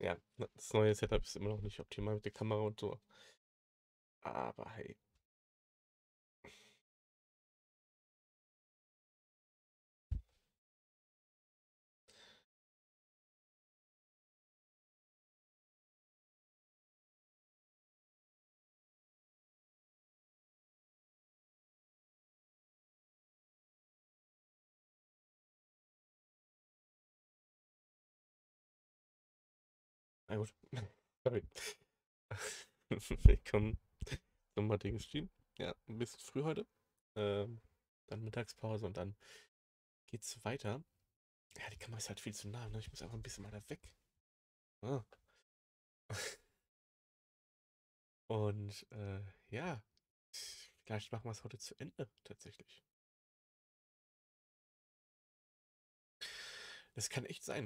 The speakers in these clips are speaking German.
Ja, das neue Setup ist immer noch nicht optimal mit der Kamera und so. Aber hey. Na gut. Sorry. Willkommen zum heutigen Stream. Ja, ein bisschen früh heute. Dann Mittagspause und dann geht's weiter. Ja, die Kamera ist halt viel zu nah, ne? Ich muss einfach ein bisschen weiter weg. Ah. Und ja, vielleicht machen wir es heute zu Ende, tatsächlich. Das kann echt sein.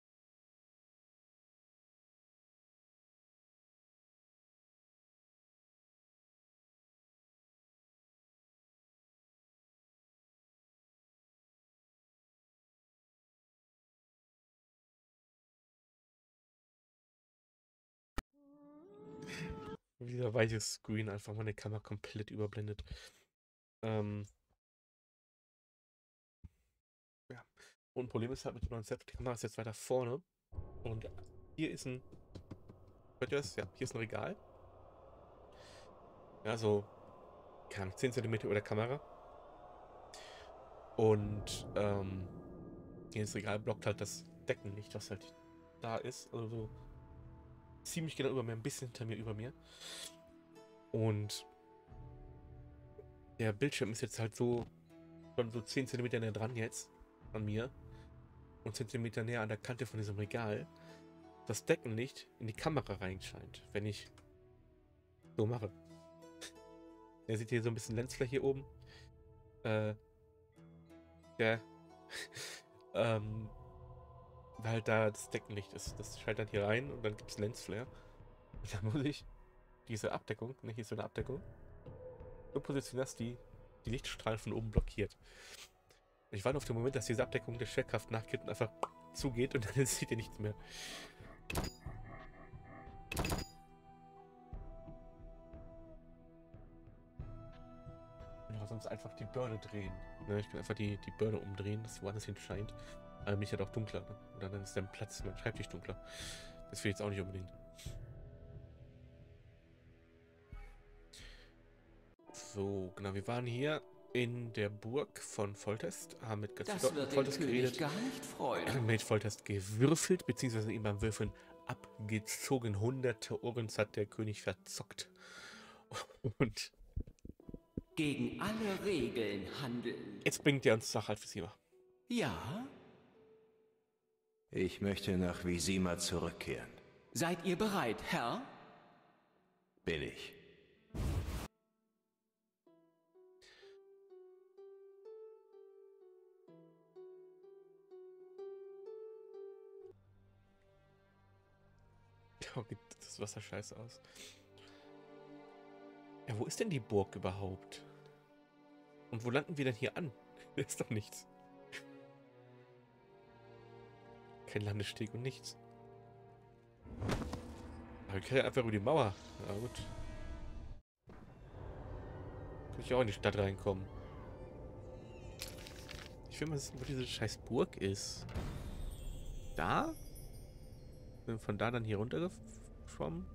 Wieder weiches Screen, einfach meine Kamera komplett überblendet. Ähm, ja. Und ein Problem ist halt mit dem neuen Setup, die Kamera ist jetzt weiter vorne. Und hier ist ein, hört ihr das? Ja, hier ist ein Regal. Ja, so, keine Ahnung, 10 Zentimeter über der Kamera. Und hier das Regal blockt halt das Deckenlicht, was halt da ist. Also so ziemlich genau über mir, ein bisschen hinter mir, über mir. Und der Bildschirm ist jetzt halt so, schon so 10 Zentimeter näher dran jetzt an mir. Und Zentimeter näher an der Kante von diesem Regal. Das Deckenlicht in die Kamera reinscheint, wenn ich so mache. Ihr seht hier so ein bisschen Lensfläche hier oben. Äh, der, ähm, weil halt da das Deckenlicht ist. Das scheint dann hier rein und dann gibt es Lensflare. Und dann muss ich diese Abdeckung, ne, hier ist so eine Abdeckung, so positionieren, dass die Lichtstrahlen von oben blockiert. Ich warte auf den Moment, dass diese Abdeckung der Schwerkraft nachgibt und einfach zugeht und dann sieht ihr nichts mehr. Ja, sonst einfach die Birne drehen. Ne, ich kann einfach die Birne umdrehen, dass woanders hin scheint. Aber mich halt auch dunkler. Ne? Oder dann ist der Platz, mein Schreibtisch dunkler. Das will ich jetzt auch nicht unbedingt. So, genau, wir waren hier in der Burg von Foltest, haben mit ganz vielen Das Leuten von wird den Foltest König geredet, gar nicht freuen. mit Foltest gewürfelt, beziehungsweise ihm beim Würfeln abgezogen. Hunderte Orens hat der König verzockt. Und Gegen alle Regeln handeln. jetzt bringt er uns nach Alfisima. Ja? Ich möchte nach Vizima zurückkehren. Seid ihr bereit, Herr? Bin ich. Okay, das Wasser scheiße aus. Ja, wo ist denn die Burg überhaupt? Und wo landen wir denn hier an? Hier ist doch nichts. Kein Landesteg und nichts. Aber wir können ja einfach über die Mauer. Ja, gut. Kann ich auch in die Stadt reinkommen. Ich will mal wissen, wo diese scheiß Burg ist. Da? Bin von da dann hier runtergeschwommen.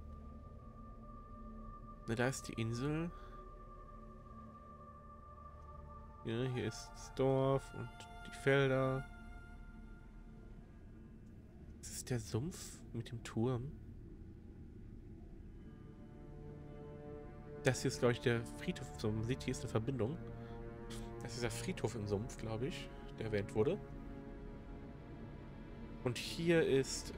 Ne, da ist die Insel. Ja, hier ist das Dorf und die Felder. Das ist der Sumpf mit dem Turm. Das hier ist, glaube ich, der Friedhof. So, man sieht, hier ist eine Verbindung. Das ist der Friedhof im Sumpf, glaube ich, der erwähnt wurde. Und hier ist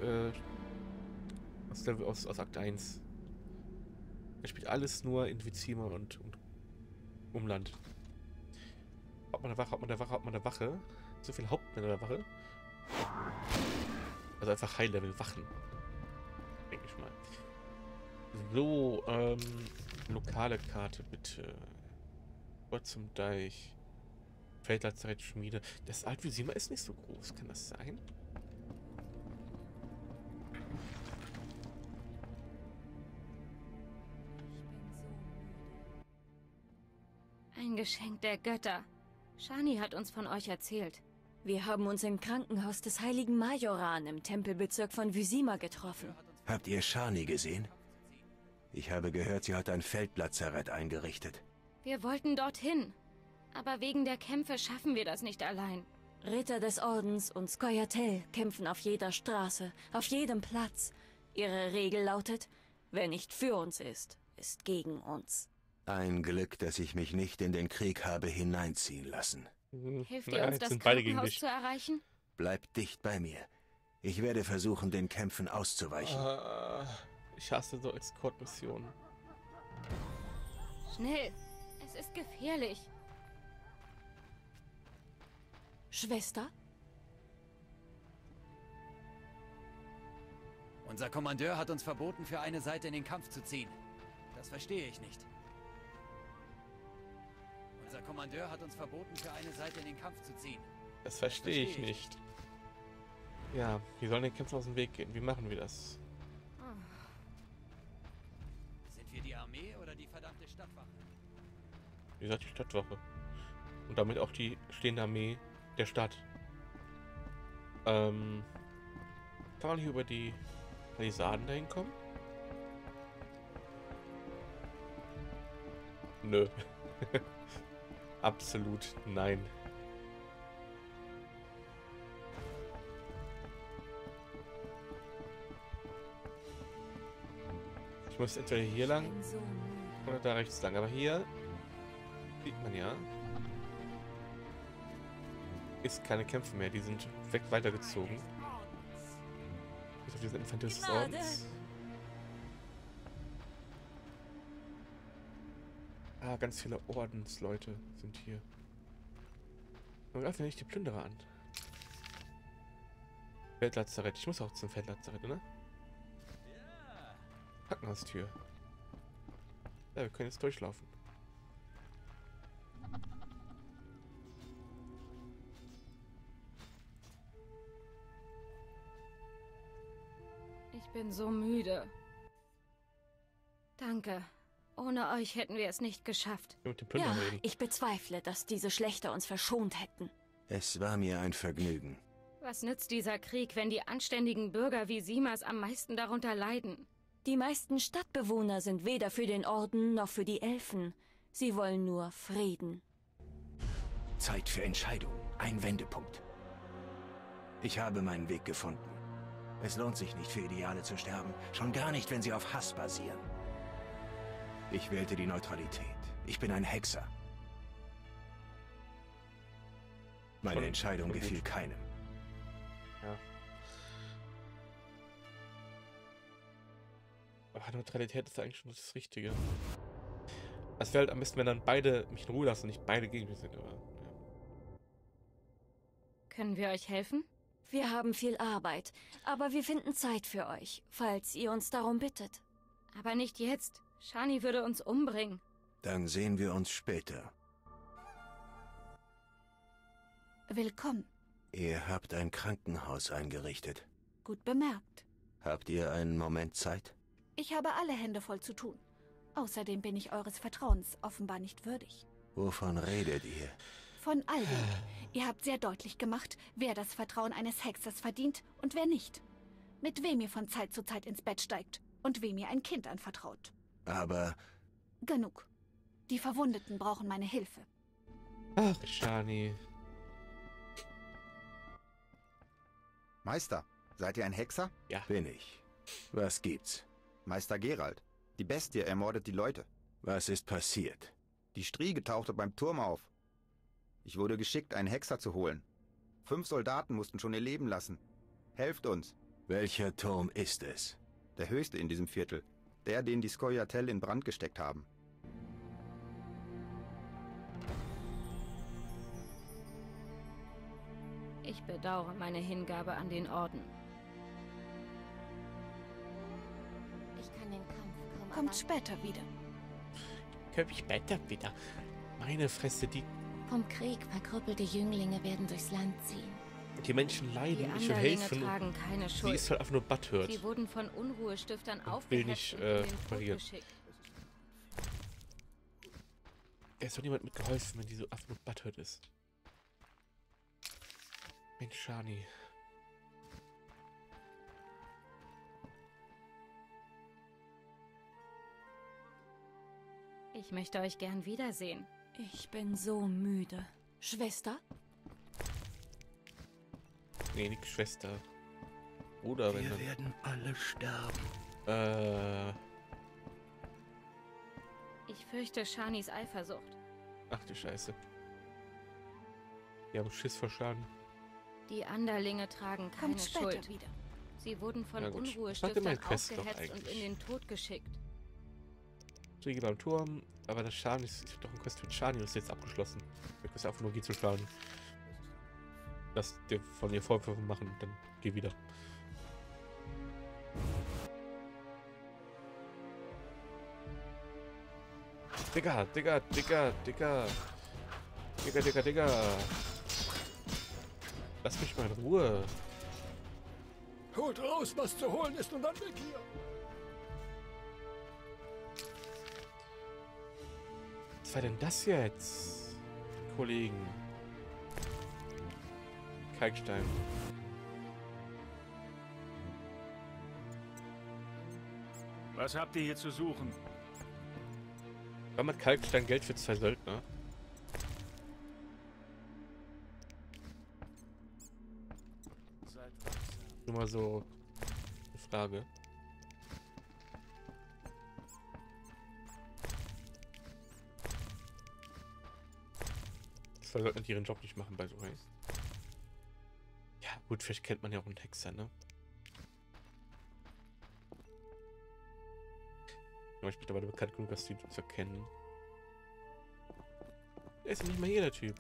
aus Akt 1. Er spielt alles nur in Vizima und Umland. Hauptmann der Wache, Hauptmann der Wache, Hauptmann der Wache. So viele Hauptmänner der Wache. Also einfach High-Level-Wachen. Denke ich mal. So, lokale Karte bitte. Ort zum Deich. Feldlazarett-Schmiede. Das Alt-Vizima ist nicht so groß, kann das sein? Ein Geschenk der Götter. Shani hat uns von euch erzählt. Wir haben uns im Krankenhaus des heiligen Majoran im Tempelbezirk von Vizima getroffen. Habt ihr Shani gesehen? Ich habe gehört, sie hat ein Feldlazarett eingerichtet. Wir wollten dorthin. Aber wegen der Kämpfe schaffen wir das nicht allein. Ritter des Ordens und Scoia'tael kämpfen auf jeder Straße, auf jedem Platz. Ihre Regel lautet, wer nicht für uns ist gegen uns. Ein Glück, dass ich mich nicht in den Krieg habe hineinziehen lassen. Hilft ihr uns, das Krankenhaus zu erreichen? Bleibt dicht bei mir. Ich werde versuchen, den Kämpfen auszuweichen. Ich hasse so Escort-Missionen. Schnell! Es ist gefährlich. Schwester? Unser Kommandeur hat uns verboten, für eine Seite in den Kampf zu ziehen. Das verstehe ich nicht. Unser Kommandeur hat uns verboten, für eine Seite in den Kampf zu ziehen. Das verstehe ich nicht. Ja, wir sollen den Kämpfen aus dem Weg gehen. Wie machen wir das? Sind wir die Armee oder die verdammte Stadtwache? Wie gesagt, die Stadtwache. Und damit auch die stehende Armee der Stadt. Kann man hier über die Palisaden dahin kommen? Nö. Absolut nein. Ich muss entweder hier lang oder da rechts lang. Aber hier sieht man ja, ist keine Kämpfe mehr. Die sind weitergezogen. Bis auf diesen Infanterist des Ordens. Ah, ganz viele Ordensleute sind hier. Man greift ja nicht die Plünderer an. Feldlazarett. Ich muss auch zum Feldlazarett, oder? Krankenhaustür. Ja, wir können jetzt durchlaufen. Ich bin so müde. Danke. Ohne euch hätten wir es nicht geschafft. Mit dem Plünderer Ja, reden. ich bezweifle, dass diese Schlechter uns verschont hätten. Es war mir ein Vergnügen. Was nützt dieser Krieg, wenn die anständigen Bürger wie Simas am meisten darunter leiden? Die meisten Stadtbewohner sind weder für den Orden noch für die Elfen. Sie wollen nur Frieden. Zeit für Entscheidung. Ein Wendepunkt. Ich habe meinen Weg gefunden. Es lohnt sich nicht, für Ideale zu sterben. Schon gar nicht, wenn sie auf Hass basieren. Ich wählte die Neutralität. Ich bin ein Hexer. Meine Entscheidung gefiel keinem. Ja. Aber Neutralität ist eigentlich schon das Richtige. Es wäre halt am besten, wenn dann beide mich in Ruhe lassen und nicht beide gegen mich sind. Aber, ja. Können wir euch helfen? Wir haben viel Arbeit, aber wir finden Zeit für euch, falls ihr uns darum bittet. Aber nicht jetzt. Shani würde uns umbringen. Dann sehen wir uns später. Willkommen. Ihr habt ein Krankenhaus eingerichtet. Gut bemerkt. Habt ihr einen Moment Zeit? Ich habe alle Hände voll zu tun. Außerdem bin ich eures Vertrauens offenbar nicht würdig. Wovon redet ihr? Von all dem. Ihr habt sehr deutlich gemacht, wer das Vertrauen eines Hexers verdient und wer nicht. Mit wem ihr von Zeit zu Zeit ins Bett steigt und wem ihr ein Kind anvertraut. Aber Genug. Die Verwundeten brauchen meine Hilfe. Ach, Shani. Meister, seid ihr ein Hexer? Ja. bin ich. Was gibt's? Meister Geralt. Die Bestie ermordet die Leute. Was ist passiert? Die Striege tauchte beim Turm auf. Ich wurde geschickt, einen Hexer zu holen. 5 Soldaten mussten schon ihr Leben lassen. Helft uns. Welcher Turm ist es? Der höchste in diesem Viertel. Der, den die Scoia'tael in Brand gesteckt haben. Ich bedauere meine Hingabe an den Orden. Ich kann den Kampf kaum Kommt erwarten. später wieder. Könnte ich später wieder. Meine Fresse, die Vom Krieg verkrüppelte Jünglinge werden durchs Land ziehen. Menschen Die leiden, ich will Anderlinge helfen. tragen keine Sie Schuld. ist halt einfach nur Butthurt. Sie wurden von Unruhestiftern will aufgehetzt nicht, und in den Tod parieren. geschickt. Es hat niemand mitgeholfen, wenn die so absolut butthurt ist. Mensch, Shani. Ich möchte euch gern wiedersehen. Ich bin so müde. Schwester? Nee, nicht Schwester. Bruder, wenn Wir dann. werden alle sterben. Ich fürchte Shanis Eifersucht. Ach du Scheiße. Die haben Schiss vor Schaden. Die Anderlinge tragen keine Kommt später Schuld. wieder. Sie wurden von Ja, gut. Ich Unruhestiftern dachte, mein Quest doch aufgehetzt und in eigentlich. den Tod geschickt. Striege beim Turm, aber das Schaden ist. Ich hab doch ein Quest mit Shani, das ist jetzt abgeschlossen. Ich muss einfach nur G zu schlagen. Lass dir von ihr Vorwürfe machen, dann geh wieder. Digga, Digga, Digga, Digga. Digga, Digga, Digga. Lass mich mal in Ruhe. Holt raus, was zu holen ist und dann weg hier. Was war denn das jetzt? Kollegen. Kalkstein. Was habt ihr hier zu suchen? War mit Kalkstein Geld für 2 Söldner? Nur mal so eine Frage. Das sollten die ihren Job nicht machen, by the way. Ja, gut, vielleicht kennt man ja auch einen Hexer, ne? Aber ich bin mittlerweile bekannt genug, das Typ zu erkennen. Er ist ja nicht mal hier, der Typ.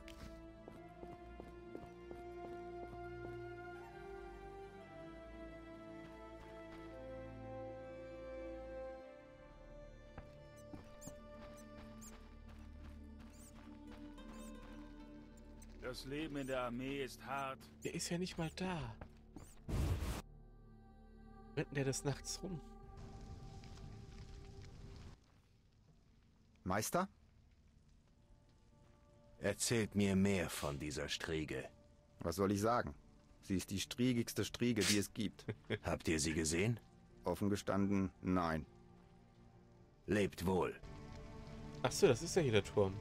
Das Leben in der Armee ist hart. Der ist ja nicht mal da. Rennt der des Nachts rum? Meister? Erzählt mir mehr von dieser Striege. Was soll ich sagen? Sie ist die striegigste Striege, die es gibt. Habt ihr sie gesehen? Offen gestanden, nein. Lebt wohl. Ach so, das ist ja hier der Turm.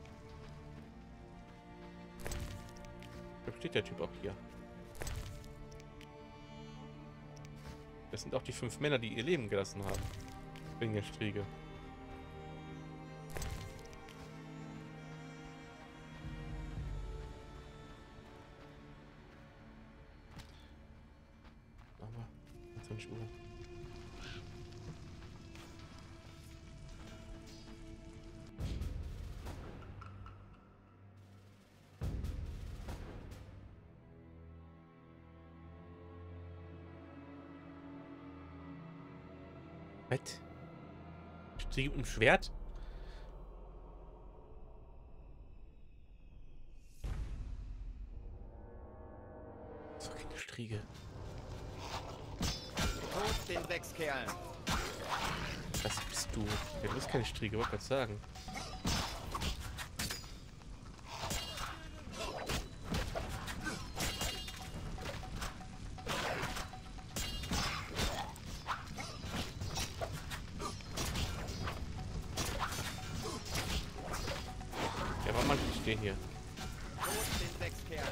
Da steht der Typ auch hier. Das sind auch die 5 Männer, die ihr Leben gelassen haben. Wegen der Striege. Aber 20 Uhr. Was? Striege mit dem Schwert? So keine Striege. Tot den Dreckskerl! Was bist du? Ja, du bist keine Striege, wollte ich gerade sagen. Ja, warum mache ich den hier? Tot den Dreckskerl!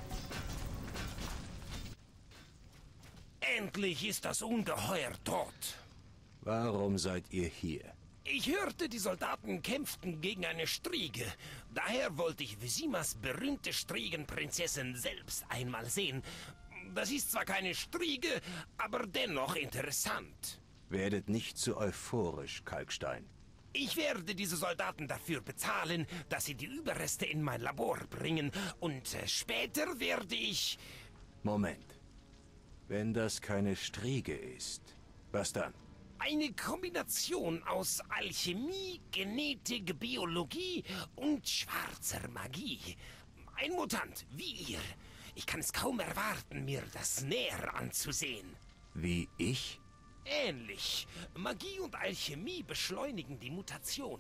Endlich ist das Ungeheuer tot. Warum seid ihr hier? Ich hörte, die Soldaten kämpften gegen eine Striege. Daher wollte ich Visimas berühmte Striegenprinzessin selbst einmal sehen. Das ist zwar keine Striege, aber dennoch interessant. Werdet nicht zu euphorisch, Kalkstein. Ich werde diese Soldaten dafür bezahlen, dass sie die Überreste in mein Labor bringen. Und später werde ich... Moment. Wenn das keine Striege ist, was dann? Eine Kombination aus Alchemie, Genetik, Biologie und schwarzer Magie. Ein Mutant, wie ihr. Ich kann es kaum erwarten, mir das näher anzusehen. Wie ich? Ähnlich. Magie und Alchemie beschleunigen die Mutation.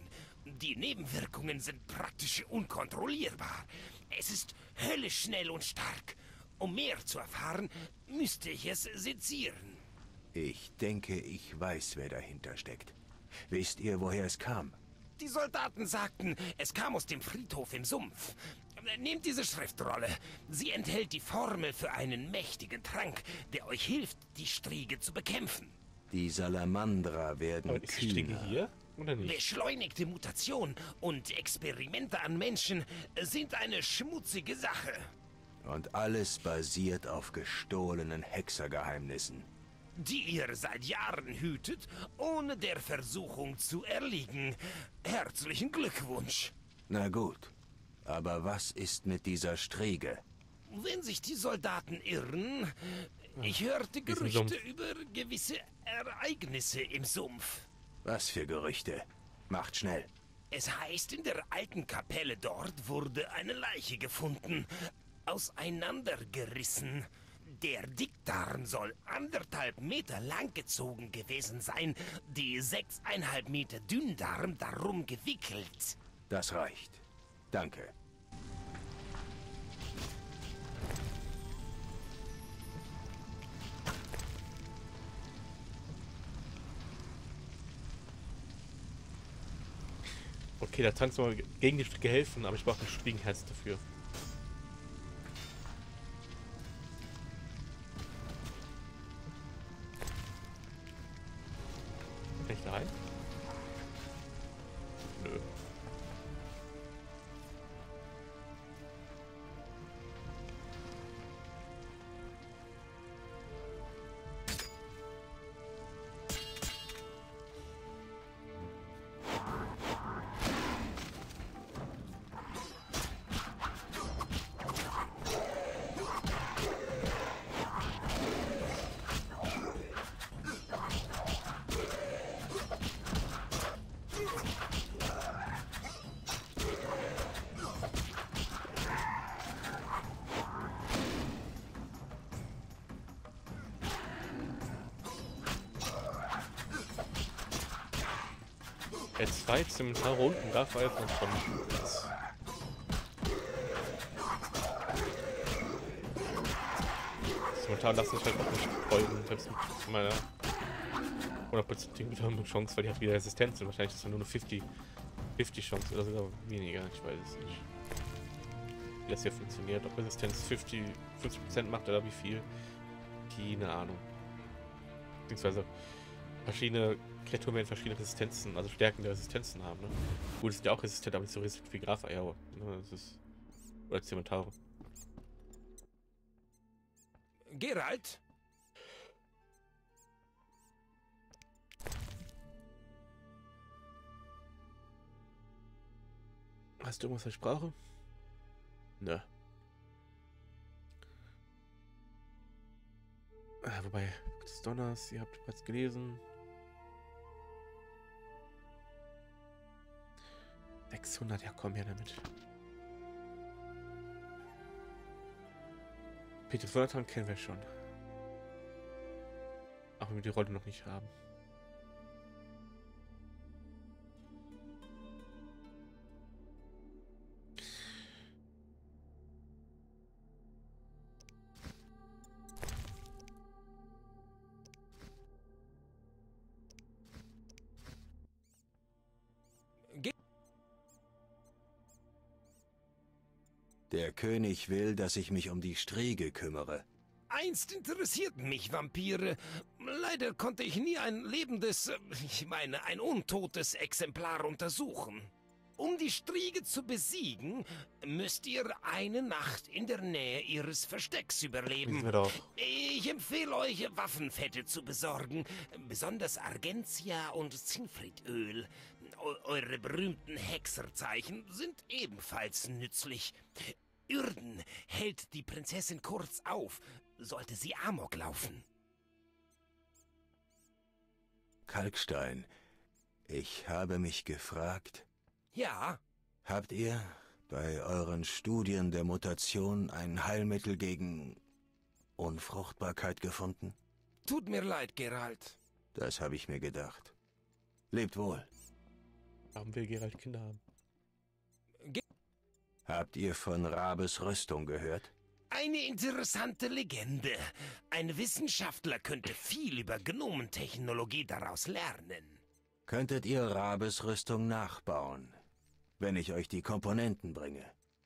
Die Nebenwirkungen sind praktisch unkontrollierbar. Es ist höllisch schnell und stark. Um mehr zu erfahren, müsste ich es sezieren. Ich denke, ich weiß, wer dahinter steckt. Wisst ihr, woher es kam? Die Soldaten sagten, es kam aus dem Friedhof im Sumpf. Nehmt diese Schriftrolle. Sie enthält die Formel für einen mächtigen Trank, der euch hilft, die Striege zu bekämpfen. Die Salamandra werden Aber ist die Striege hier oder nicht? Beschleunigte Mutation und Experimente an Menschen sind eine schmutzige Sache. Und alles basiert auf gestohlenen Hexergeheimnissen. Die ihr seit Jahren hütet, ohne der Versuchung zu erliegen. Herzlichen Glückwunsch. Na gut, aber was ist mit dieser Striege? Wenn sich die Soldaten irren, ich hörte Gerüchte über gewisse Ereignisse im Sumpf. Was für Gerüchte? Macht schnell. Es heißt, in der alten Kapelle dort wurde eine Leiche gefunden, auseinandergerissen. Der Dickdarm soll 1,5 Meter lang gezogen gewesen sein, die 6,5 Meter Dünndarm darum gewickelt. Das reicht. Danke. Okay, der Tank soll gegen die Strecke helfen, aber ich brauche ein Striegenherz dafür. Kann ich da rein? Nö. Jetzt 2 Zimentare unten, da war jetzt noch von. Zimentar lassen sich halt auch nicht folgen, selbst mit meiner 100%igen Betäubungschance, weil die hat wieder Resistenz und wahrscheinlich ist es nur eine 50 Chance oder sogar weniger, ich weiß es nicht. Wie das hier funktioniert, ob Resistenz 50% macht oder wie viel, keine Ahnung. Beziehungsweise verschiedene Kreaturen werden verschiedene Resistenzen, also Stärken der Resistenzen haben, ne? Gut, es sind ja auch resistent, aber nicht so resistent wie Grafeier, aber ne, das ist. Oder Zementare. Geralt? Hast du irgendwas, was ich brauche? Nö. Wobei, des Donners, ihr habt was gelesen. 600, ja komm her damit. Peter Fördertank kennen wir schon. Auch wenn wir die Rolle noch nicht haben. Der König will, dass ich mich um die Striege kümmere. Einst interessierten mich Vampire. Leider konnte ich nie ein lebendes, ich meine ein untotes Exemplar untersuchen. Um die Striege zu besiegen, müsst ihr eine Nacht in der Nähe ihres Verstecks überleben. Ich empfehle euch, Waffenfette zu besorgen, besonders Argentia und Zinfritöl. Eure berühmten Hexerzeichen sind ebenfalls nützlich. Yrden hält die Prinzessin kurz auf, sollte sie Amok laufen. Kalkstein, ich habe mich gefragt... Ja? Habt ihr bei euren Studien der Mutation ein Heilmittel gegen Unfruchtbarkeit gefunden? Tut mir leid, Geralt. Das habe ich mir gedacht. Lebt wohl. Warum will Geralt Kinder haben? Habt ihr von Rabes Rüstung gehört? Eine interessante Legende. Ein Wissenschaftler könnte viel über Gnomentechnologie daraus lernen. Könntet ihr Rabes Rüstung nachbauen, wenn ich euch die Komponenten bringe?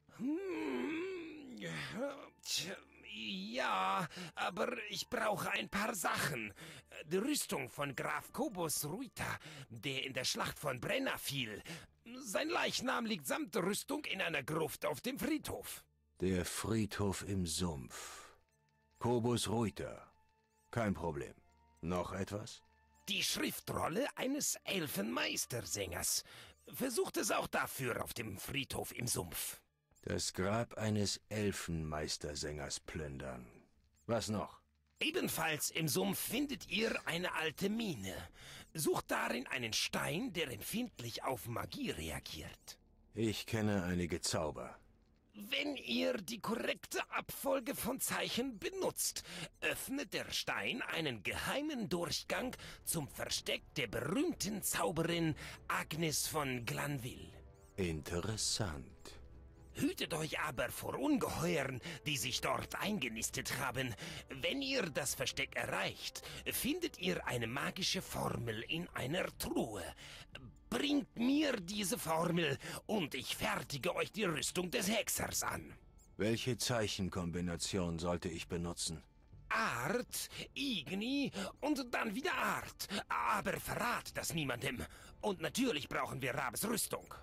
Ja, aber ich brauche ein paar Sachen. Die Rüstung von Graf Kobus Ruita, der in der Schlacht von Brenna fiel. Sein Leichnam liegt samt Rüstung in einer Gruft auf dem Friedhof. Der Friedhof im Sumpf. Kobus Ruita. Kein Problem. Noch etwas? Die Schriftrolle eines Elfenmeistersängers. Versucht es auch dafür auf dem Friedhof im Sumpf. Das Grab eines Elfenmeistersängers plündern. Was noch? Ebenfalls im Sumpf findet ihr eine alte Mine. Sucht darin einen Stein, der empfindlich auf Magie reagiert. Ich kenne einige Zauber. Wenn ihr die korrekte Abfolge von Zeichen benutzt, öffnet der Stein einen geheimen Durchgang zum Versteck der berühmten Zauberin Agnes von Glanville. Interessant. Hütet euch aber vor Ungeheuern, die sich dort eingenistet haben. Wenn ihr das Versteck erreicht, findet ihr eine magische Formel in einer Truhe. Bringt mir diese Formel und ich fertige euch die Rüstung des Hexers an. Welche Zeichenkombination sollte ich benutzen? Art, Igni und dann wieder Art. Aber verrat das niemandem. Und natürlich brauchen wir Rabes Rüstung.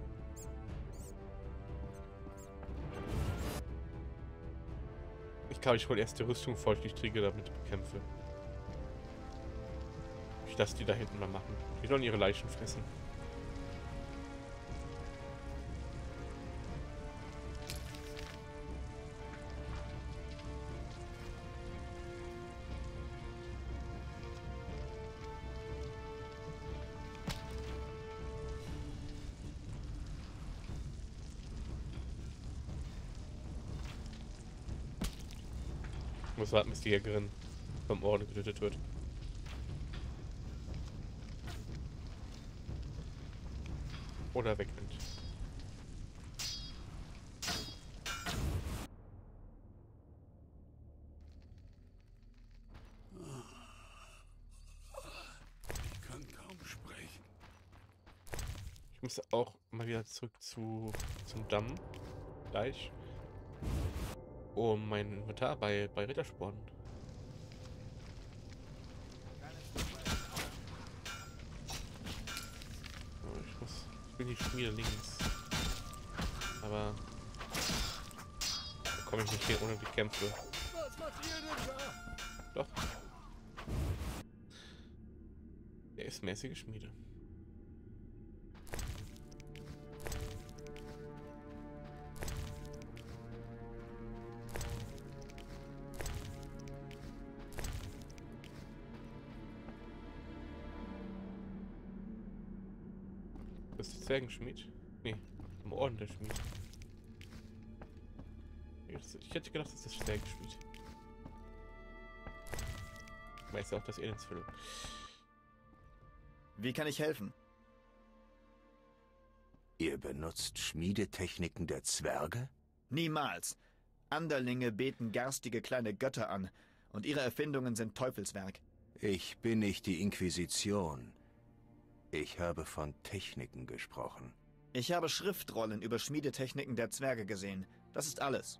Ich glaube, ich hole erst die Rüstung, bevor ich die Striege damit bekämpfe. Ich lasse die da hinten mal machen. Die sollen ihre Leichen fressen. Ich muss warten, bis die Jägerin vom Orden getötet wird. Oder wegrennt. Ich kann kaum sprechen. Ich muss auch mal wieder zurück zum Damm. Gleich. Um mein Inventar bei Rittersporn. Ich bin die Schmiede links. Aber da komme ich nicht hier ohne die Kämpfe. Was macht ihr denn da? Doch. Der ist mäßige Schmiede. Das ist der Zwergenschmied? Nee, im Orden der Schmied. Ich hätte gedacht, das ist der Zwergenschmied. Weiß ja auch das Elendsfüllung. Wie kann ich helfen? Ihr benutzt Schmiedetechniken der Zwerge? Niemals. Anderlinge beten garstige kleine Götter an und ihre Erfindungen sind Teufelswerk. Ich bin nicht die Inquisition. Ich habe von Techniken gesprochen. Ich habe Schriftrollen über Schmiedetechniken der Zwerge gesehen. Das ist alles.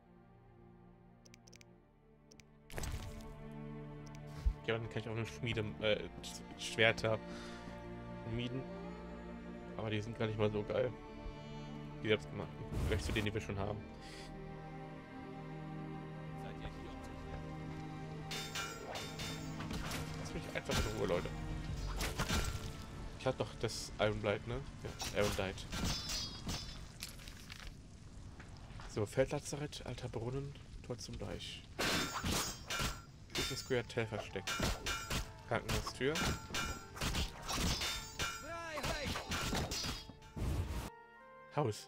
Ja, dann kann ich auch eine Schwerter mieden. Aber die sind gar nicht mal so geil. Die selbst gemacht. Vielleicht zu denen, die wir schon haben. Lass mich einfach in Ruhe, Leute. Ich hatte doch das Ironblight, ne? Ja, Ironblight. So, Feldlazarett, alter Brunnen, Tor zum Deich. Hier ist ein Square-Tell versteckt. Krankenhaustür. Haus.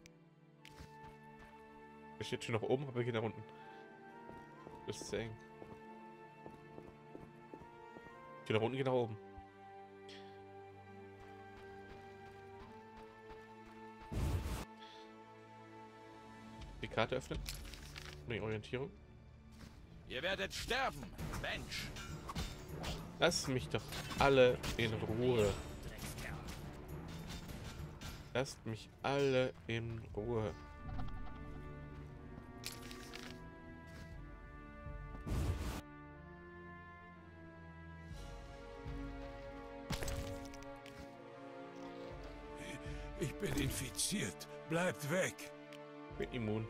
Ich steht schon nach oben, aber wir gehen nach unten. Das ist sehr eng. Die nach unten, gehen nach oben. Die Karte öffnen. Die Orientierung. Ihr werdet sterben, Mensch. Lasst mich doch alle in Ruhe. Lasst mich alle in Ruhe. Ich bin infiziert. Bleibt weg. Ich bin immun.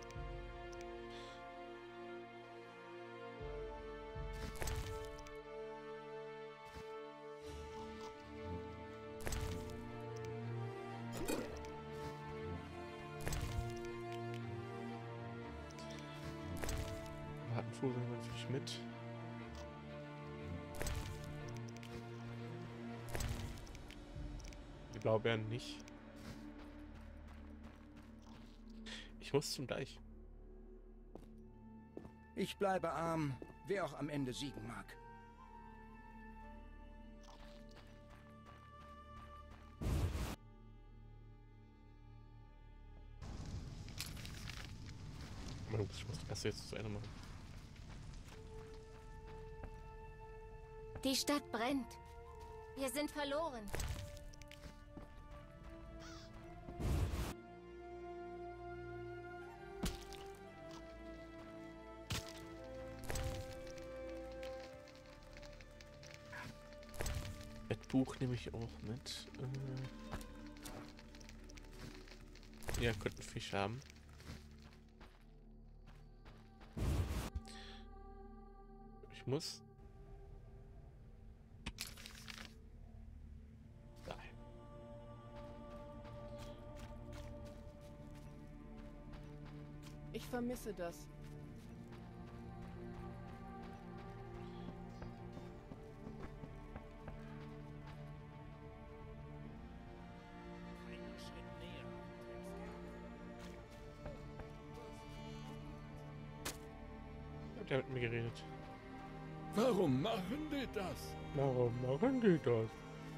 Wartenfuß natürlich mit. Die Blaubeeren nicht. Ich muss zum Deich. Ich bleibe arm, wer auch am Ende siegen mag. Ich muss das jetzt zu Ende machen. Die Stadt brennt. Wir sind verloren. Buch nehme ich auch mit. Ja, könnten Fisch haben. Ich muss. Nein. Ich vermisse das. Der hat mit mir geredet. Warum machen die das? Warum machen die das?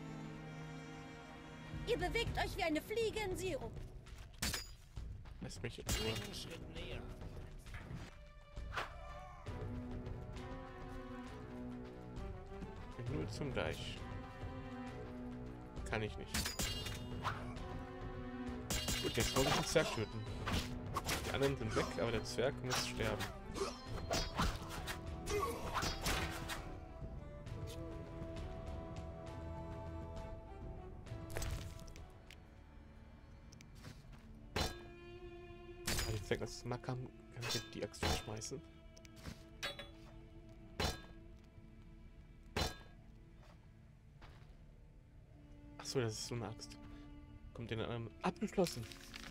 Ihr bewegt euch wie eine Fliege in Sirup. Lass mich in Ruhe. Ich bin nur zum Deich. Kann ich nicht. Gut, jetzt muss ich den Zwerg töten. Die anderen sind weg, aber der Zwerg muss sterben. Wenn das mal kann ich die Axt schmeißen. Achso, das ist so eine Axt. Kommt in einem abgeschlossen.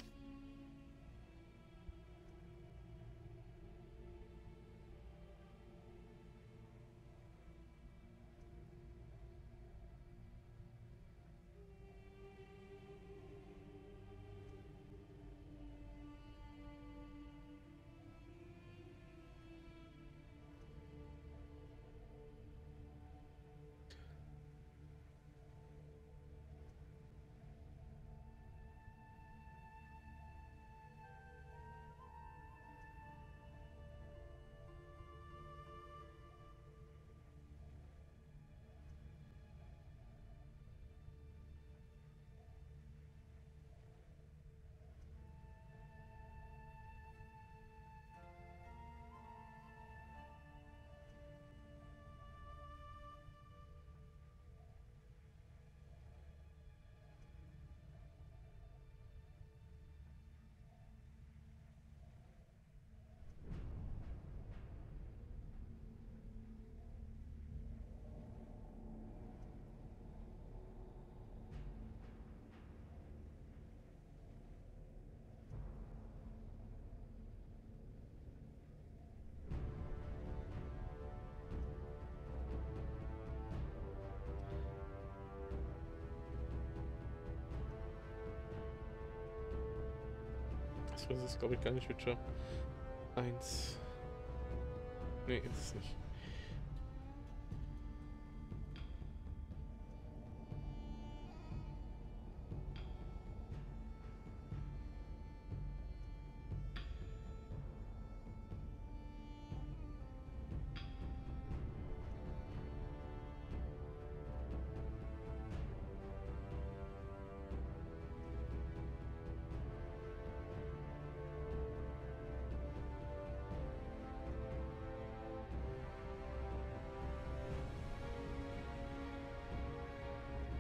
Das ist, glaube ich, gar nicht Witcher 1. Nee, ist es nicht.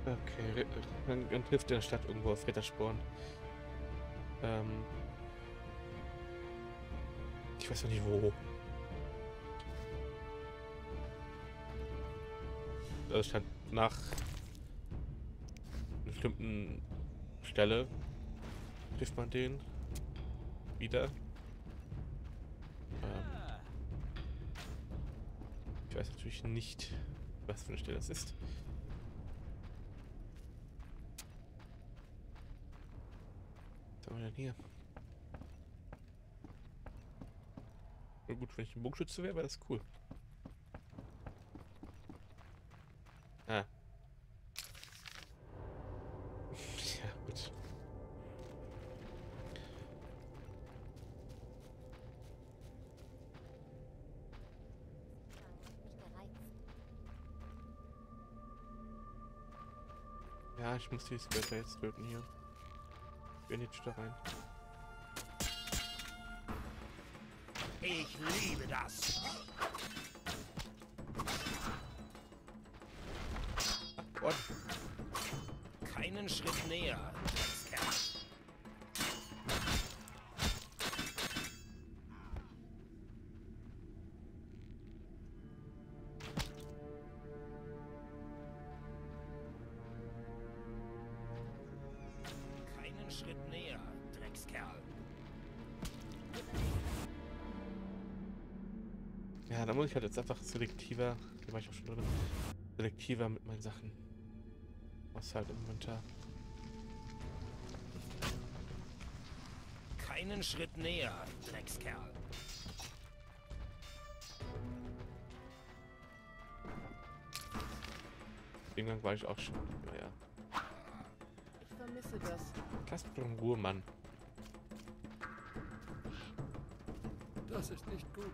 Okay, man trifft in der Stadt irgendwo auf Rittersporn. Ich weiß noch nicht wo. Also stand nach einer bestimmten Stelle trifft man den wieder. Ich weiß natürlich nicht, was für eine Stelle das ist. Was haben wir denn hier? Na gut, wenn ich ein Bogenschütze wäre, wäre das cool. Ah. Ja, gut. Ja, ich muss die Skelette jetzt töten hier. Ich bin jetzt da rein. Ich liebe das. Ach Gott. Keinen Schritt näher, Dreckskerl. Keinen Schritt näher, Dreckskerl. Ja, da muss ich halt jetzt einfach selektiver, hier war ich auch schon drin, selektiver mit meinen Sachen. Was halt im Inventar. Keinen Schritt näher, Dreckskerl. Den Gang war ich auch schon. Naja. Ich vermisse das. Lass mich doch in Ruhe, Mann. Das ist nicht gut.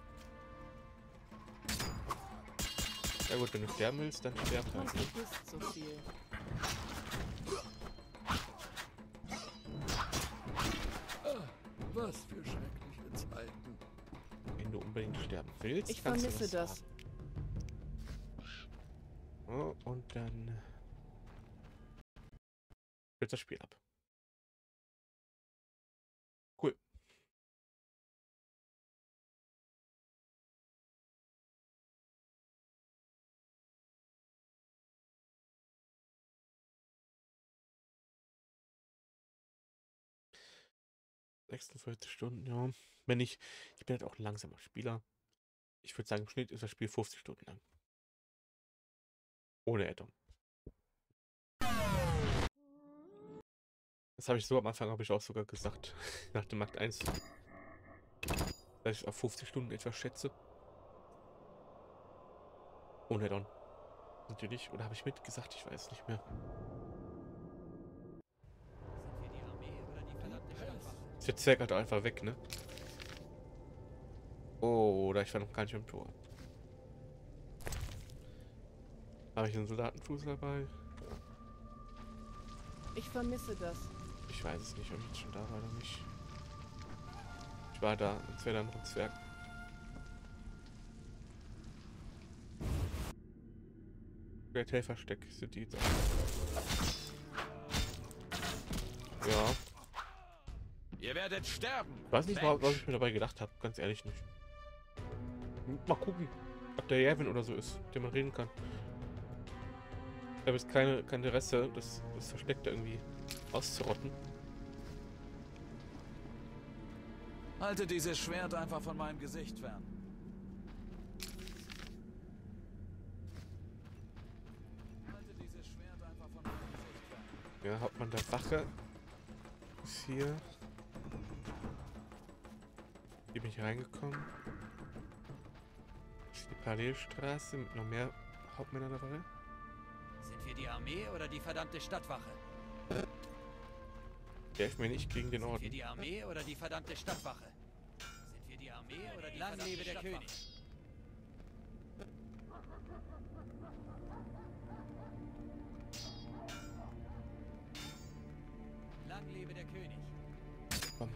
Ja gut, wenn du sterben willst, dann sterb Man halt. Ne? vergisst so viel. Was für schreckliche Zeiten. Wenn du unbedingt sterben willst, Ich kannst du vermisse das das. haben. Oh, und dann wird das Spiel ab. Cool. ...46 Stunden, ja. Wenn ich bin halt auch ein langsamer Spieler. Ich würde sagen, im Schnitt ist das Spiel 50 Stunden lang. Ohne Addon. Das habe ich so am Anfang, habe ich auch sogar gesagt, nach dem Akt 1, dass ich auf 50 Stunden etwas schätze. Ohne Addon. Natürlich. Oder habe ich mitgesagt? Ich weiß nicht mehr. Ist der Zwerg halt einfach weg, ne? Oh, oder ich war noch gar nicht im Tor. Habe ich einen Soldatenfuß dabei? Ich vermisse das. Ich weiß es nicht, ob ich jetzt schon da war oder nicht. Ich war da, es wäre dann noch ein Zwerg. Great Hell Versteck sind die jetzt auch. Ja. Ihr werdet sterben. Ich weiß nicht, was ich mir dabei gedacht habe, ganz ehrlich nicht. Mal gucken, ob der Jervin oder so ist, mit dem man reden kann. Ich habe jetzt kein Interesse, das Versteck da irgendwie auszurotten. Halte dieses Schwert einfach von meinem Gesicht fern. Halte dieses Schwert einfach von meinem Gesicht fern. Ja, Hauptmann der Wache ist hier. Hier bin ich reingekommen. Das ist die Parallelstraße mit noch mehr Hauptmänner dabei. Sind wir die Armee oder die verdammte Stadtwache? Ja, ich meine nicht gegen den Orden. Sind wir die Armee oder die verdammte Stadtwache? Sind wir die Armee oder die Lang lebe der König? Lang lebe der König. Komm.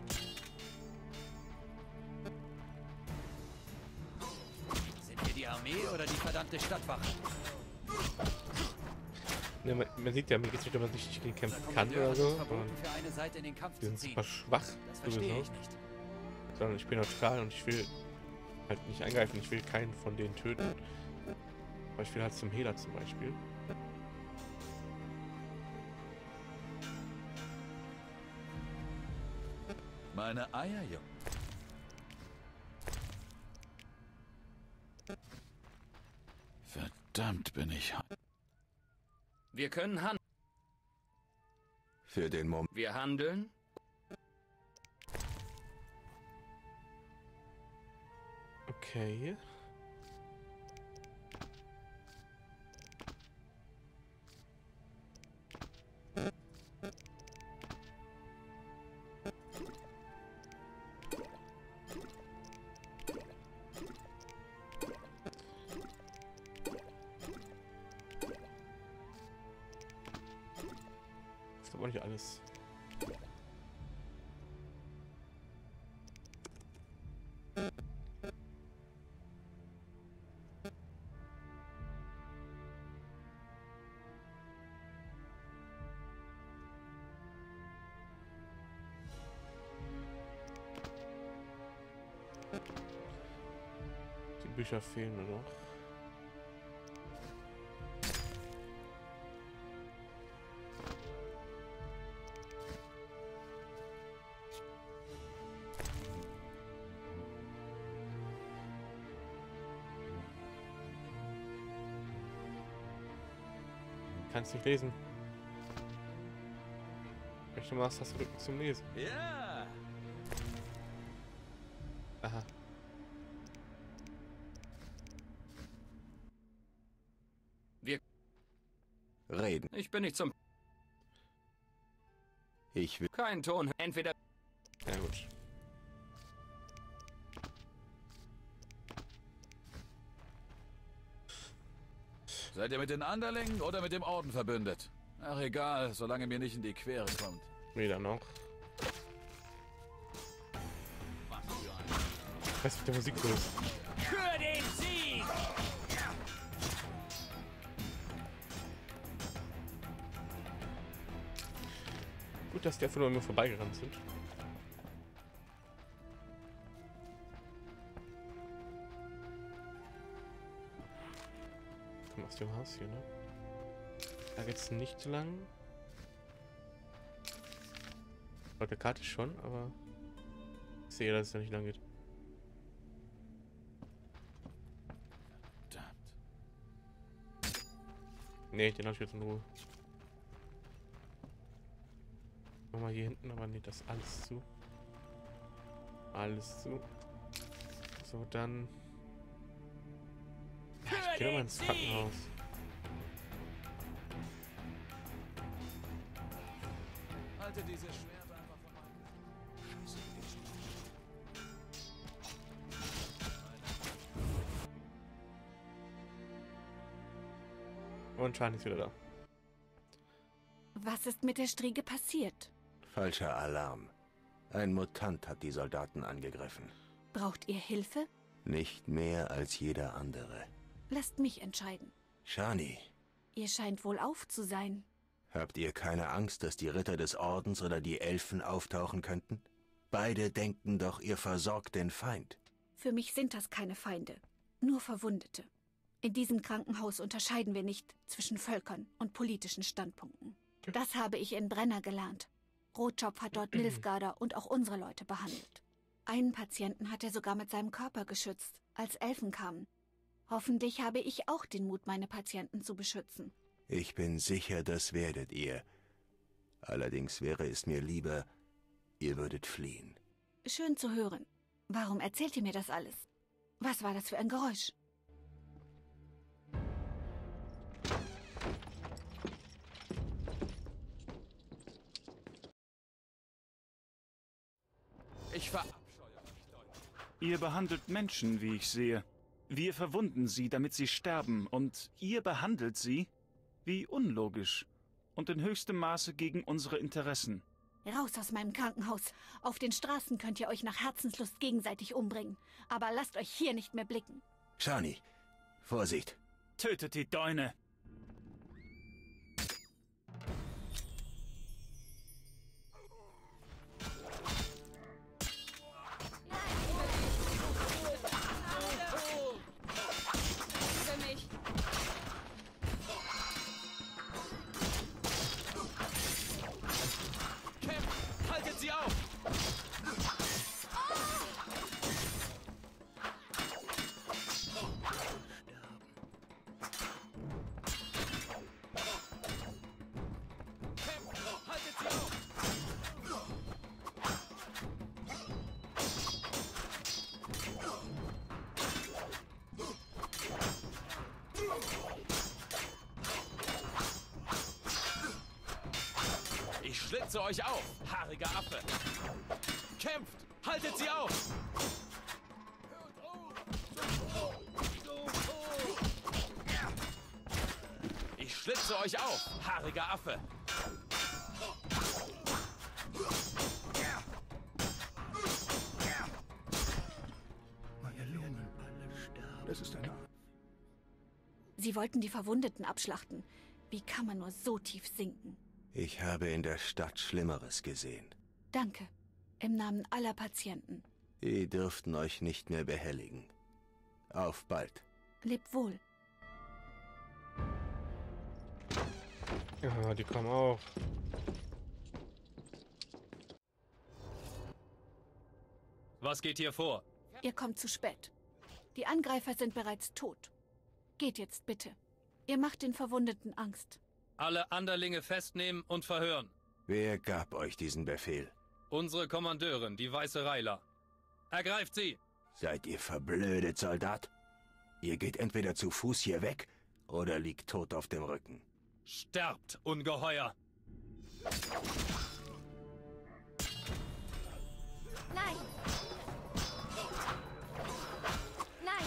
Sind wir die Armee Armee oder die verdammte Stadtwache? Ne, man sieht ja, mir geht es nicht, dass man nicht gegen kämpfen kann oder so. Die sind super schwach. Das verstehe ich nicht. Sondern ich bin neutral und ich will halt nicht eingreifen. Ich will keinen von denen töten. Aber ich will halt zum Hehler zum Beispiel. Meine Eier, Junge. Verdammt bin ich. Wir können handeln. Für den Moment. Wir handeln. Okay. Das ist aber nicht alles. Die Bücher fehlen nur noch. Kannst nicht lesen. Welche Maß hast du zum Lesen? Ja. Aha. Wir Reden. Ich bin nicht zum... Ich will... Kein Ton. Entweder... Ja gut. Seid ihr mit den Anderlingen oder mit dem Orden verbündet? Ach egal, solange mir nicht in die Quere kommt. Weder noch. Was mit der Musik los? Für den Sieg! Gut, dass die einfach nur an mir vorbeigerannt sind. Komm aus dem Haus hier, ne? Da geht's nicht lang. Auf der Karte schon, aber ich sehe, dass es da nicht lang geht. Nee, den habe ich jetzt in Ruhe. Mach mal hier hinten, aber nee, das ist alles zu. Alles zu. So, dann... Ja, ich geh doch mal ins Krankenhaus. Halte diese Schwerter einfach von meinem... Scheiße, Und Shani ist wieder da. Was ist mit der Striege passiert? Falscher Alarm. Ein Mutant hat die Soldaten angegriffen. Braucht ihr Hilfe? Nicht mehr als jeder andere. Lasst mich entscheiden. Shani, Ihr scheint wohl auf zu sein. habt ihr keine Angst, dass die Ritter des Ordens oder die Elfen auftauchen könnten? Beide denken doch, ihr versorgt den Feind. Für mich sind das keine Feinde, nur Verwundete. In diesem Krankenhaus unterscheiden wir nicht zwischen Völkern und politischen Standpunkten. Das habe ich in Brenner gelernt. Rotschopf hat dort Nilfgaarder und auch unsere Leute behandelt. Einen Patienten hat er sogar mit seinem Körper geschützt, als Elfen kamen. Hoffentlich habe ich auch den Mut, meine Patienten zu beschützen. Ich bin sicher, das werdet ihr. Allerdings wäre es mir lieber, ihr würdet fliehen. Schön zu hören. Warum erzählt ihr mir das alles? Was war das für ein Geräusch? Ich verabscheue euch, Leute. Ihr behandelt Menschen, wie ich sehe. Wir verwunden sie, damit sie sterben, und ihr behandelt sie? Wie unlogisch. Und in höchstem Maße gegen unsere Interessen. Raus aus meinem Krankenhaus. Auf den Straßen könnt ihr euch nach Herzenslust gegenseitig umbringen. Aber lasst euch hier nicht mehr blicken. Shani, Vorsicht! Tötet die Däune! Haltet sie auf! Ich schlitze euch auf, haariger Affe! Kämpft! Haltet sie auf! Ich schlitze euch auf, haariger Affe! Das ist eine... Sie wollten die Verwundeten abschlachten. Wie kann man nur so tief sinken? Ich habe in der Stadt Schlimmeres gesehen. Danke. Im Namen aller Patienten. Die dürften euch nicht mehr behelligen. Auf bald. Lebt wohl. Ja, die kommen auch. Was geht hier vor? Ihr kommt zu spät. Die Angreifer sind bereits tot. Geht jetzt bitte. Ihr macht den Verwundeten Angst. Alle Anderlinge festnehmen und verhören. Wer gab euch diesen Befehl? Unsere Kommandeurin, die Weiße Reila. Ergreift sie! Seid ihr verblödet, Soldat? Ihr geht entweder zu Fuß hier weg oder liegt tot auf dem Rücken. Sterbt, Ungeheuer! Nein! Nein!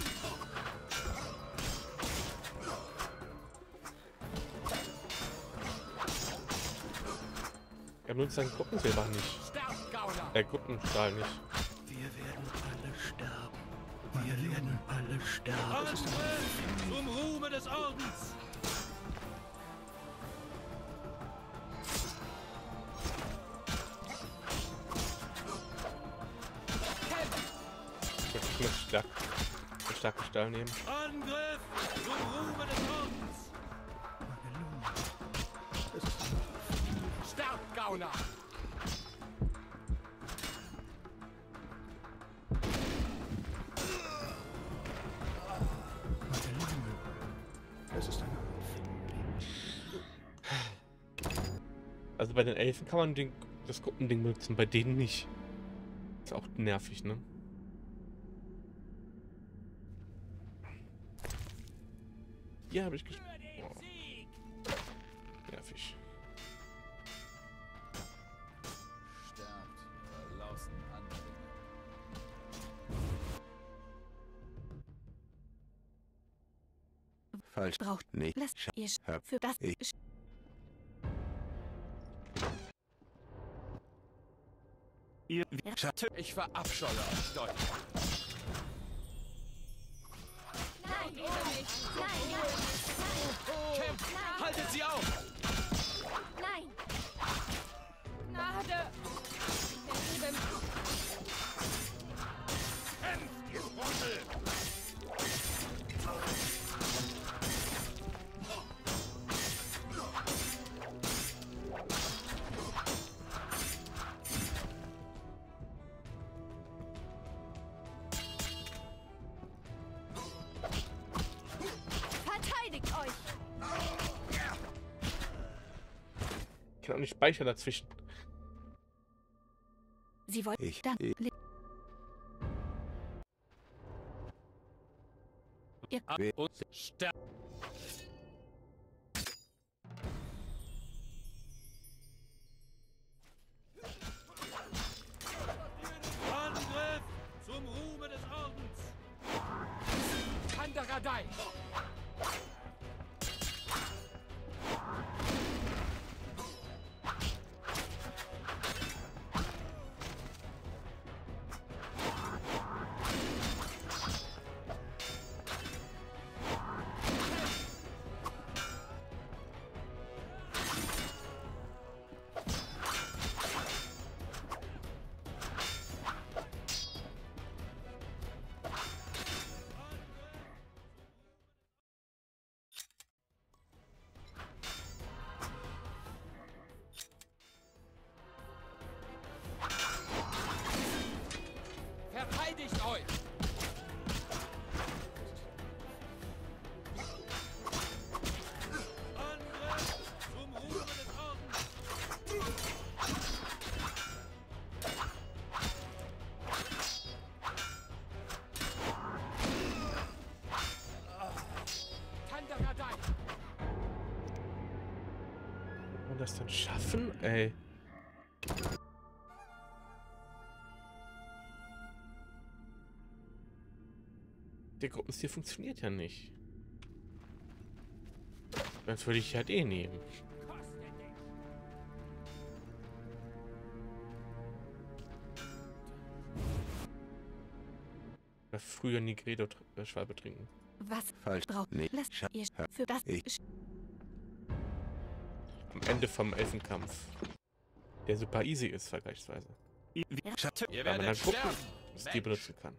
Er benutzt seinen Gruppensilber nicht. Der Gruppenstahl nicht. Wir werden alle sterben. Wir werden alle sterben. Angriff zum Ruhme des Ordens! Ich muss starken Stahl nehmen. Angriff zum Ruhme des Ordens! Sterbt, Gauner! Das ist eine... Also bei den Elfen kann man das Gruppending benutzen, bei denen nicht. Ist auch nervig, ne? Hier habe ich gespielt. Wow. Nervig. Sterbt, ihr lausen Anderlinge. Falsch. Braucht nicht. Lasst ihr für das... Ich verabscheue euch, Leute. Nein, nein, Kämpft! Haltet sie auf! nein! Gnade! Der Liebe. Kämpft, ihr Trottel! Verteidigt euch! Ich kann auch nicht speichern dazwischen. Sie wollten... Ich... Dann... Ihr... Und sterbt! Angriff zum Ruhme des Ordens! Kandaradei! das dann schaffen? Ey. Der Gruppenstil funktioniert ja nicht. Das würde ich halt eh nehmen. Früher Nigredo-Schwalbe trinken. Was falsch braucht nicht ihr für das? Am Ende vom Elfenkampf. Der super easy ist, vergleichsweise. Ihr Weil man werdet dann sterben. Gruppenstil benutzen kann.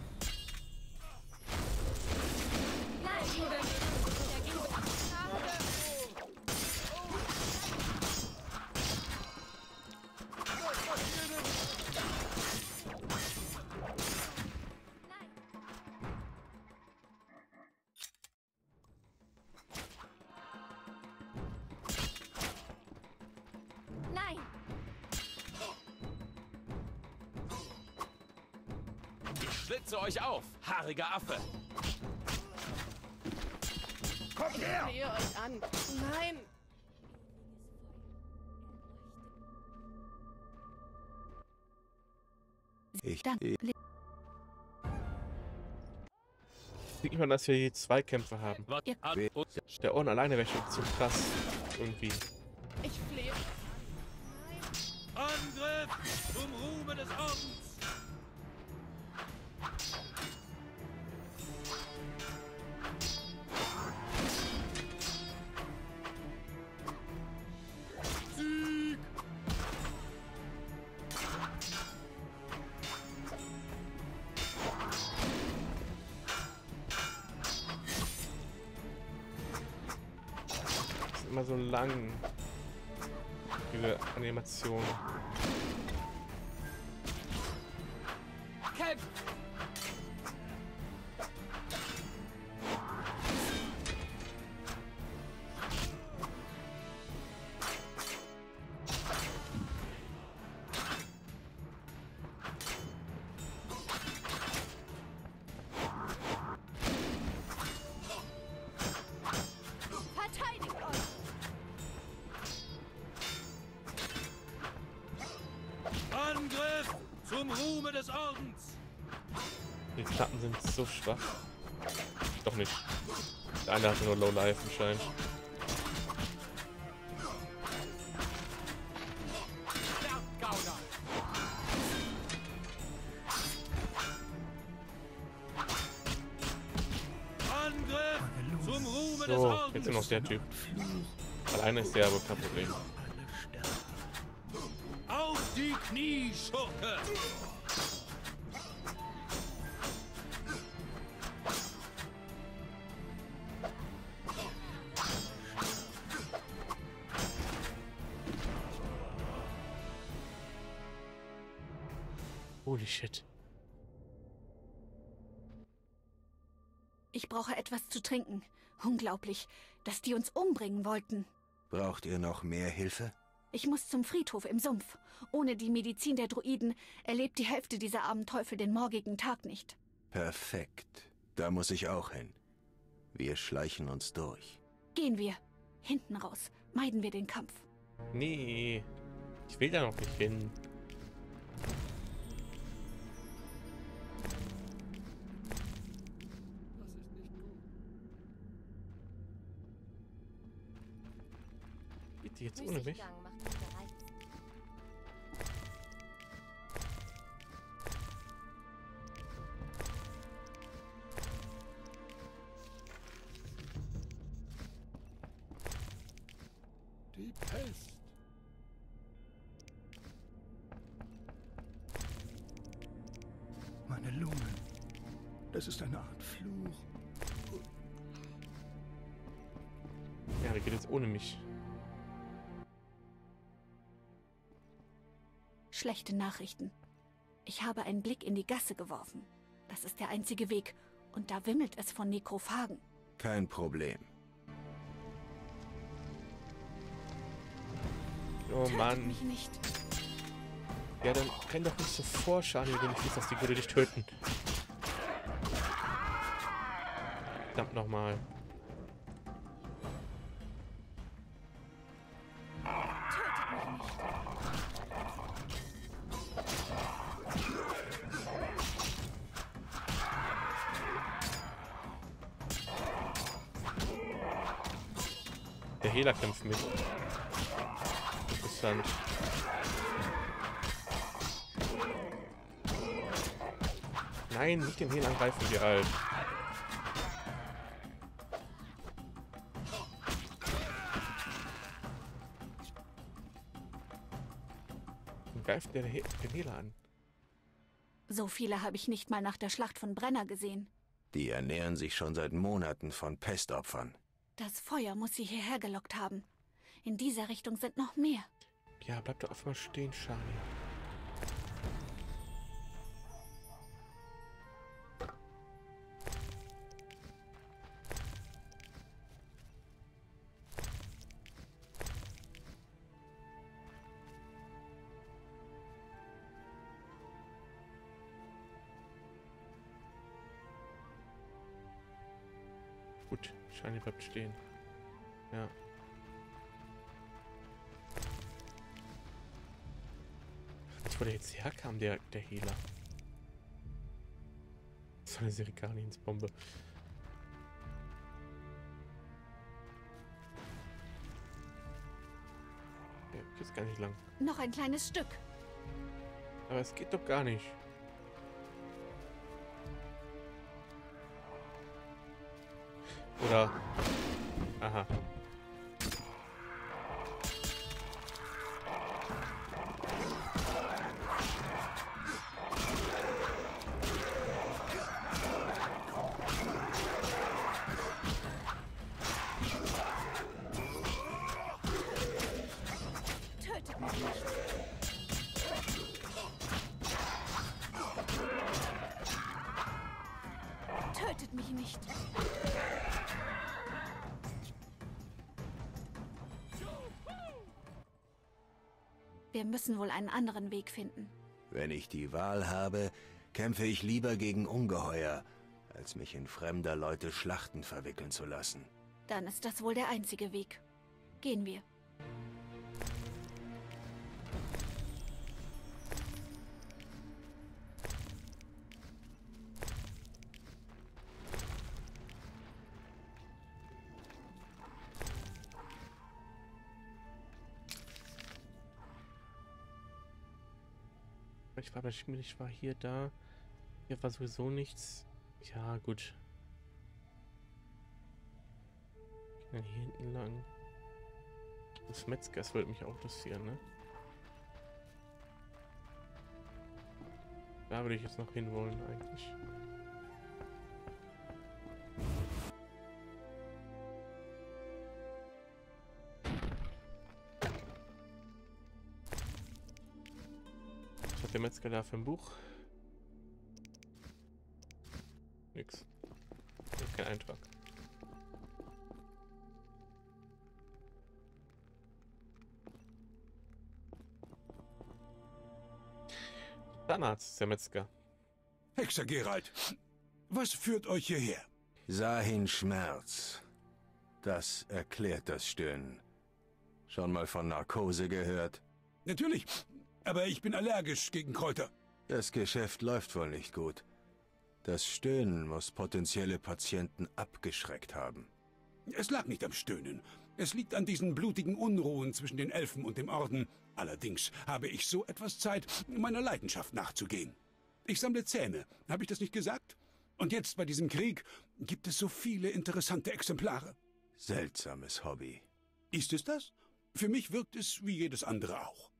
Nein! Ich schlitze euch auf, haariger Affe. Kommt her! Seht ihr euch an. Nein! Sieht man, dass wir hier zwei Kämpfe haben. Der Orden alleine wäre schon zu krass. Irgendwie. Ich flehe. Angriff zum Ruhme des Ordens! Sieg! Das ist immer so lang. Diese Animation. Kämpft! Verteidigt euch! Angriff zum Ruhme des Ordens! Die Platten sind so schwach. Doch nicht. Der eine hatte nur Low Life anscheinend. Angriff zum Ruhme des So, Ordens! jetzt nur noch der Typ. Alleine ist der aber kein Problem. Auf die Knie, Schurke! Holy shit. Ich brauche etwas zu trinken. Unglaublich, dass die uns umbringen wollten. Braucht ihr noch mehr Hilfe? Ich muss zum Friedhof im Sumpf. Ohne die Medizin der Druiden erlebt die Hälfte dieser armen Teufel den morgigen Tag nicht. Perfekt. Da muss ich auch hin. Wir schleichen uns durch. Gehen wir. Hinten raus. Meiden wir den Kampf. Nee. Ich will da noch nicht hin. Geht die jetzt ohne mich? Die Pest. Meine Lungen. Das ist eine Art Fluch. Ja, der geht jetzt ohne mich. Schlechte Nachrichten. Ich habe einen Blick in die Gasse geworfen. Das ist der einzige Weg. Und da wimmelt es von Nekrophagen. Kein Problem. Oh Mann. Tötet mich nicht. Ja, dann renn doch nicht so vor, Charlie, wenn ich weiß, dass die würde dich töten. Verdammt nochmal. Der Hehler kämpft mit. Interessant. Nein, nicht den Hehler angreifen, die alt. Und greift der den Hehler an. So viele habe ich nicht mal nach der Schlacht von Brenna gesehen. Die ernähren sich schon seit Monaten von Pestopfern. Das Feuer muss sie hierher gelockt haben. In dieser Richtung sind noch mehr. Ja, bleib doch einfach mal stehen, Charlie. Gut, Shiny bleibt stehen. Ja. Wo der jetzt herkam, der Hehler. Das war eine Serikaniensbombe. Ja, geht's gar nicht lang. Noch ein kleines Stück. Aber es geht doch gar nicht. Oder... Aha. Tötet mich nicht. Tötet mich nicht. Wir müssen wohl einen anderen Weg finden. Wenn ich die Wahl habe, kämpfe ich lieber gegen Ungeheuer, als mich in fremder Leute Schlachten verwickeln zu lassen. Dann ist das wohl der einzige Weg. Gehen wir. Ich war hier, da. Hier war sowieso nichts. Ja, gut. Dann hier hinten lang. Das Metzgers würde mich auch interessieren, ne? Da würde ich jetzt noch hinwollen, eigentlich. Was hat der Metzger da für ein Buch? Nix. Kein Eintrag. Zahnarzt, der Metzger. Hexer Geralt, was führt euch hierher? Sahin Schmerz. Das erklärt das Stöhnen. Schon mal von Narkose gehört? Natürlich, aber ich bin allergisch gegen Kräuter. Das Geschäft läuft wohl nicht gut. Das Stöhnen muss potenzielle Patienten abgeschreckt haben. Es lag nicht am Stöhnen. Es liegt an diesen blutigen Unruhen zwischen den Elfen und dem Orden. Allerdings habe ich so etwas Zeit, meiner Leidenschaft nachzugehen. Ich sammle Zähne, habe ich das nicht gesagt? Und jetzt bei diesem Krieg gibt es so viele interessante Exemplare. Seltsames Hobby. Ist es das? Für mich wirkt es wie jedes andere auch.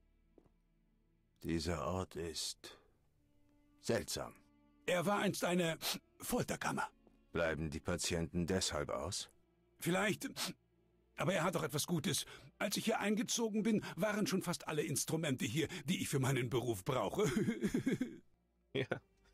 Dieser Ort ist seltsam. Er war einst eine Folterkammer. Bleiben die Patienten deshalb aus? Vielleicht, aber er hat doch etwas Gutes. Als ich hier eingezogen bin, waren schon fast alle Instrumente hier, die ich für meinen Beruf brauche. Ja.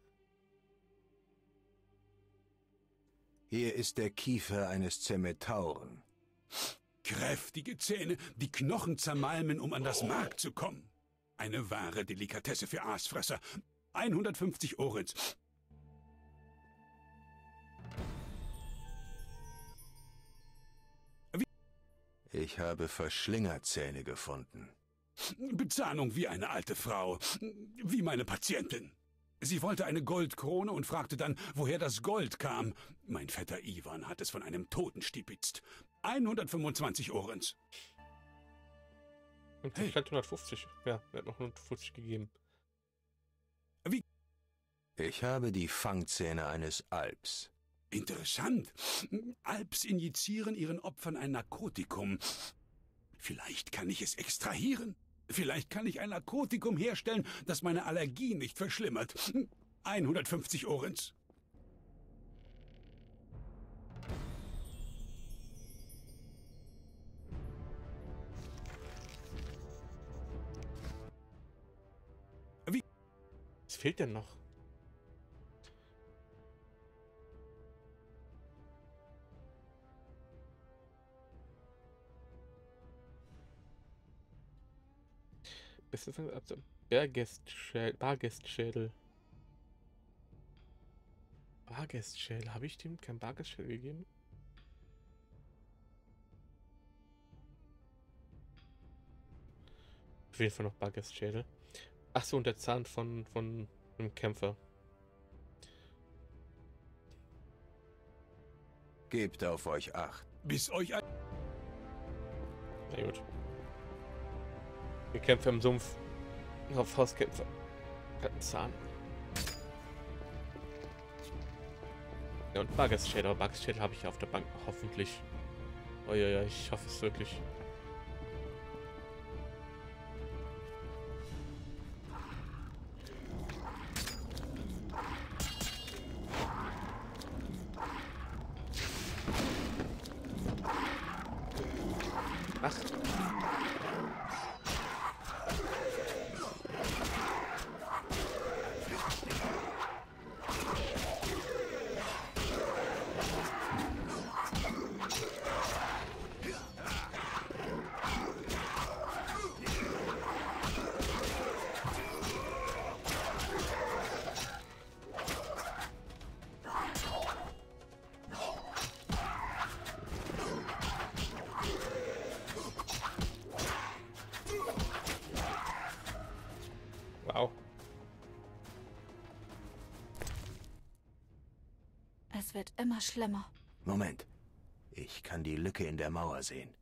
Hier ist der Kiefer eines Zemetauren. Kräftige Zähne, die Knochen zermalmen, um an das Mark zu kommen. Eine wahre Delikatesse für Aasfresser. 150 Orens. Ich habe Verschlingerzähne gefunden. Bezahlung wie eine alte Frau, wie meine Patientin. Sie wollte eine Goldkrone und fragte dann, woher das Gold kam. Mein Vetter Ivan hat es von einem Toten stibitzt. 125 Orens. Und hey. 150. Ja, er hat noch 150 gegeben. Wie? Ich habe die Fangzähne eines Alps. Interessant. Alps injizieren ihren Opfern ein Narkotikum. Vielleicht kann ich es extrahieren. Vielleicht kann ich ein Narkotikum herstellen, das meine Allergie nicht verschlimmert. 150 Orens. Wie? Was fehlt denn noch? Bargästschädel. Bargästschädel. Habe ich dem kein Bargästschädel gegeben? Auf jeden Fall noch Bargästschädel. Achso, und der Zahn von einem Kämpfer. Gebt auf euch Acht. Bis euch ein... Na gut. Wir kämpfen im Sumpf. Auf Hauskämpfer. Hat einen Zahn. Ja, und Bargästschädel. Aber Bargästschädel habe ich auf der Bank hoffentlich. Oh ja, ich hoffe es wirklich. Ach. Wow. Es wird immer schlimmer. Moment. Ich kann die Lücke in der Mauer sehen.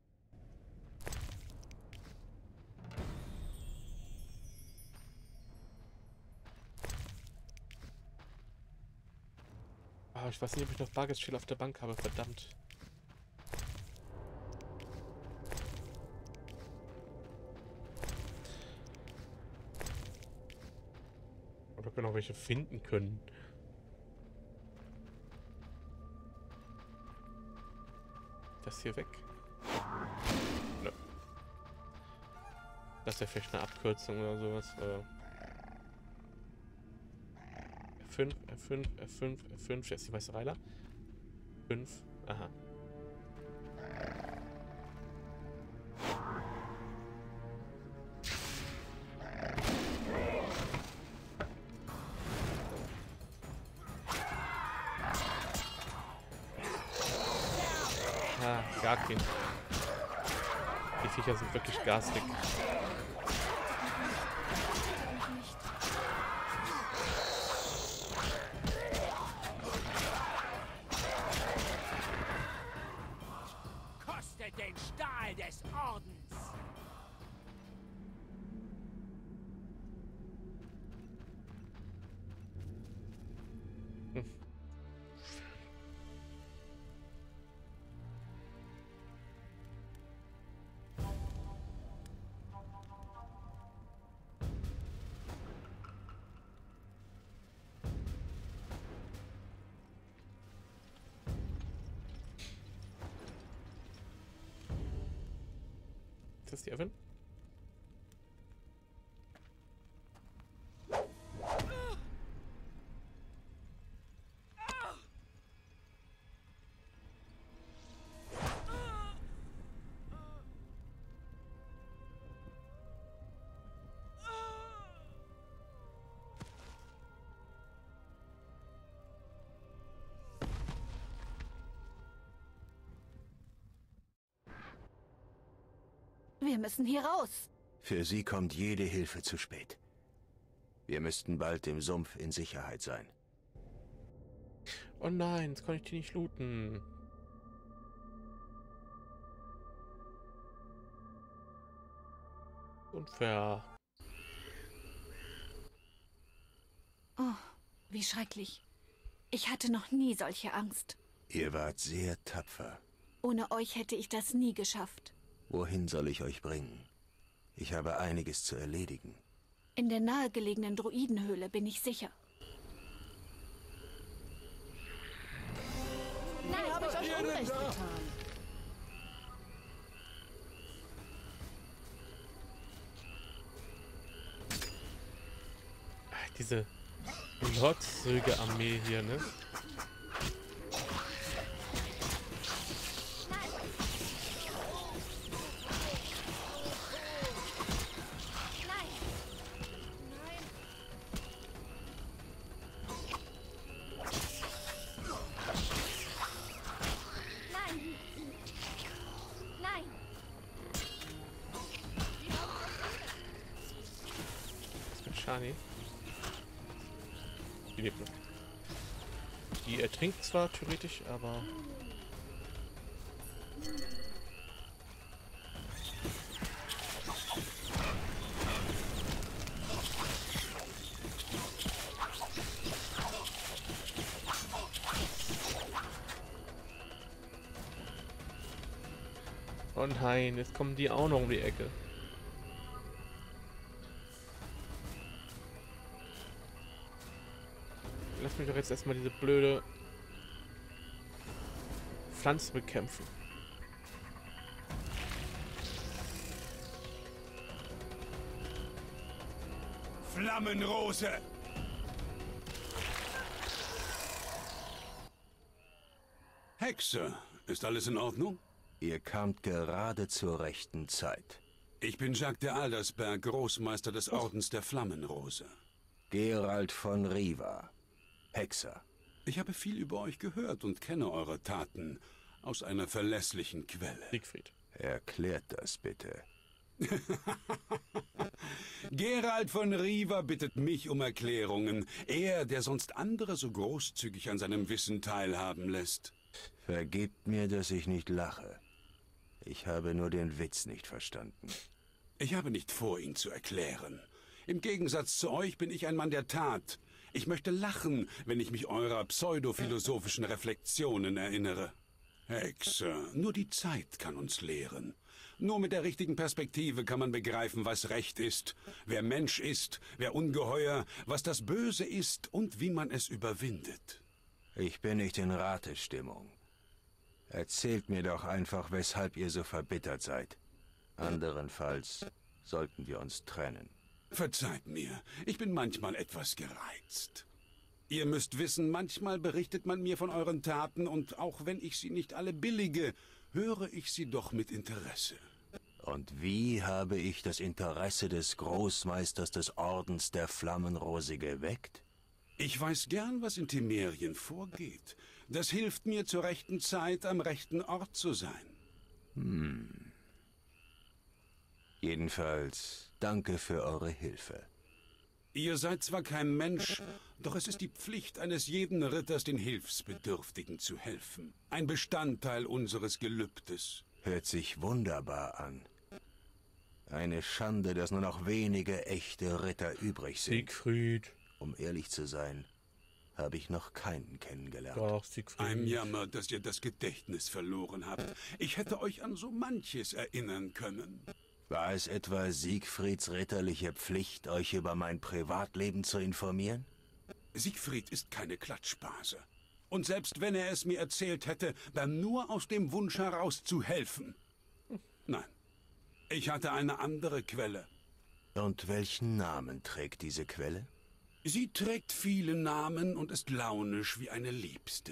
Oh, ich weiß nicht, ob ich noch Bargästschädel auf der Bank habe. Verdammt. Oder wir noch welche finden können. Das hier weg? Nö. Das ist ja vielleicht eine Abkürzung oder sowas. F5, F5, F5, F5. Das ist die weiße Reiler. 5. Aha. Garkin. Die Viecher sind wirklich garstig. Kostet den Stahl des Ordens! Ist das die Evan? Wir müssen hier raus. Für sie kommt jede Hilfe zu spät. Wir müssten bald im Sumpf in Sicherheit sein. Oh nein, jetzt kann ich die nicht looten. Unfair. Oh, wie schrecklich. Ich hatte noch nie solche Angst. Ihr wart sehr tapfer. Ohne euch hätte ich das nie geschafft. Wohin soll ich euch bringen? Ich habe einiges zu erledigen. In der nahegelegenen Druidenhöhle bin ich sicher. Nein, habe ich euch Unrecht getan. Diese Lordsrüge-Armee hier, ne? Shani. Die lebt noch. Die ertrinkt zwar theoretisch, aber... Oh nein, jetzt kommen die auch noch um die Ecke. Lass mich doch jetzt erstmal diese blöde Pflanze bekämpfen. Flammenrose! Hexe, ist alles in Ordnung? Ihr kamt gerade zur rechten Zeit. Ich bin Jacques de Aldersberg, Großmeister des Ordens der Flammenrose. Geralt von Riva, Hexer. Ich habe viel über euch gehört und kenne eure Taten aus einer verlässlichen Quelle. Siegfried. Erklärt das bitte. Geralt von Riva bittet mich um Erklärungen. Er, der sonst andere so großzügig an seinem Wissen teilhaben lässt. Vergebt mir, dass ich nicht lache. Ich habe nur den Witz nicht verstanden. Ich habe nicht vor, ihn zu erklären. Im Gegensatz zu euch bin ich ein Mann der Tat. Ich möchte lachen, wenn ich mich eurer pseudophilosophischen Reflexionen erinnere. Hexe, nur die Zeit kann uns lehren. Nur mit der richtigen Perspektive kann man begreifen, was Recht ist, wer Mensch ist, wer Ungeheuer, was das Böse ist und wie man es überwindet. Ich bin nicht in Ratestimmung. Erzählt mir doch einfach, weshalb ihr so verbittert seid. Anderenfalls sollten wir uns trennen. Verzeiht mir, ich bin manchmal etwas gereizt. Ihr müsst wissen, manchmal berichtet man mir von euren Taten und auch wenn ich sie nicht alle billige, höre ich sie doch mit Interesse. Und wie habe ich das Interesse des Großmeisters des Ordens der Flammenrose geweckt? Ich weiß gern, was in Temerien vorgeht. Das hilft mir, zur rechten Zeit am rechten Ort zu sein. Jedenfalls, danke für eure Hilfe. Ihr seid zwar kein Mensch, doch es ist die Pflicht eines jeden Ritters, den Hilfsbedürftigen zu helfen. Ein Bestandteil unseres Gelübdes. Hört sich wunderbar an. Eine Schande, dass nur noch wenige echte Ritter übrig sind. Siegfried. Um ehrlich zu sein, habe ich noch keinen kennengelernt. Doch, Siegfried. Ein Jammer, dass ihr das Gedächtnis verloren habt. Ich hätte euch an so manches erinnern können. War es etwa Siegfrieds ritterliche Pflicht, euch über mein Privatleben zu informieren? Siegfried ist keine Klatschbase. Und selbst wenn er es mir erzählt hätte, dann nur aus dem Wunsch heraus zu helfen. Nein, ich hatte eine andere Quelle. Und welchen Namen trägt diese Quelle? Sie trägt viele Namen und ist launisch wie eine Liebste.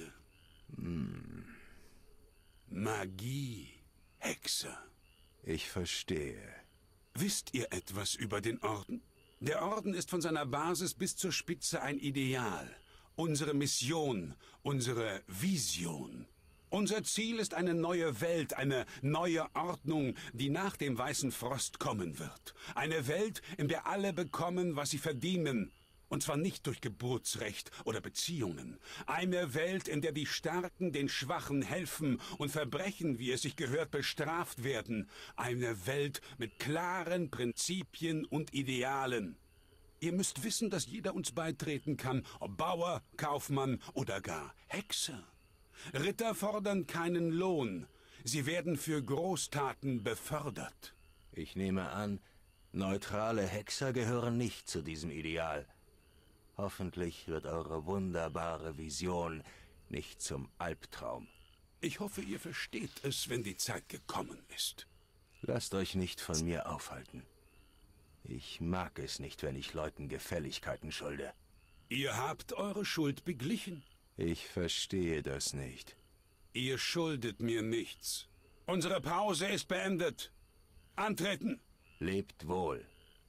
Magie, Hexe. Ich verstehe. Wisst ihr etwas über den Orden? Der Orden ist von seiner Basis bis zur Spitze ein Ideal. Unsere Mission, unsere Vision. Unser Ziel ist eine neue Welt, eine neue Ordnung, die nach dem weißen Frost kommen wird. Eine Welt, in der alle bekommen, was sie verdienen. Und zwar nicht durch Geburtsrecht oder Beziehungen. Eine Welt, in der die Starken den Schwachen helfen und Verbrechen, wie es sich gehört, bestraft werden. Eine Welt mit klaren Prinzipien und Idealen. Ihr müsst wissen, dass jeder uns beitreten kann, ob Bauer, Kaufmann oder gar Hexer. Ritter fordern keinen Lohn. Sie werden für Großtaten befördert. Ich nehme an, neutrale Hexer gehören nicht zu diesem Ideal. Hoffentlich wird eure wunderbare Vision nicht zum Albtraum. Ich hoffe, ihr versteht es, wenn die Zeit gekommen ist. Lasst euch nicht von mir aufhalten. Ich mag es nicht, wenn ich Leuten Gefälligkeiten schulde. Ihr habt eure Schuld beglichen. Ich verstehe das nicht. Ihr schuldet mir nichts. Unsere Pause ist beendet. Antreten! Lebt wohl.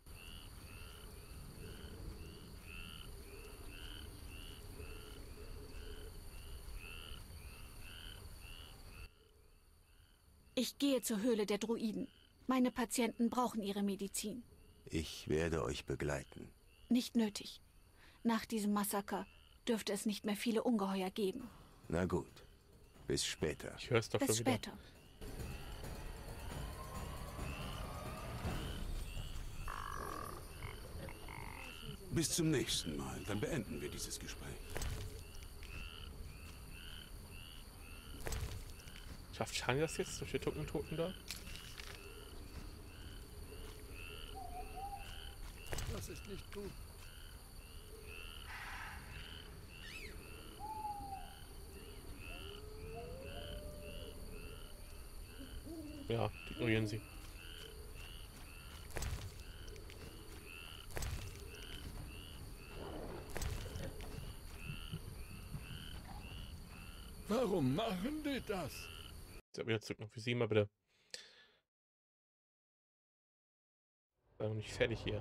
Ich gehe zur Höhle der Druiden. Meine Patienten brauchen ihre Medizin. Ich werde euch begleiten. Nicht nötig. Nach diesem Massaker dürfte es nicht mehr viele Ungeheuer geben. Na gut. Bis später. Ich hör's doch Bis schon wieder. später. Bis zum nächsten Mal. Dann beenden wir dieses Gespräch. Schafft Shani das jetzt durch die Toten da? Das ist nicht gut. Ja, ignorieren sie. Warum machen die das? Jetzt wieder zurück noch für Sie mal bitte. Sei noch nicht fertig hier.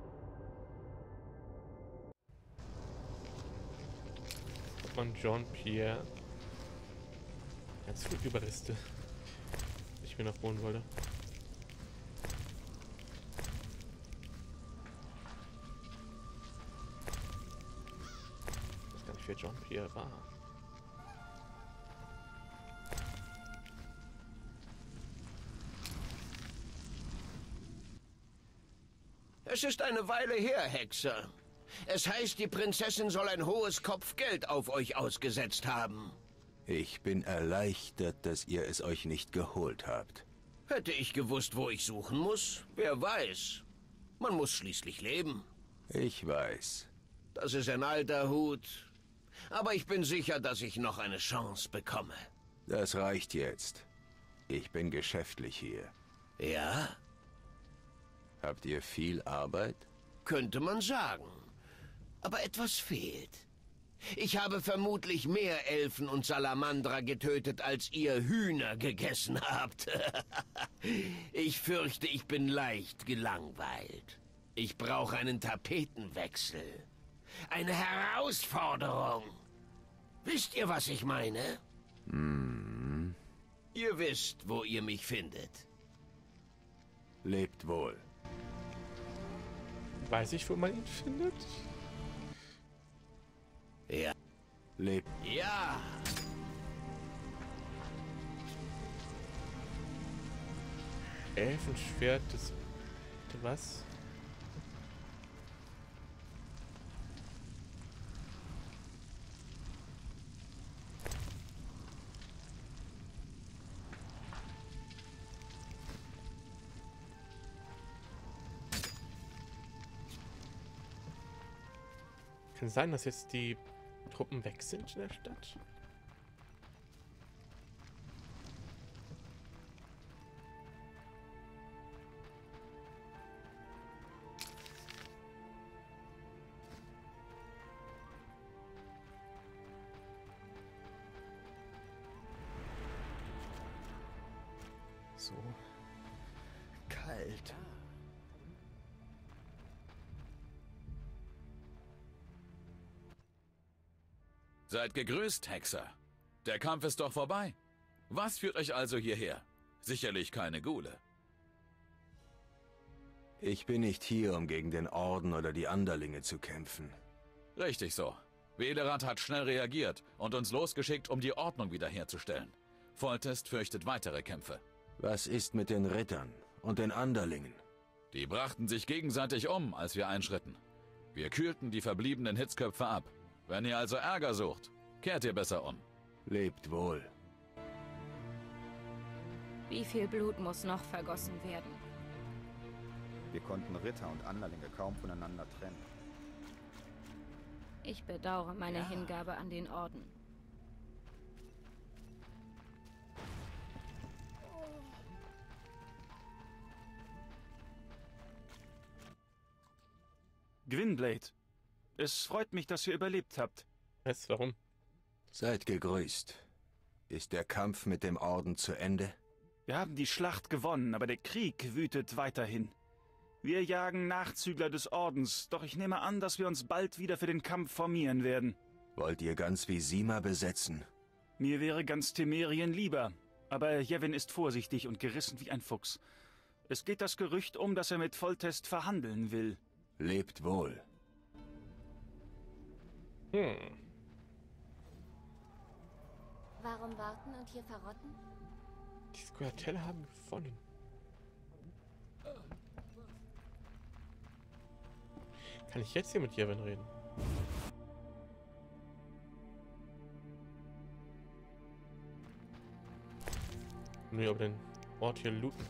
Hat man Jean-Pierre. Ganz viele Überreste, die ich mir noch holen wollte. Ich weiß gar nicht, wer Jean-Pierre war. Es ist eine Weile her, Hexer. Es heißt, die Prinzessin soll ein hohes Kopfgeld auf euch ausgesetzt haben. Ich bin erleichtert, dass ihr es euch nicht geholt habt. Hätte ich gewusst, wo ich suchen muss? Wer weiß. Man muss schließlich leben. Ich weiß. Das ist ein alter Hut. Aber ich bin sicher, dass ich noch eine Chance bekomme. Das reicht jetzt. Ich bin geschäftlich hier. Ja? Habt ihr viel Arbeit? Könnte man sagen. Aber etwas fehlt. Ich habe vermutlich mehr Elfen und Salamandrer getötet, als ihr Hühner gegessen habt. Ich fürchte, ich bin leicht gelangweilt. Ich brauche einen Tapetenwechsel. Eine Herausforderung. Wisst ihr, was ich meine? Hm. Ihr wisst, wo ihr mich findet. Lebt wohl. Weiß ich, wo man ihn findet? Ja. Lebt. Ja. Elfenschwert des... Was? Kann sein, dass jetzt die Truppen weg sind in der Stadt. So kalt. Seid gegrüßt, Hexer. Der Kampf ist doch vorbei. Was führt euch also hierher? Sicherlich keine Ghule. Ich bin nicht hier, um gegen den Orden oder die Anderlinge zu kämpfen. Richtig so. Velerat hat schnell reagiert und uns losgeschickt, um die Ordnung wiederherzustellen. Foltest fürchtet weitere Kämpfe. Was ist mit den Rittern und den Anderlingen? Die brachten sich gegenseitig um, als wir einschritten. Wir kühlten die verbliebenen Hitzköpfe ab. Wenn ihr also Ärger sucht, kehrt ihr besser um. Lebt wohl. Wie viel Blut muss noch vergossen werden? Wir konnten Ritter und Anderlinge kaum voneinander trennen. Ich bedauere meine Hingabe an den Orden. Gwynblade, es freut mich, dass ihr überlebt habt. Was? Warum? Seid gegrüßt. Ist der Kampf mit dem Orden zu Ende? Wir haben die Schlacht gewonnen, aber der Krieg wütet weiterhin. Wir jagen Nachzügler des Ordens, doch ich nehme an, dass wir uns bald wieder für den Kampf formieren werden. Wollt ihr ganz Vizima besetzen? Mir wäre ganz Temerien lieber, aber Yevon ist vorsichtig und gerissen wie ein Fuchs. Es geht das Gerücht um, dass er mit Foltest verhandeln will. Lebt wohl. Warum warten und hier verrotten? Die Squirtelle haben gewonnen. Kann ich jetzt hier mit Yevon reden? Nö, aber den Ort hier looten.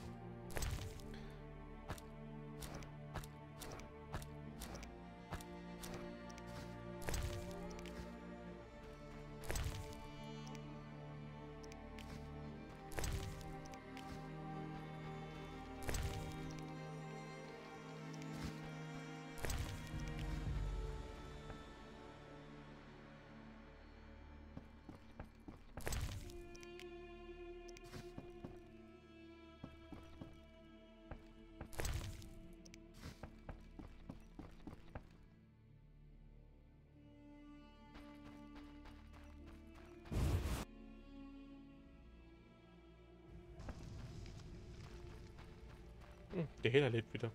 Der Hehler lebt wieder.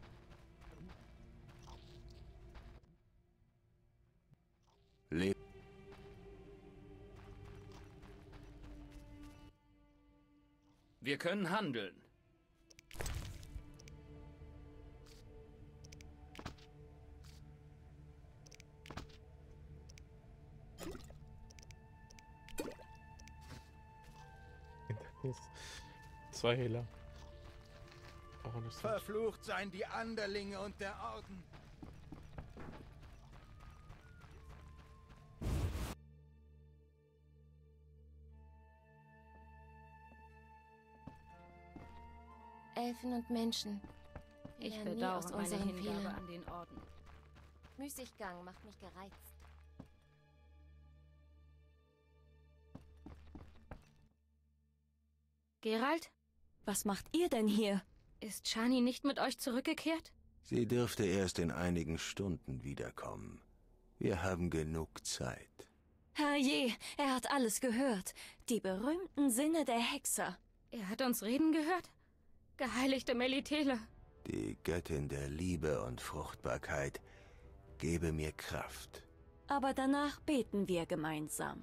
Lebt. Wir können handeln. Zwei Hehler. Verflucht seien die Anderlinge und der Orden. Elfen und Menschen. Ich lernen nie bedauere aus meine unseren Hingabe Fehlern. an den Orden. Müßiggang macht mich gereizt. Geralt? Was macht ihr denn hier? Ist Shani nicht mit euch zurückgekehrt? Sie dürfte erst in einigen Stunden wiederkommen. Wir haben genug Zeit. Herrje, er hat alles gehört. Die berühmten Sinne der Hexer. Er hat uns reden gehört? Geheiligte Melitele. Die Göttin der Liebe und Fruchtbarkeit gebe mir Kraft. Aber danach beten wir gemeinsam.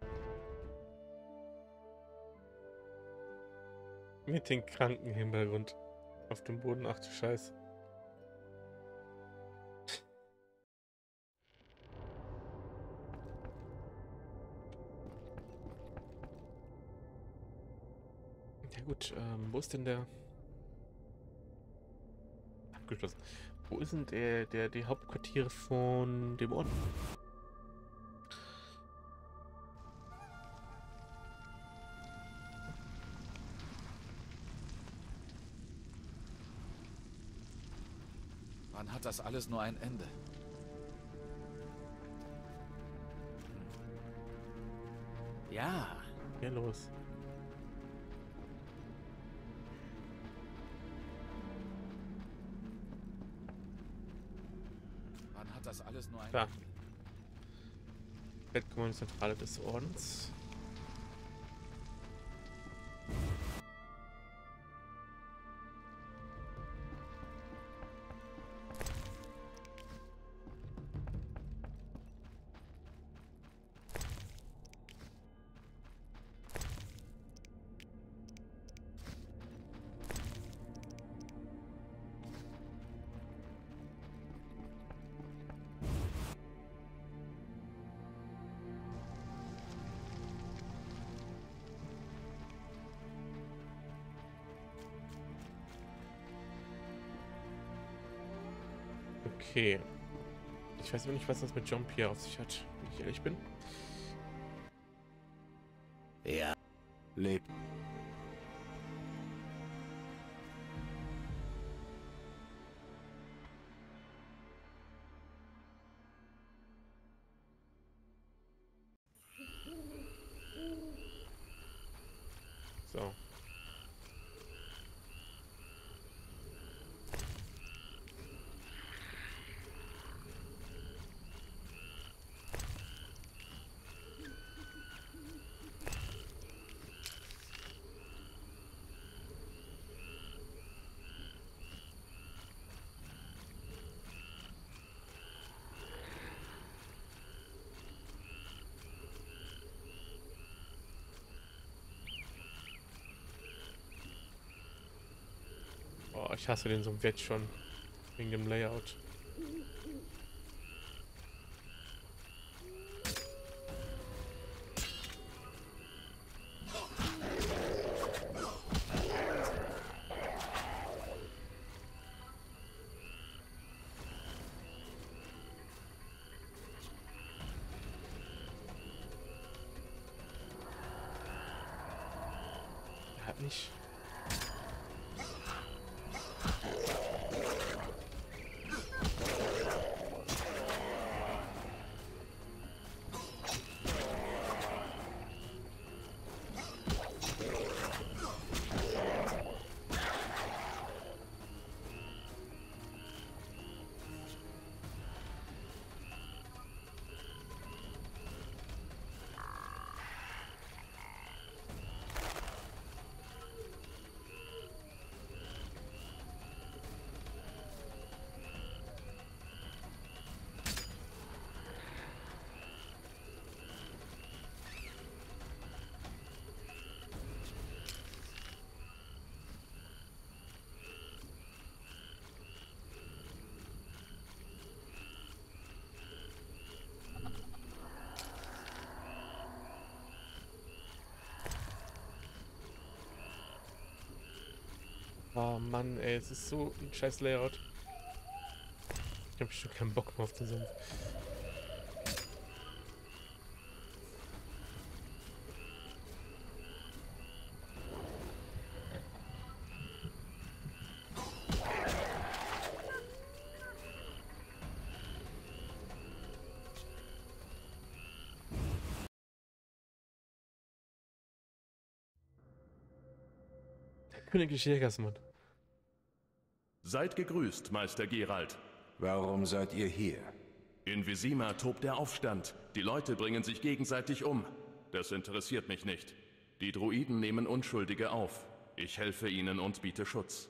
Mit den Kranken im Hintergrund. Auf dem Boden, ach du Scheiße. Ja gut, wo ist denn der... Abgeschlossen. Wo ist denn die Hauptquartiere von dem Orden? Wann hat das alles nur ein Ende? Ja. Geh los. Wann hat das alles nur ein Da. Ende? Feldkommando Zentrale des Ordens. Okay. Ich weiß noch nicht, was das mit Jean-Pierre auf sich hat, wenn ich ehrlich bin. Ja. Lebt. So. Oh, ich hasse den so jetzt schon. Wegen dem Layout. Er hat nicht... Oh Mann, ey, es ist so ein scheiß Layout. Ich hab schon keinen Bock mehr auf den Sumpf. Königliche Jägersmann. Seid gegrüßt, Meister Geralt. Warum seid ihr hier? In Vizima tobt der Aufstand. Die Leute bringen sich gegenseitig um. Das interessiert mich nicht. Die Druiden nehmen Unschuldige auf. Ich helfe ihnen und biete Schutz.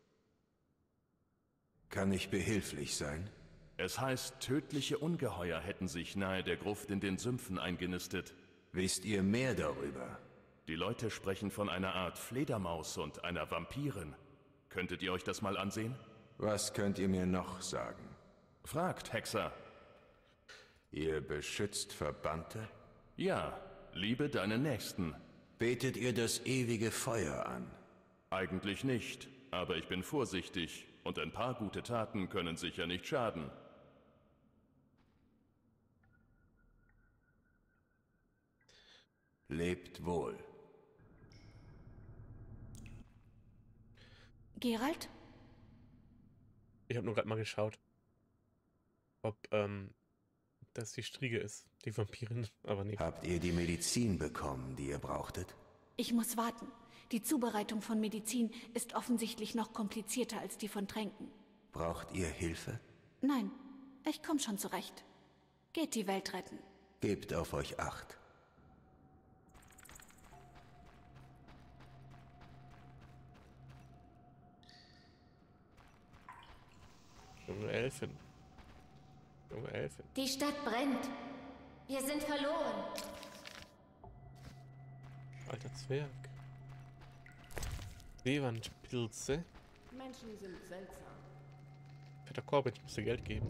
Kann ich behilflich sein? Es heißt, tödliche Ungeheuer hätten sich nahe der Gruft in den Sümpfen eingenistet. Wisst ihr mehr darüber? Die Leute sprechen von einer Art Fledermaus und einer Vampirin. Könntet ihr euch das mal ansehen? Was könnt ihr mir noch sagen? Fragt, Hexer. Ihr beschützt Verbannte? Ja, liebe deinen Nächsten. Betet ihr das ewige Feuer an? Eigentlich nicht, aber ich bin vorsichtig und ein paar gute Taten können sicher nicht schaden. Lebt wohl. Geralt? Ich habe nur gerade mal geschaut, ob das die Striege ist, die Vampirin, aber nicht. Habt ihr die Medizin bekommen, die ihr brauchtet? Ich muss warten. Die Zubereitung von Medizin ist offensichtlich noch komplizierter als die von Tränken. Braucht ihr Hilfe? Nein, ich komm schon zurecht. Geht die Welt retten. Gebt auf euch Acht. Junge Elfin. Junge Elfin. Die Stadt brennt. Wir sind verloren. Alter Zwerg. Seewandpilze. Menschen sind seltsam. Vetter Corbett, ich muss dir Geld geben.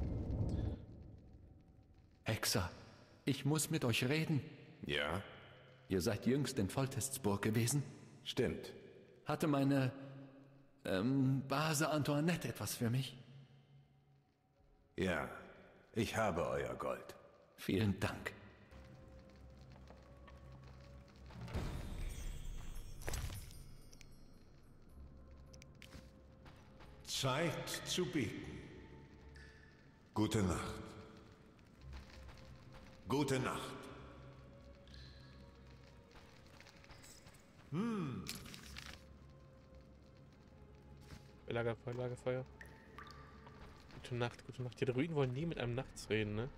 Hexer, ich muss mit euch reden. Ja? Ihr seid jüngst in Foltestsburg gewesen? Stimmt. Hatte meine Base Antoinette etwas für mich? Ja, ich habe euer Gold. Vielen Dank. Zeit zu beten. Gute Nacht. Gute Nacht. Lagerfeuer, Lagerfeuer. Gute Nacht, gute Nacht. Die Druiden wollen nie mit einem nachts reden, ne?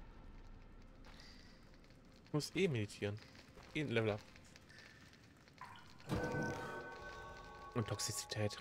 Ich muss eh meditieren. Eh ein Level up. Und Toxizität.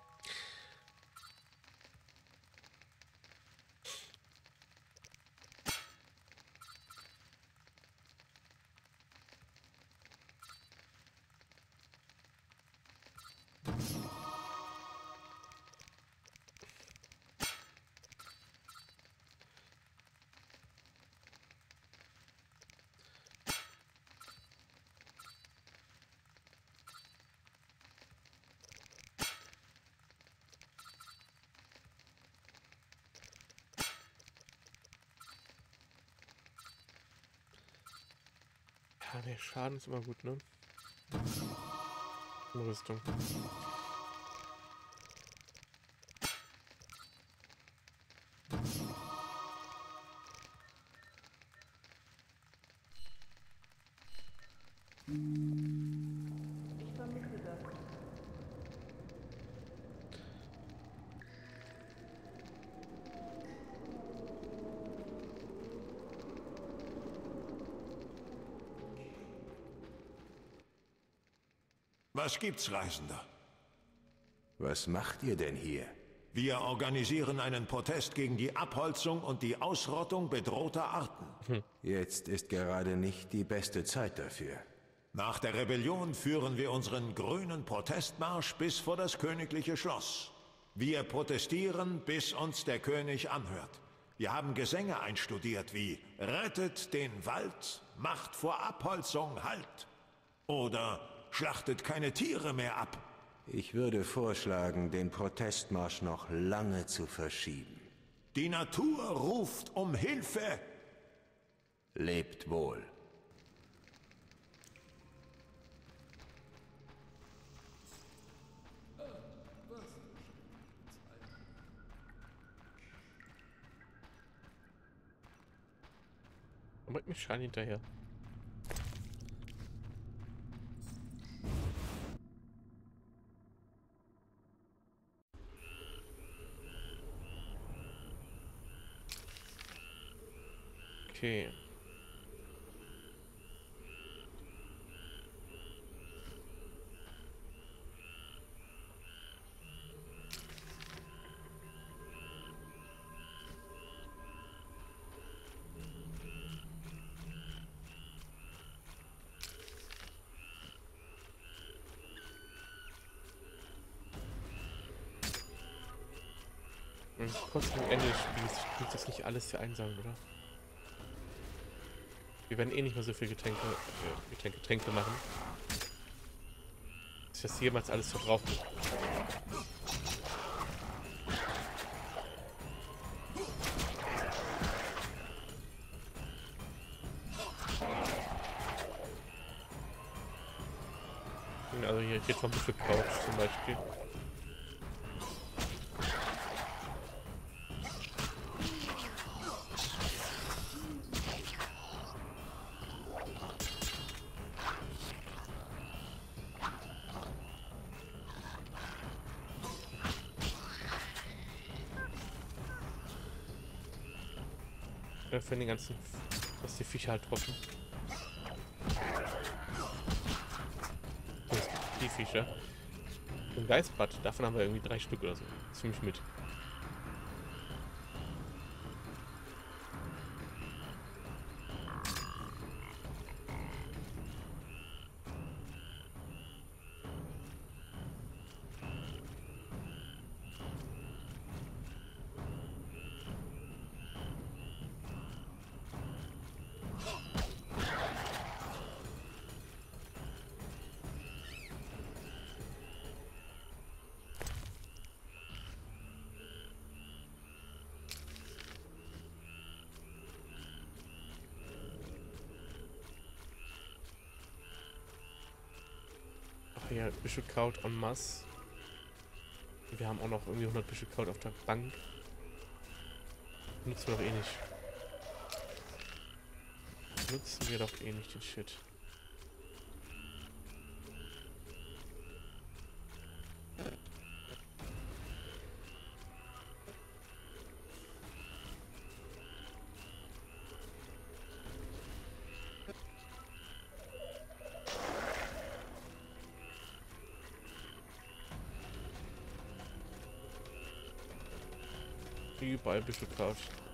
Ja, der Schaden ist immer gut, ne? Rüstung. Was gibt's, Reisender? Was macht ihr denn hier? Wir organisieren einen Protest gegen die Abholzung und die Ausrottung bedrohter Arten. Jetzt ist gerade nicht die beste Zeit dafür. Nach der Rebellion führen wir unseren grünen Protestmarsch bis vor das königliche Schloss. Wir protestieren, bis uns der König anhört. Wir haben Gesänge einstudiert wie »Rettet den Wald, macht vor Abholzung Halt« oder »Schlachtet keine Tiere mehr ab«. Ich würde vorschlagen, den Protestmarsch noch lange zu verschieben. Die Natur ruft um Hilfe. Lebt wohl. Bringt mich Schein hinterher. Okay. Kurz am Ende des Spiels klingt das nicht alles für einsam, oder? Wir werden eh nicht mehr so viel Getränke machen. Dass das jemals alles verbrauchen. Also hier jetzt noch ein bisschen Couch zum Beispiel. Für den ganzen, dass die Viecher halt trocken. Die Viecher. Ein Geistbad, davon haben wir irgendwie 3 Stück oder so. Ziemlich mit. Ja, Büschelkraut en masse. Wir haben auch noch irgendwie 100 Büschelkraut auf der Bank. Nutzen wir doch eh nicht. Nutzen wir doch eh nicht den Shit. Überall Büschelkraut.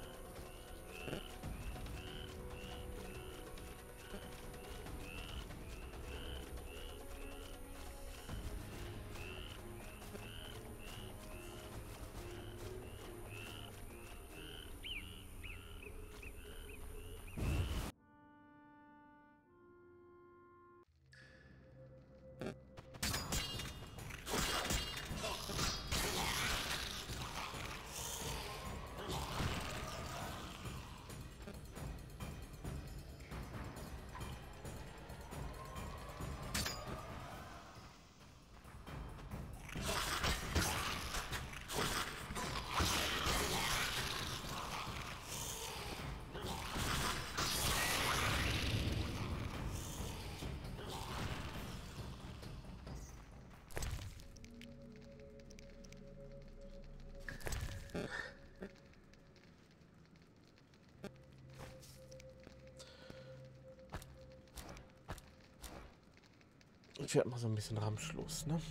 Ich werde mal so ein bisschen Ramschluss, ne?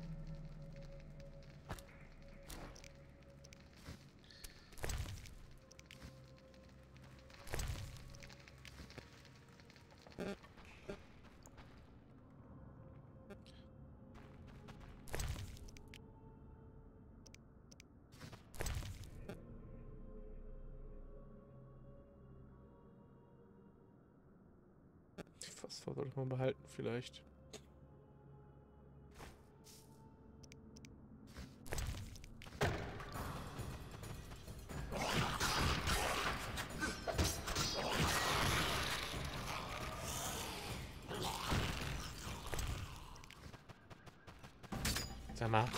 Die Phosphor sollte man behalten vielleicht. Sag mal.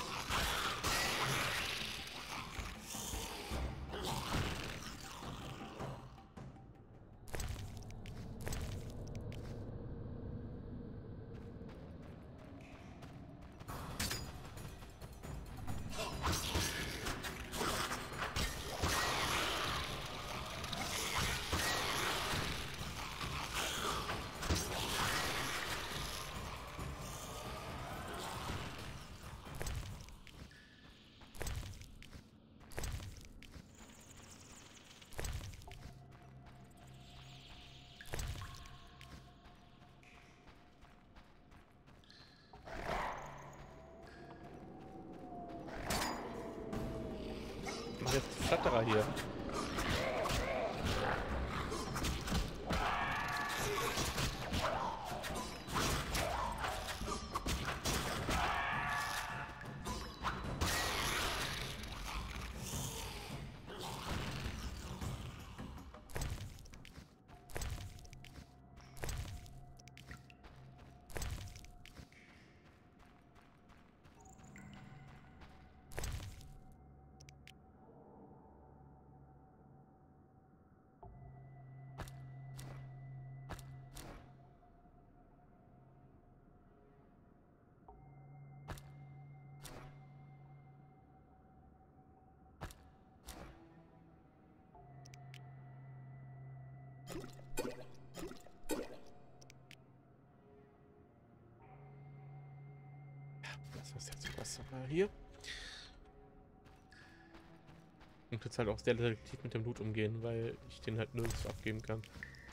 Mach jetzt Flatterer hier. Das ist jetzt was mal hier. Und jetzt halt auch sehr selektiv mit dem Loot umgehen, weil ich den halt nirgends abgeben kann.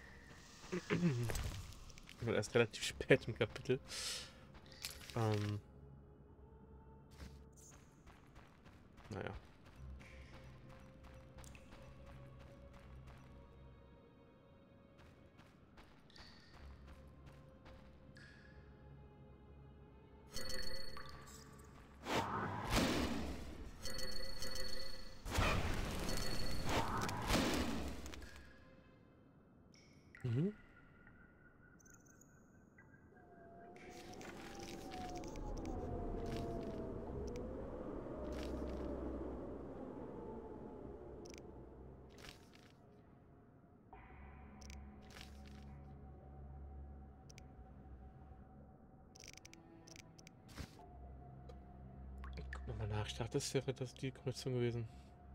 Und erst relativ spät im Kapitel. Naja. Ach, ich dachte, das wäre das die Kombination gewesen.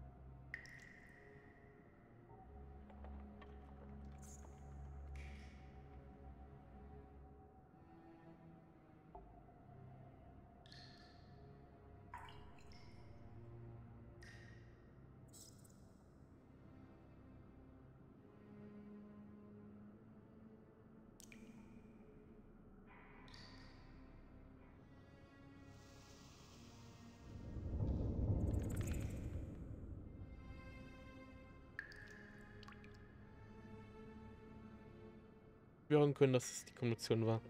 Wir hören können, dass es die Kombination war.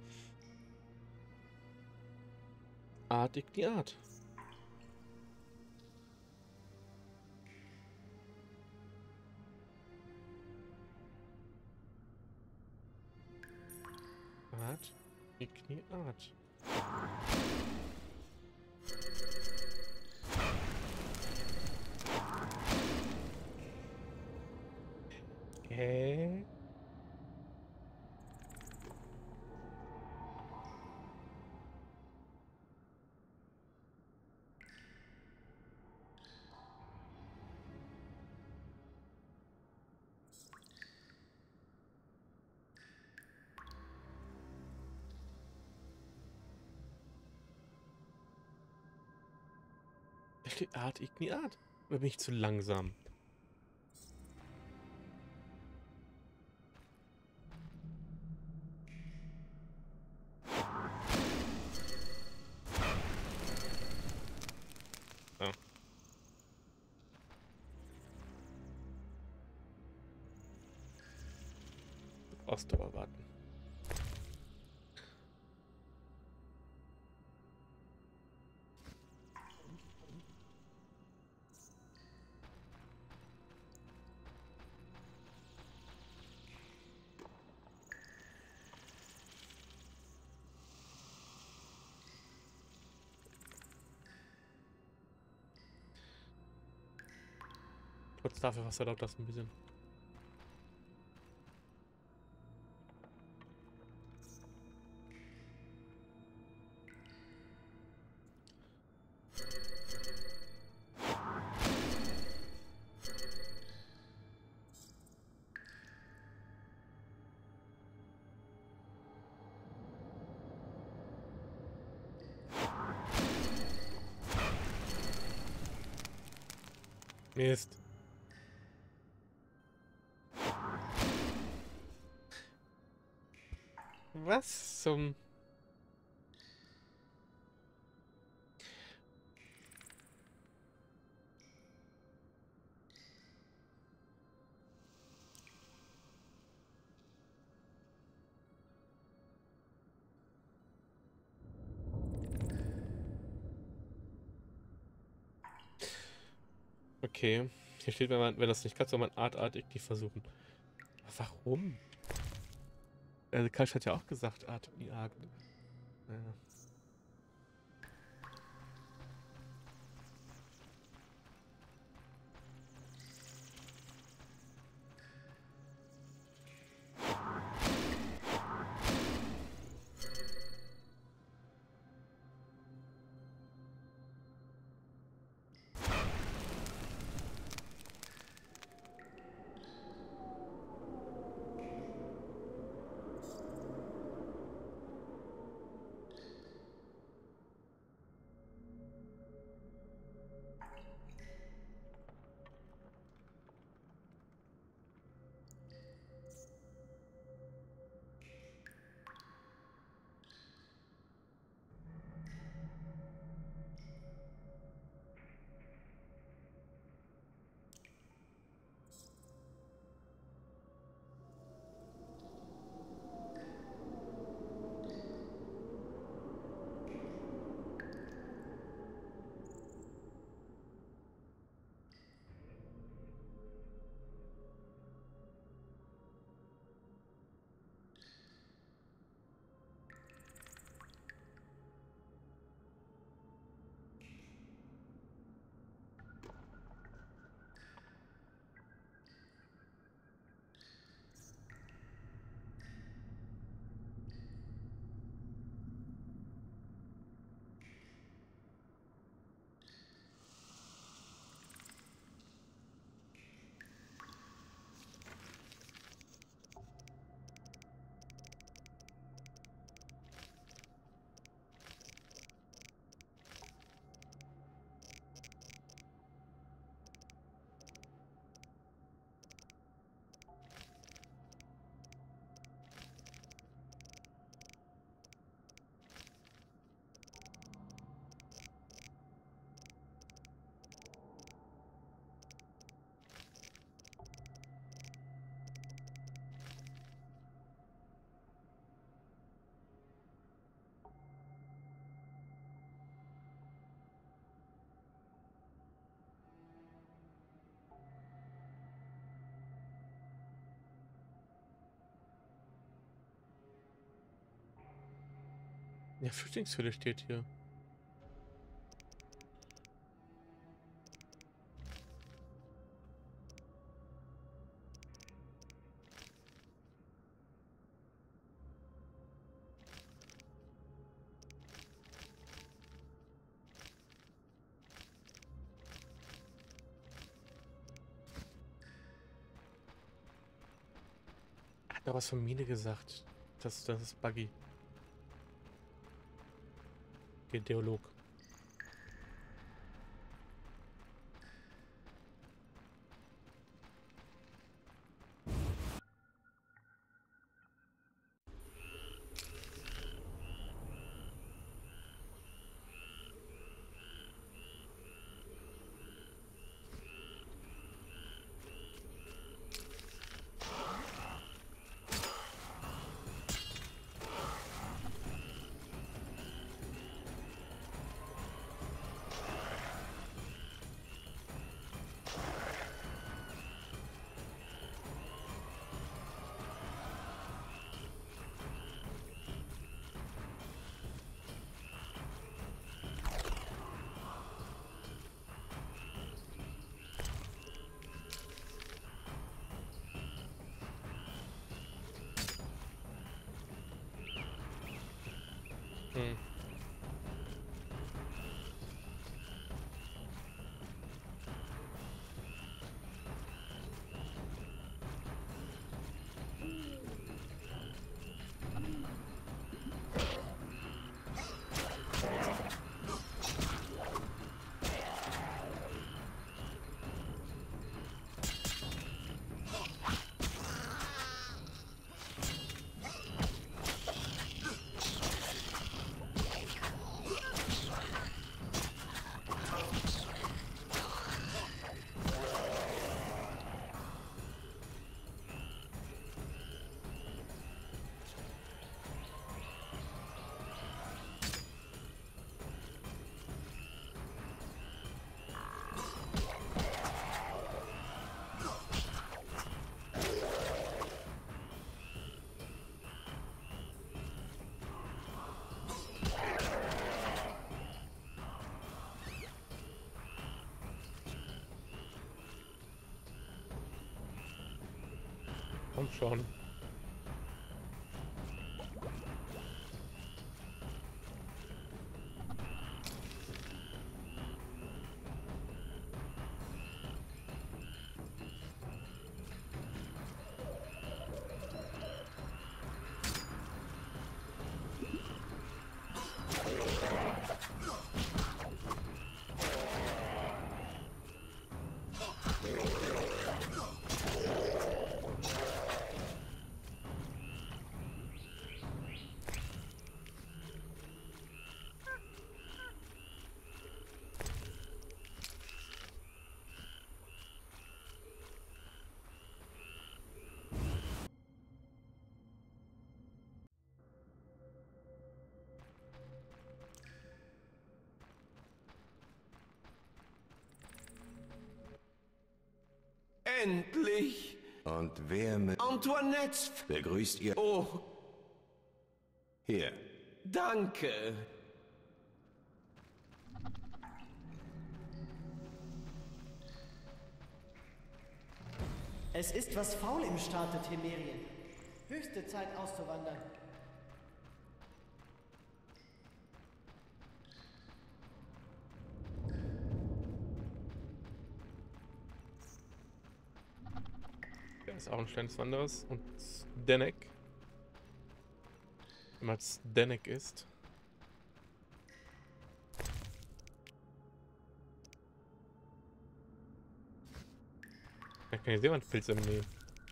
Art Igni Art. Art Igni Art. Hä? Da steht Art Igni Art. Oder bin ich zu langsam? Ah. Du brauchst aber warten. Kurz dafür was erlaubt das ein bisschen. Mist. Was zum... Okay. Hier steht, wenn das nicht kann, soll man Art Igni versuchen. Aber warum? Kalsch hat ja auch gesagt, Art Igni Art. Ja. Ja, Flüchtlingshöhle steht hier. Hat er was von Mine gesagt? Das ist Buggy. Der Dialog. Komm schon. Endlich! Und wer mit Antoinette begrüßt ihr? Oh, Hier. danke. Es ist was faul im Staate Temerien. Höchste Zeit auszuwandern. Der ist auch ein kleines anderes. Und Denek. Wenn man Denek ist. Da kann ich Seewandpilze nehmen.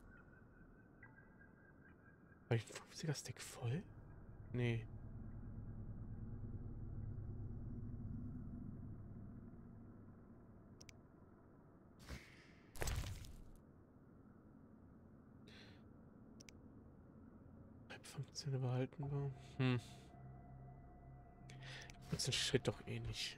War ich ein 50er Stick voll? Nee. Funktion behalten war. Jetzt ein Schritt doch eh nicht.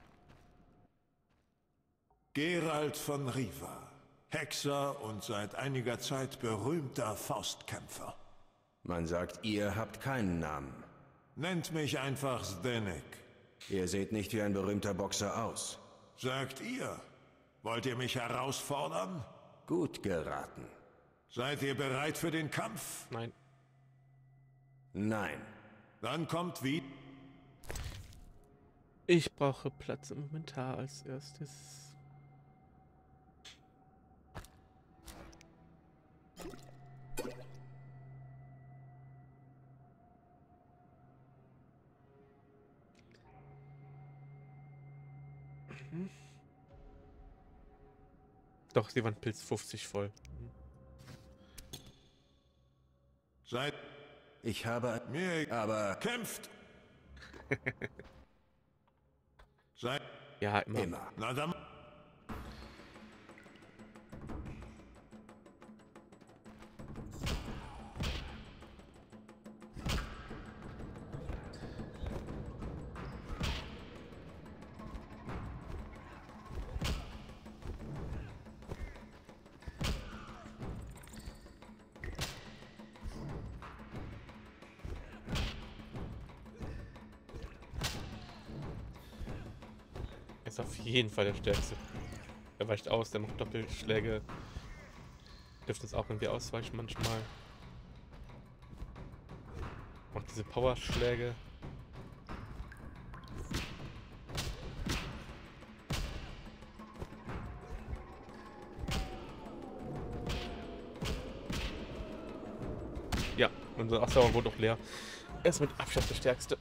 Geralt von Riva, Hexer und seit einiger Zeit berühmter Faustkämpfer. Man sagt, ihr habt keinen Namen. Nennt mich einfach Zdenek. Ihr seht nicht wie ein berühmter Boxer aus. Sagt ihr. Wollt ihr mich herausfordern? Gut geraten. Seid ihr bereit für den Kampf? Nein. Nein. Dann kommt wie... Ich brauche Platz im Inventar als erstes. Doch, die Wandpilz 50 voll. Seid... Ich habe... Mir... Aber... Kämpft! Seid... Ja, immer. Na dann... Ist auf jeden Fall der Stärkste. Der weicht aus, der macht Doppelschläge. Dürfte es auch irgendwie ausweichen manchmal. Macht diese Powerschläge. Ja, unsere Ausdauer wurde auch leer. Er ist mit Abstand der Stärkste.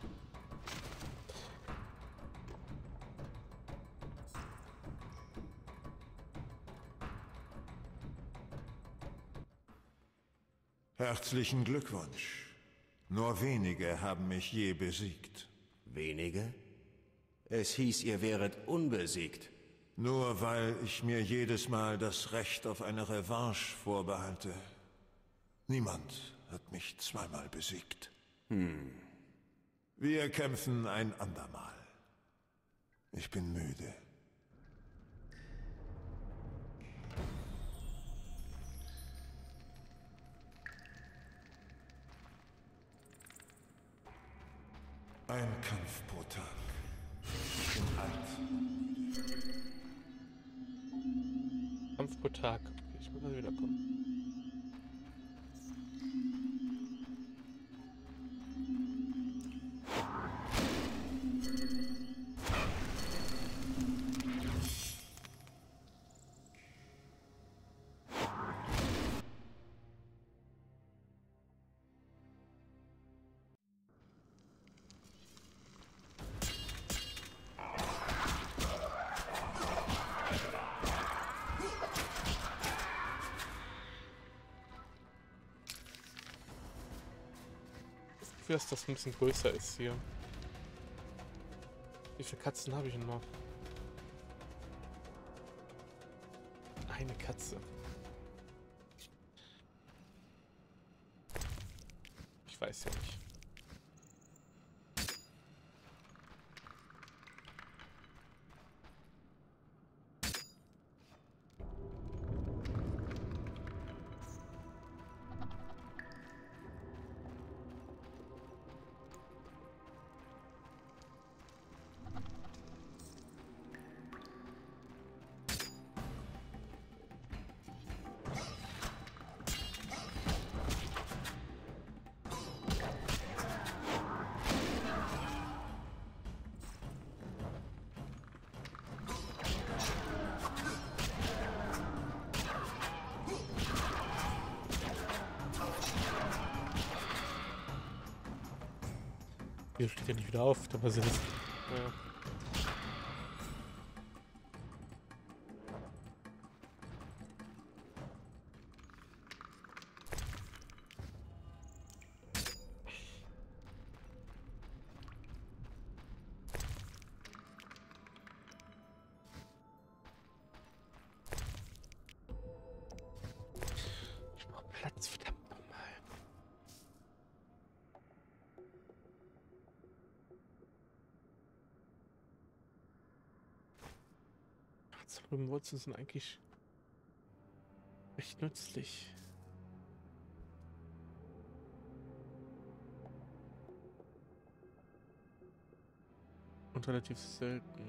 Herzlichen Glückwunsch. Nur wenige haben mich je besiegt. Wenige? Es hieß, ihr wäret unbesiegt. Nur weil ich mir jedes Mal das Recht auf eine Revanche vorbehalte. Niemand hat mich zweimal besiegt. Wir kämpfen ein andermal. Ich bin müde. Ein Kampf pro Tag. Ich bin alt. Kampf pro Tag. Okay, ich muss mal wiederkommen. Dass das ein bisschen größer ist hier. Wie viele Katzen habe ich denn noch? Eine Katze. Ich weiß ja nicht. Hier steht ja nicht wieder auf, da war sie das. Ja. Ich brauche Platz, verdammt nochmal. Wurzeln sind eigentlich recht nützlich. und relativ selten.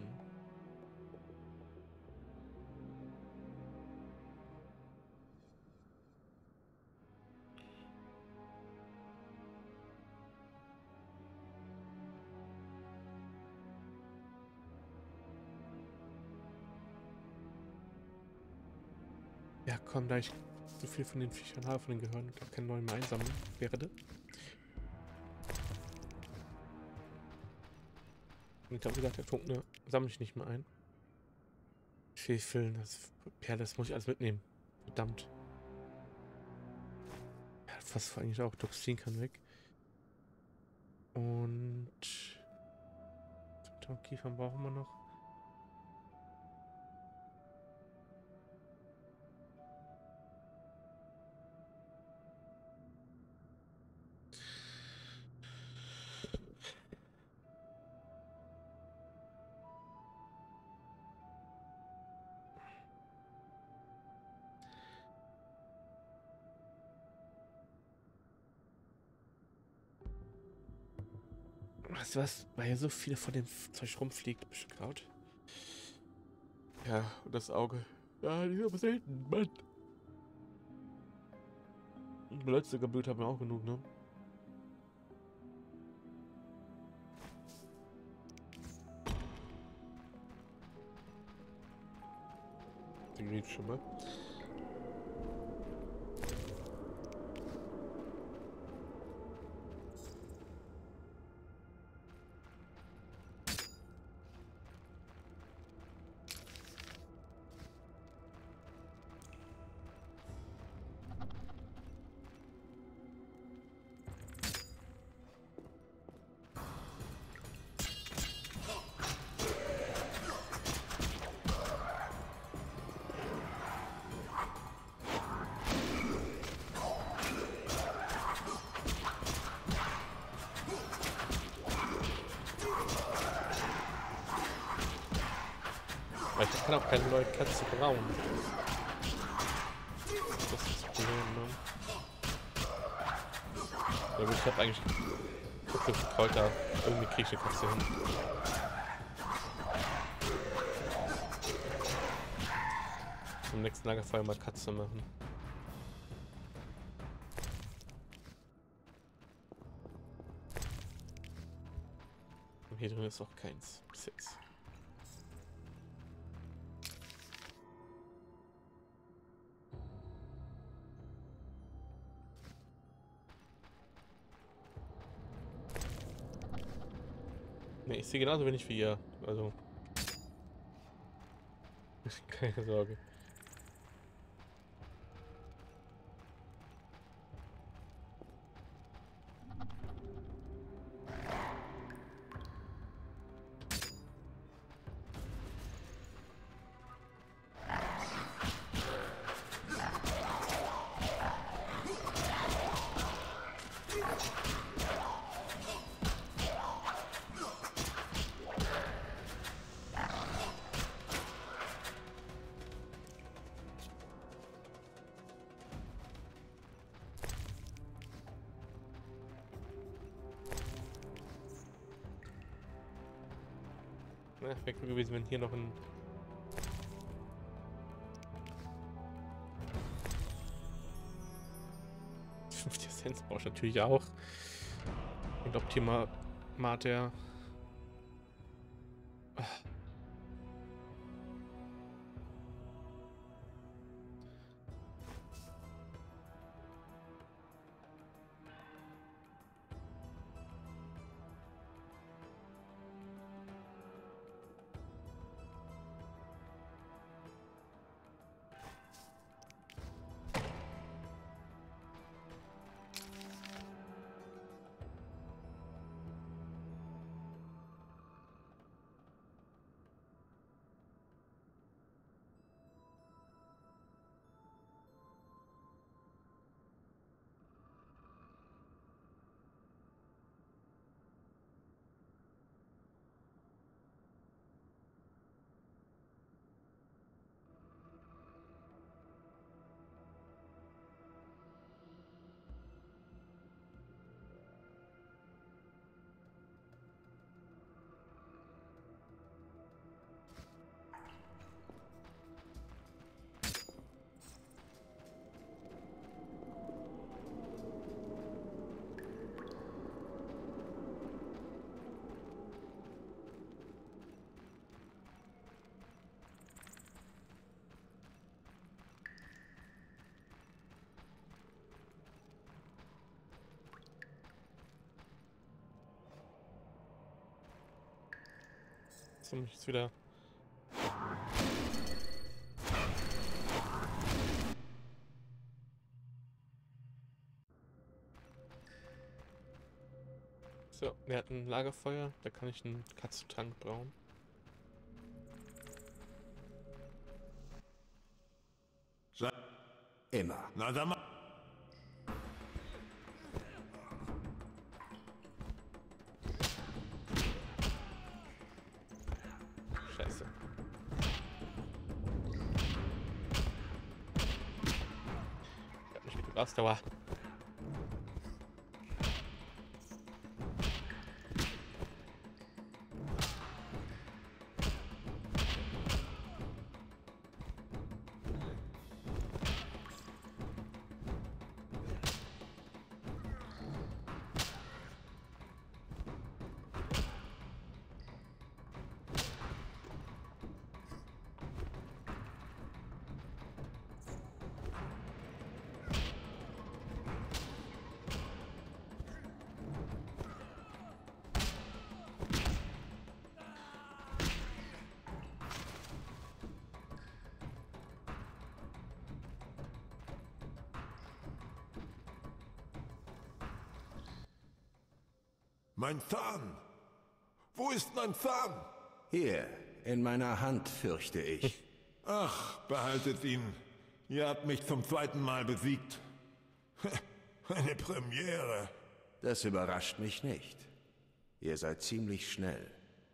Ja, komm, da ich so viel von den Viechern habe, von den Gehirn und auch keine neuen mehr einsammeln werde. Und ich habe gesagt, der Funk, ne, sammle ich nicht mehr ein. Schwefeln, das Perle, das muss ich alles mitnehmen. Verdammt. Ja, fast eigentlich auch. Toxin kann weg. Und Kiefern brauchen wir noch. Weißt du was? Weil hier so viele von dem Zeug rumfliegt, Kraut. Ja, und das Auge. Ja, die ist aber selten, Mann. Letzte Gebühr haben wir auch genug, ne? Den geht schon mal. Ich kann auch keine neue Katze brauen. Das ist das Problem, ne? Ja gut, ich hab eigentlich so viel Kräuter. Irgendwie krieg ich eine Katze hin. Zum nächsten Lagerfeuer mal Katze machen. Und hier drin ist auch keins. Bis jetzt. Nee, ich sehe genauso wenig wie ihr. Also. Keine Sorge. Wäre cool gewesen, wenn hier noch ein... 50 Cent brauche ich natürlich auch. Und Optimater. Hast du mich jetzt wieder... So, wir hatten ein Lagerfeuer, da kann ich einen Katzentank brauen. Immer. Na dann mal. Scheiße. Ich hab nicht genug Ausdauer. Mein Zahn! Wo ist mein Zahn? Hier, in meiner Hand, fürchte ich. Ach, behaltet ihn. Ihr habt mich zum 2. Mal besiegt. Eine Premiere. Das überrascht mich nicht. Ihr seid ziemlich schnell.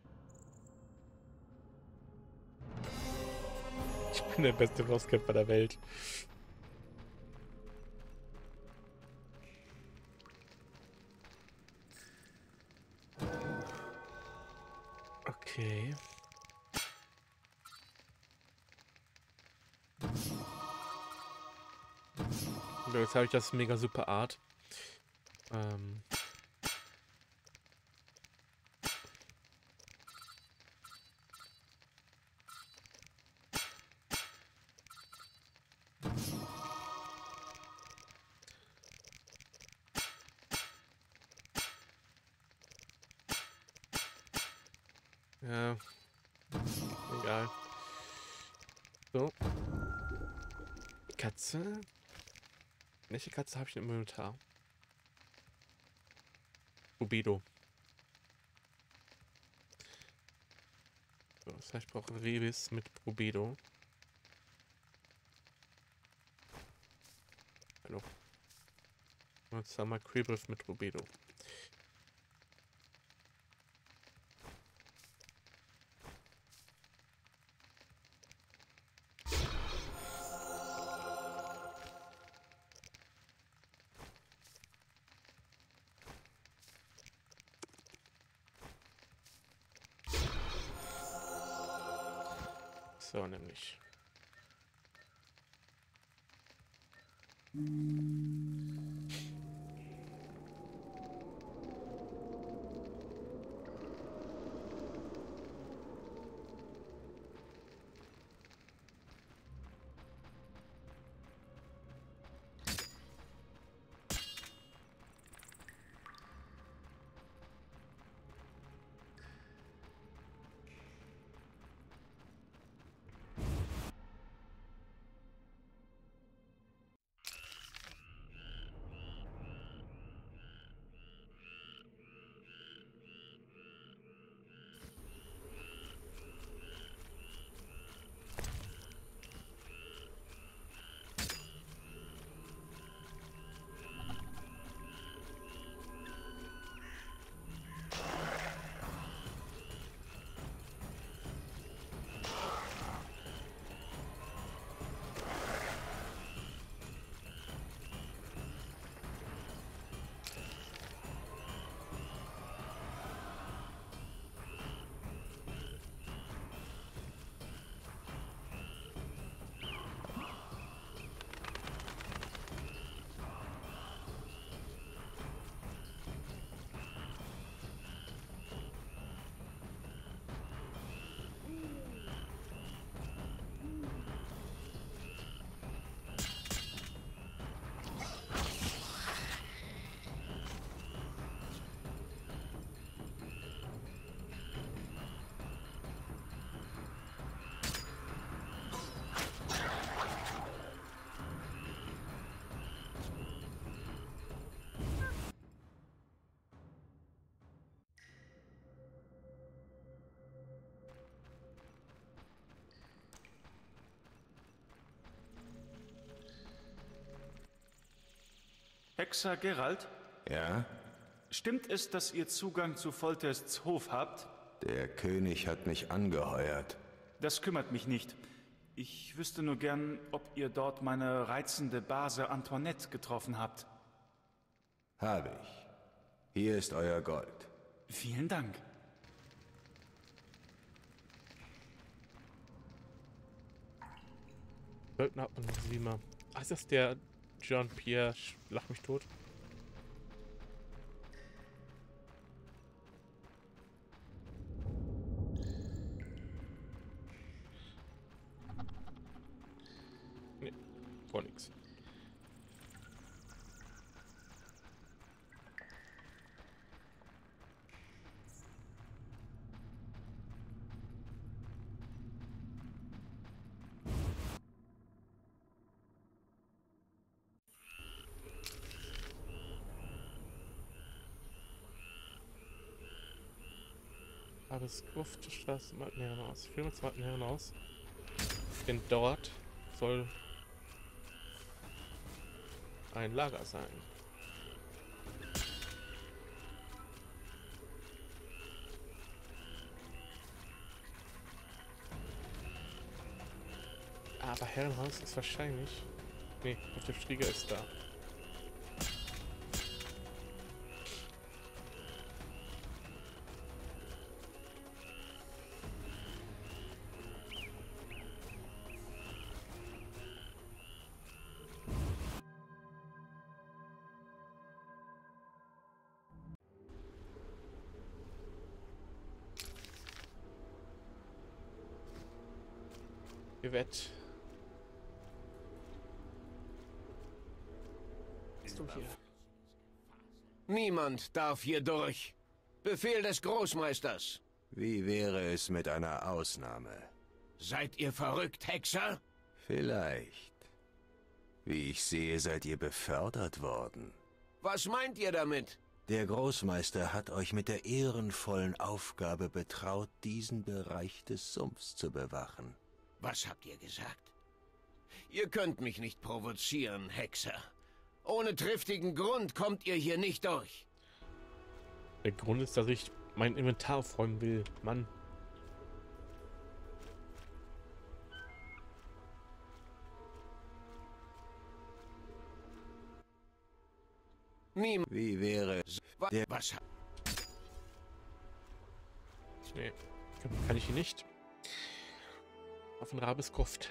Ich bin der beste Bosskämpfer der Welt. Okay. So, jetzt habe ich das mega super Art. Ja. Egal. So. Katze. Welche Katze habe ich im Inventar? Rubido. So, das heißt, ich brauche Rebis mit Rubido. Hallo. Und jetzt haben wir Creebriff mit Rubido. So, nämlich. Hexer Geralt? Ja? Stimmt es, dass ihr Zugang zu Foltests Hof habt? Der König hat mich angeheuert. Das kümmert mich nicht. Ich wüsste nur gern, ob ihr dort meine reizende Base Antoinette getroffen habt. Habe ich. Hier ist euer Gold. Vielen Dank. Söldner und Sima. Ah, ist das der Jean-Pierre? Lach mich tot. Nee, vor nix. Aber es Gruft, Straße, Markenherrenhaus. Ich will mal zum Markenherrenhaus. Denn dort soll ein Lager sein. Aber Herrenhaus ist wahrscheinlich... Nee, auf der Strieger ist da. Wett. Bist du hier? Niemand darf hier durch. Befehl des Großmeisters. Wie wäre es mit einer Ausnahme? Seid ihr verrückt, Hexer? Vielleicht. Wie ich sehe, seid ihr befördert worden. Was meint ihr damit? Der Großmeister hat euch mit der ehrenvollen Aufgabe betraut, diesen Bereich des Sumpfs zu bewachen. Was habt ihr gesagt? Ihr könnt mich nicht provozieren, Hexer. Ohne triftigen Grund kommt ihr hier nicht durch. Der Grund ist, dass ich mein Inventar aufräumen will, Mann. Wie wäre es? Was? Nee, kann ich hier nicht. Auf den Rabes Gruft.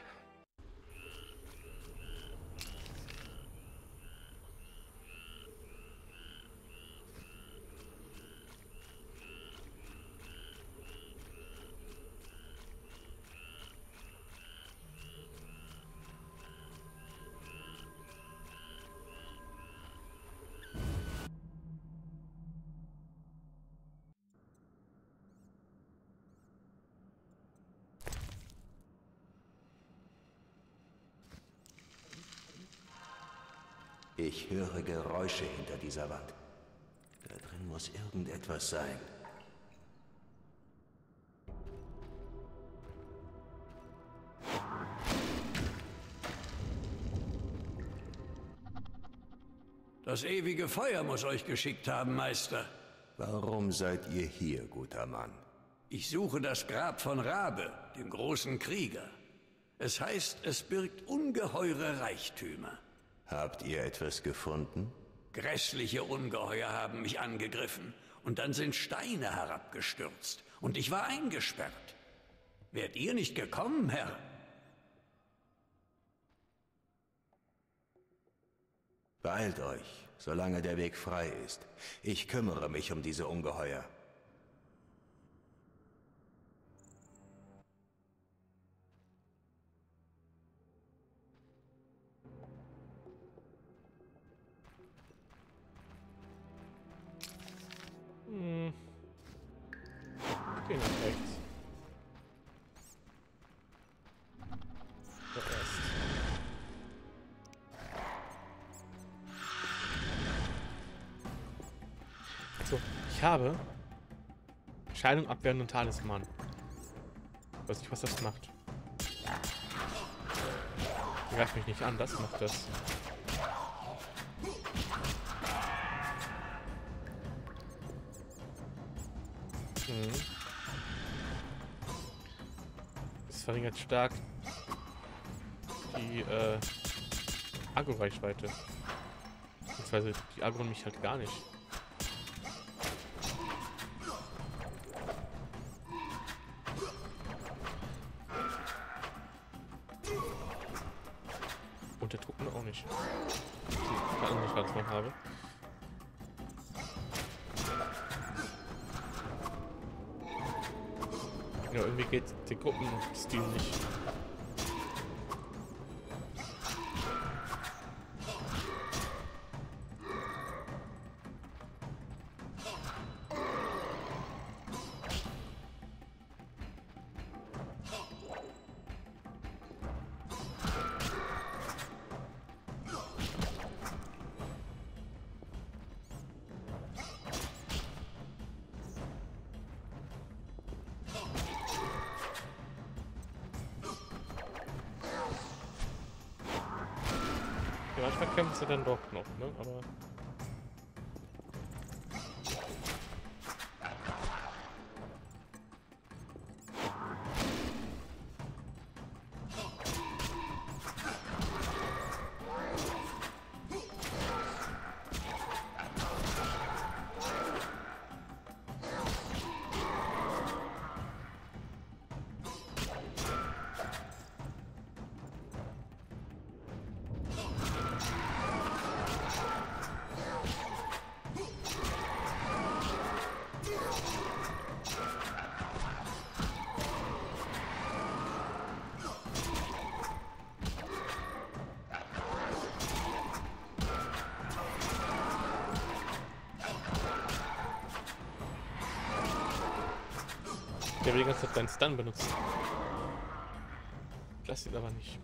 Ich höre Geräusche hinter dieser Wand. Da drin muss irgendetwas sein. Das ewige Feuer muss euch geschickt haben, Meister. Warum seid ihr hier, guter Mann? Ich suche das Grab von Rabe, dem großen Krieger. Es heißt, es birgt ungeheure Reichtümer. Habt ihr etwas gefunden? Grässliche Ungeheuer haben mich angegriffen und dann sind Steine herabgestürzt und ich war eingesperrt. Wärt ihr nicht gekommen, Herr? Beeilt euch, solange der Weg frei ist. Ich kümmere mich um diese Ungeheuer. Geh nach rechts. So, ich habe Scheidung abwehren und Talisman. Ich weiß nicht, was das macht. Greif mich nicht an, das macht das. Das verringert stark die Agro-Reichweite. Beziehungsweise die Agro mich halt gar nicht. Und der Truppen auch nicht. Ich kann auch nicht, was man habe. Ja, irgendwie geht der Gruppenstil nicht. Ja, manchmal kämpfen sie dann doch noch, ne? Aber der will die ganze Zeit seinen Stun benutzen. Das sieht aber nicht.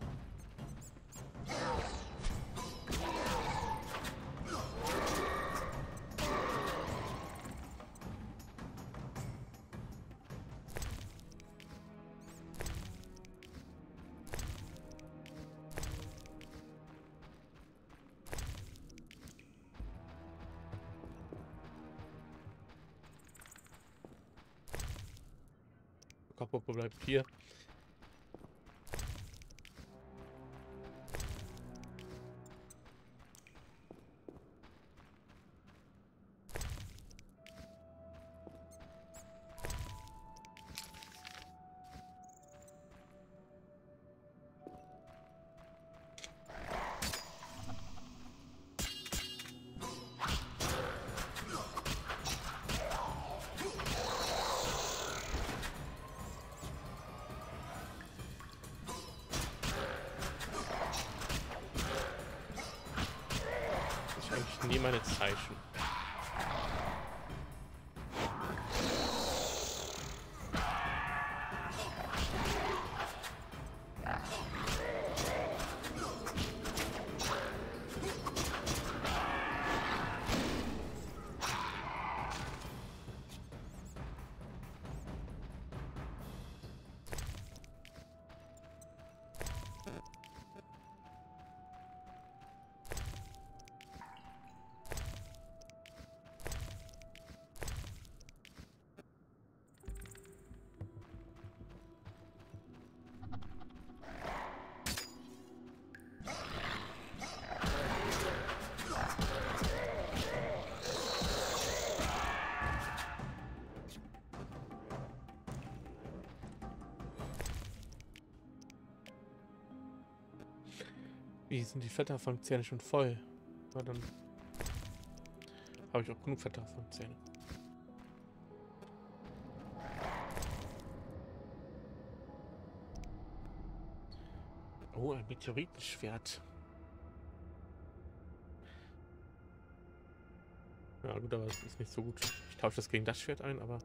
Kapopo bleibt hier. Nie meine Zeichen. Wie sind die Fetterfangzähne schon voll? Na dann habe ich auch genug Fetterfangzähne. Oh, ein Meteoritenschwert. Ja gut, aber es ist nicht so gut. Ich tausche das gegen das Schwert ein, aber...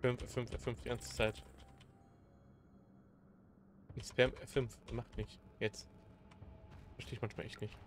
F5 die ganze Zeit. Ich spam F5, macht nicht. Jetzt. Verstehe ich manchmal echt nicht.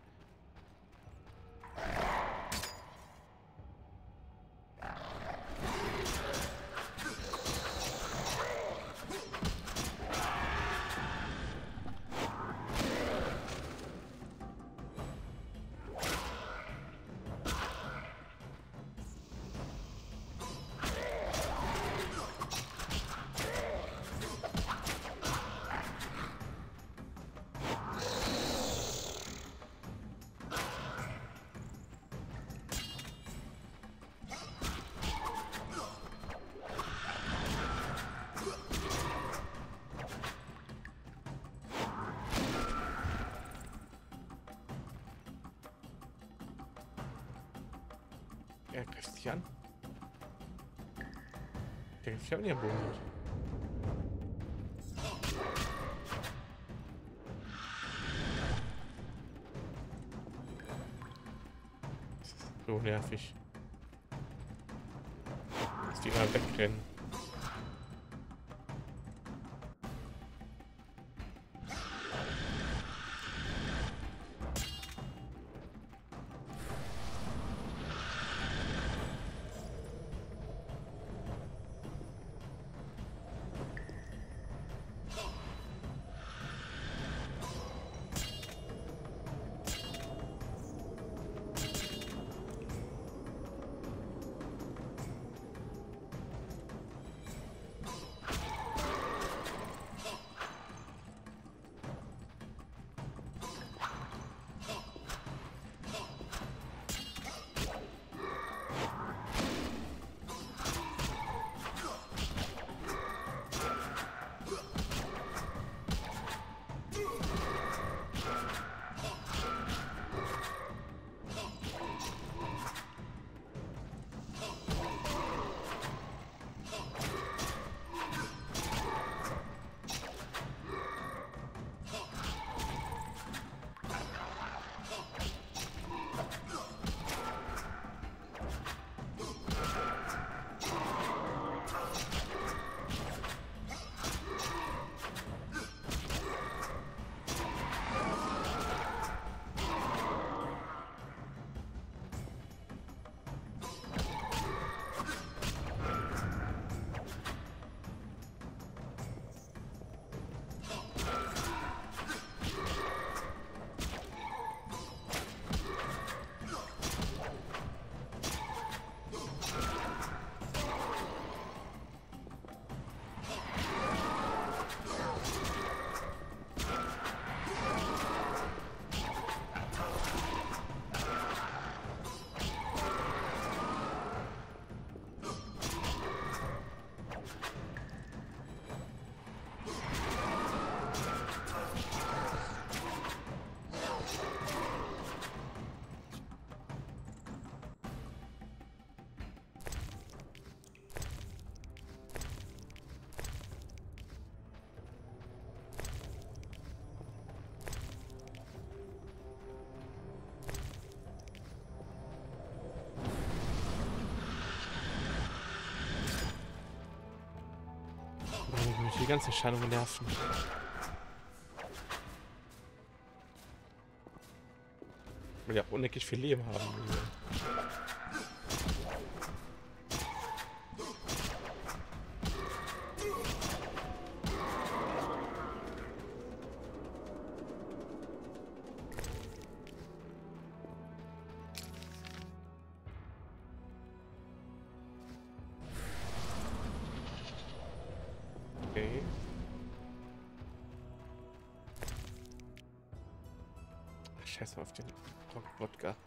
Er greift sich an. Der greift sich an, am Boden liegt. Das ist so nervig. Dass die mal wegrennen. Die ganze Erscheinung nerven. Ich will ja auch unendlich viel Leben haben. Okay. Ach, scheiß mal auf den Wodka.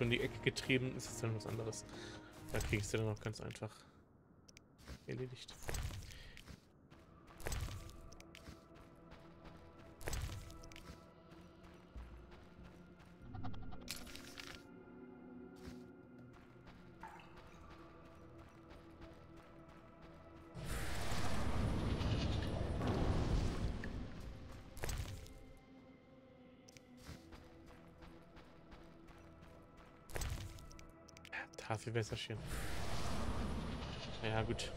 so in die Ecke getrieben, ist es dann was anderes. Da kriege ich sie dann auch ganz einfach erledigt. Tafelwässerchen. Ja, gut.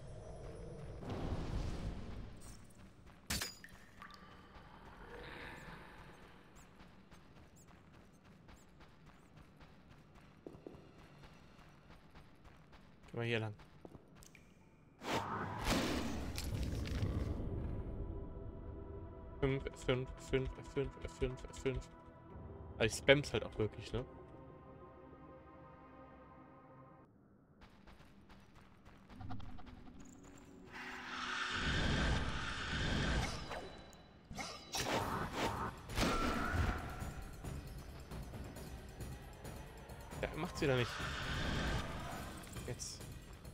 Gehen wir hier lang. F5. Also ich spam's halt auch wirklich, ne? Ja, macht's wieder nicht. Jetzt.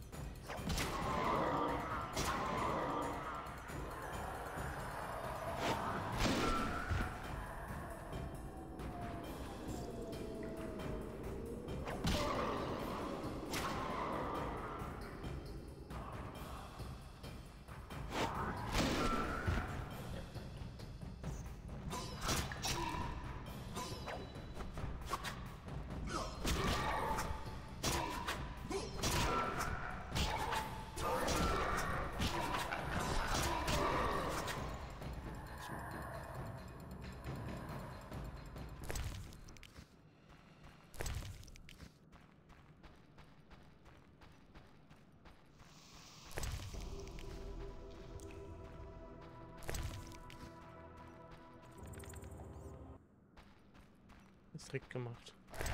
Direkt gemacht.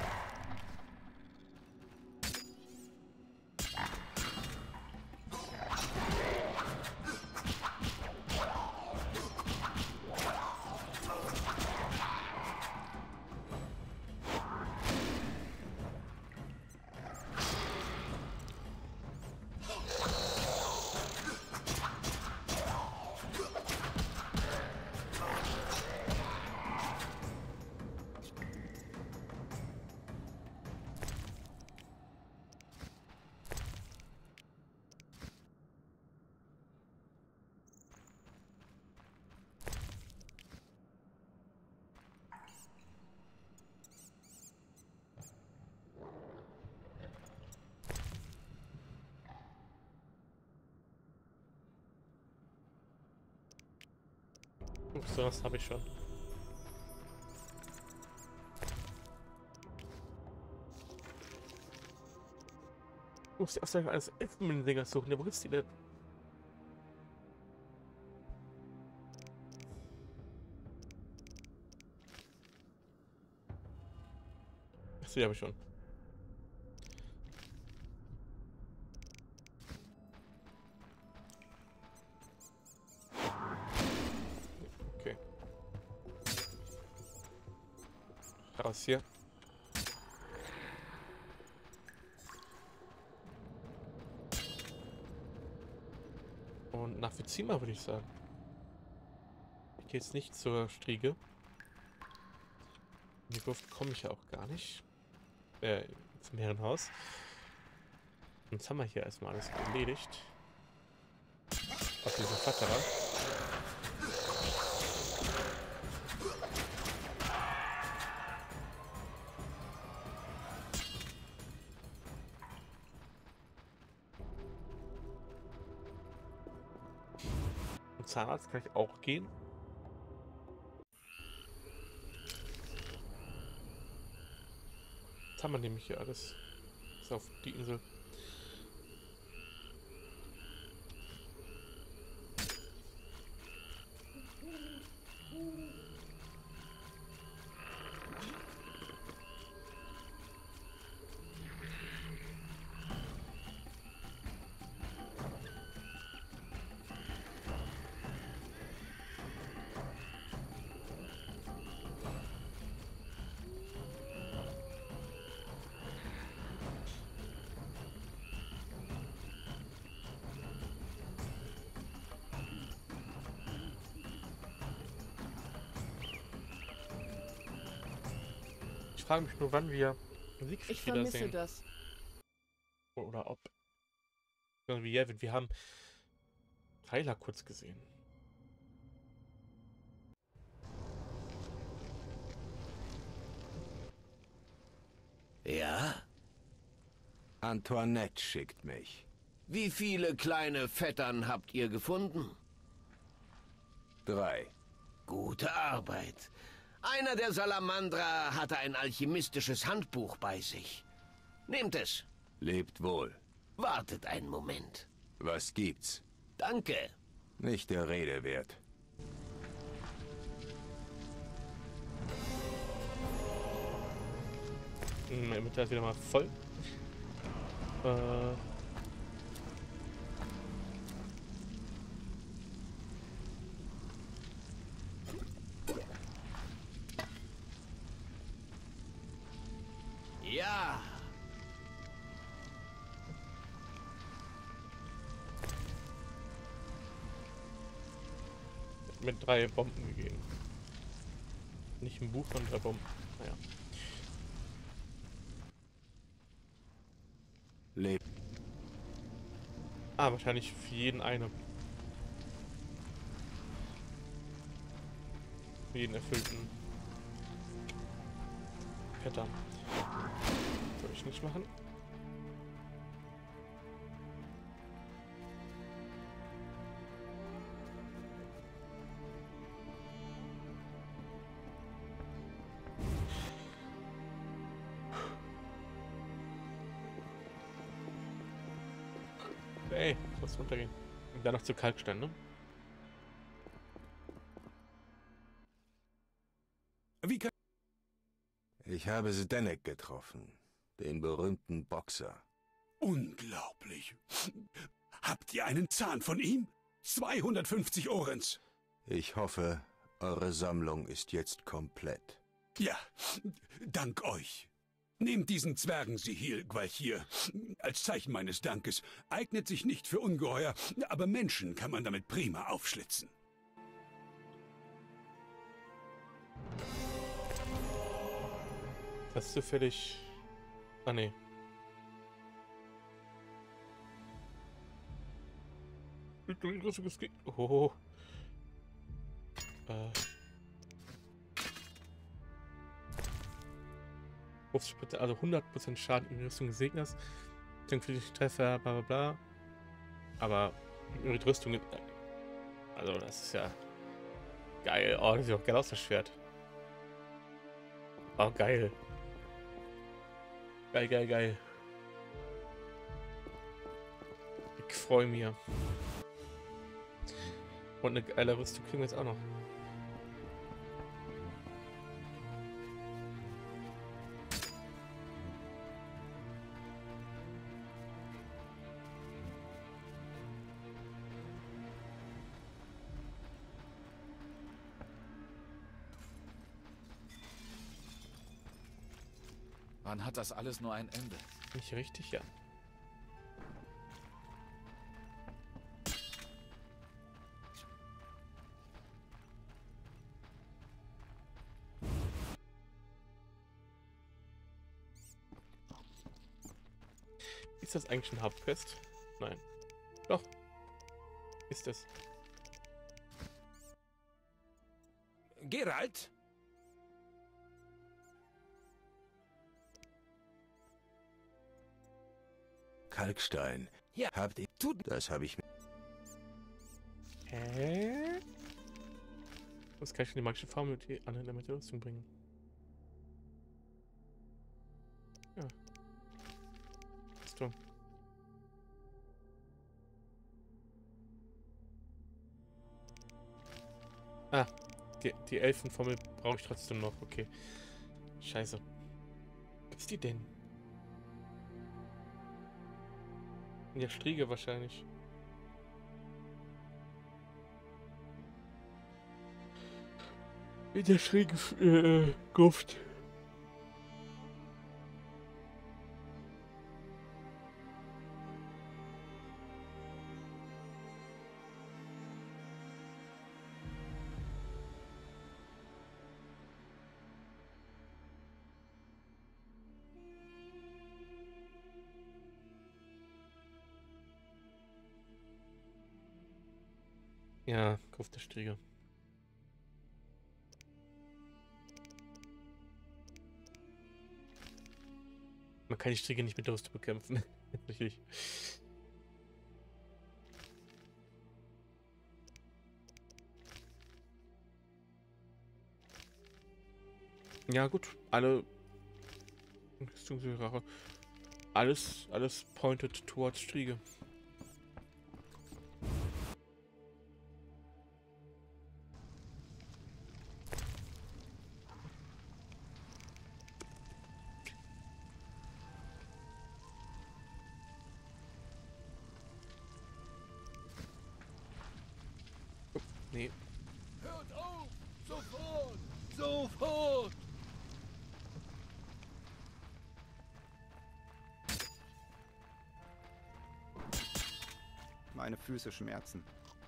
So, das habe ich schon. Ich muss erst einmal alles Elfendinger suchen. Ja, wo gibt's die denn? Achso, die habe ich schon. Raus hier. Und nach Vizima würde ich sagen. Ich gehe jetzt nicht zur Striege. In die Gruft komme ich ja auch gar nicht. Zum Herrenhaus. Und jetzt haben wir hier erstmal alles erledigt. Auf diesen Vaterer. Zahnarzt kann ich auch gehen. Jetzt haben wir nämlich hier alles. Ist auf die Insel. Ich frage mich nur, wann wir Siegfried Ich vermisse wiedersehen. das. Oder ob. Wie Yevon, wir haben Tyler kurz gesehen. Ja? Antoinette schickt mich. Wie viele kleine Vettern habt ihr gefunden? 3. Gute Arbeit. Einer der Salamandra hatte ein alchemistisches Handbuch bei sich. Nehmt es. Lebt wohl. Wartet einen Moment. Was gibt's? Danke. Nicht der Rede wert. Mein Inventar ist wieder mal voll. Ja. Mit 3 Bomben gegeben. Nicht ein Buch von 3 Bomben. Naja. Lebt. Ah, wahrscheinlich für jeden eine. Für jeden erfüllten Pattern. Würde ich nicht machen. Ey, muss runtergehen. Und dann noch zu Kalkstein, ne? Wie kann... Ich habe Zdenek getroffen. Den berühmten Boxer. Unglaublich. Habt ihr einen Zahn von ihm? 250 Orens. Ich hoffe, eure Sammlung ist jetzt komplett. Ja, dank euch. Nehmt diesen Zwergensihil, Gwalchir. Als Zeichen meines Dankes. Eignet sich nicht für Ungeheuer, aber Menschen kann man damit prima aufschlitzen. Das ist zufällig... Ah, ne. Oh. 50%, also 100% Schaden in Rüstung des Gegners. Klingt für dich Treffer, bla bla bla. Aber mit Rüstung... Also das ist ja... Geil. Oh, das sieht auch geil aus, das Schwert. Oh, geil. Geil, geil, geil. Ich freue mich. Und eine geile Rüstung kriegen wir jetzt auch noch. Wann hat das alles nur ein Ende? Nicht richtig, ja. Ist das eigentlich ein Hauptquest? Nein. Doch. Ist es. Geralt? Kalkstein. Ja. Habt ihr... Das habe ich... Hä? Was kann ich in die magische Formel an der Mitte Rüstung bringen? Ja. Rüstung. Ah, die Elfenformel brauche ich trotzdem noch. Okay. Scheiße. Was ist die denn? In der Striege wahrscheinlich. In der Striege Gruft. Ja, Kopf der Striege. Man kann die Striege nicht mit Durst bekämpfen. Richtig. Ja gut, alles pointed towards Striege. Nee. Hört auf! Sofort! Sofort! Meine Füße schmerzen.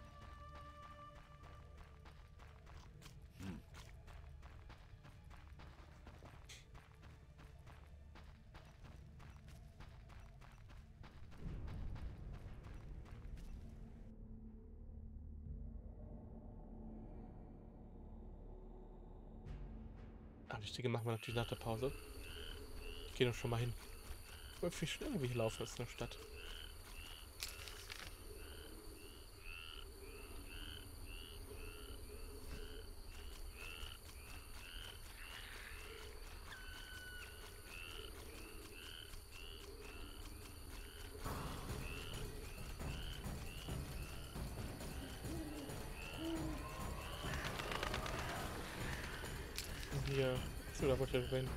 Die Strecke machen wir natürlich nach der Pause. Ich gehe doch schon mal hin. Wie schnell wir hier laufen ist in der Stadt. Hier, so, da wollte ich rein.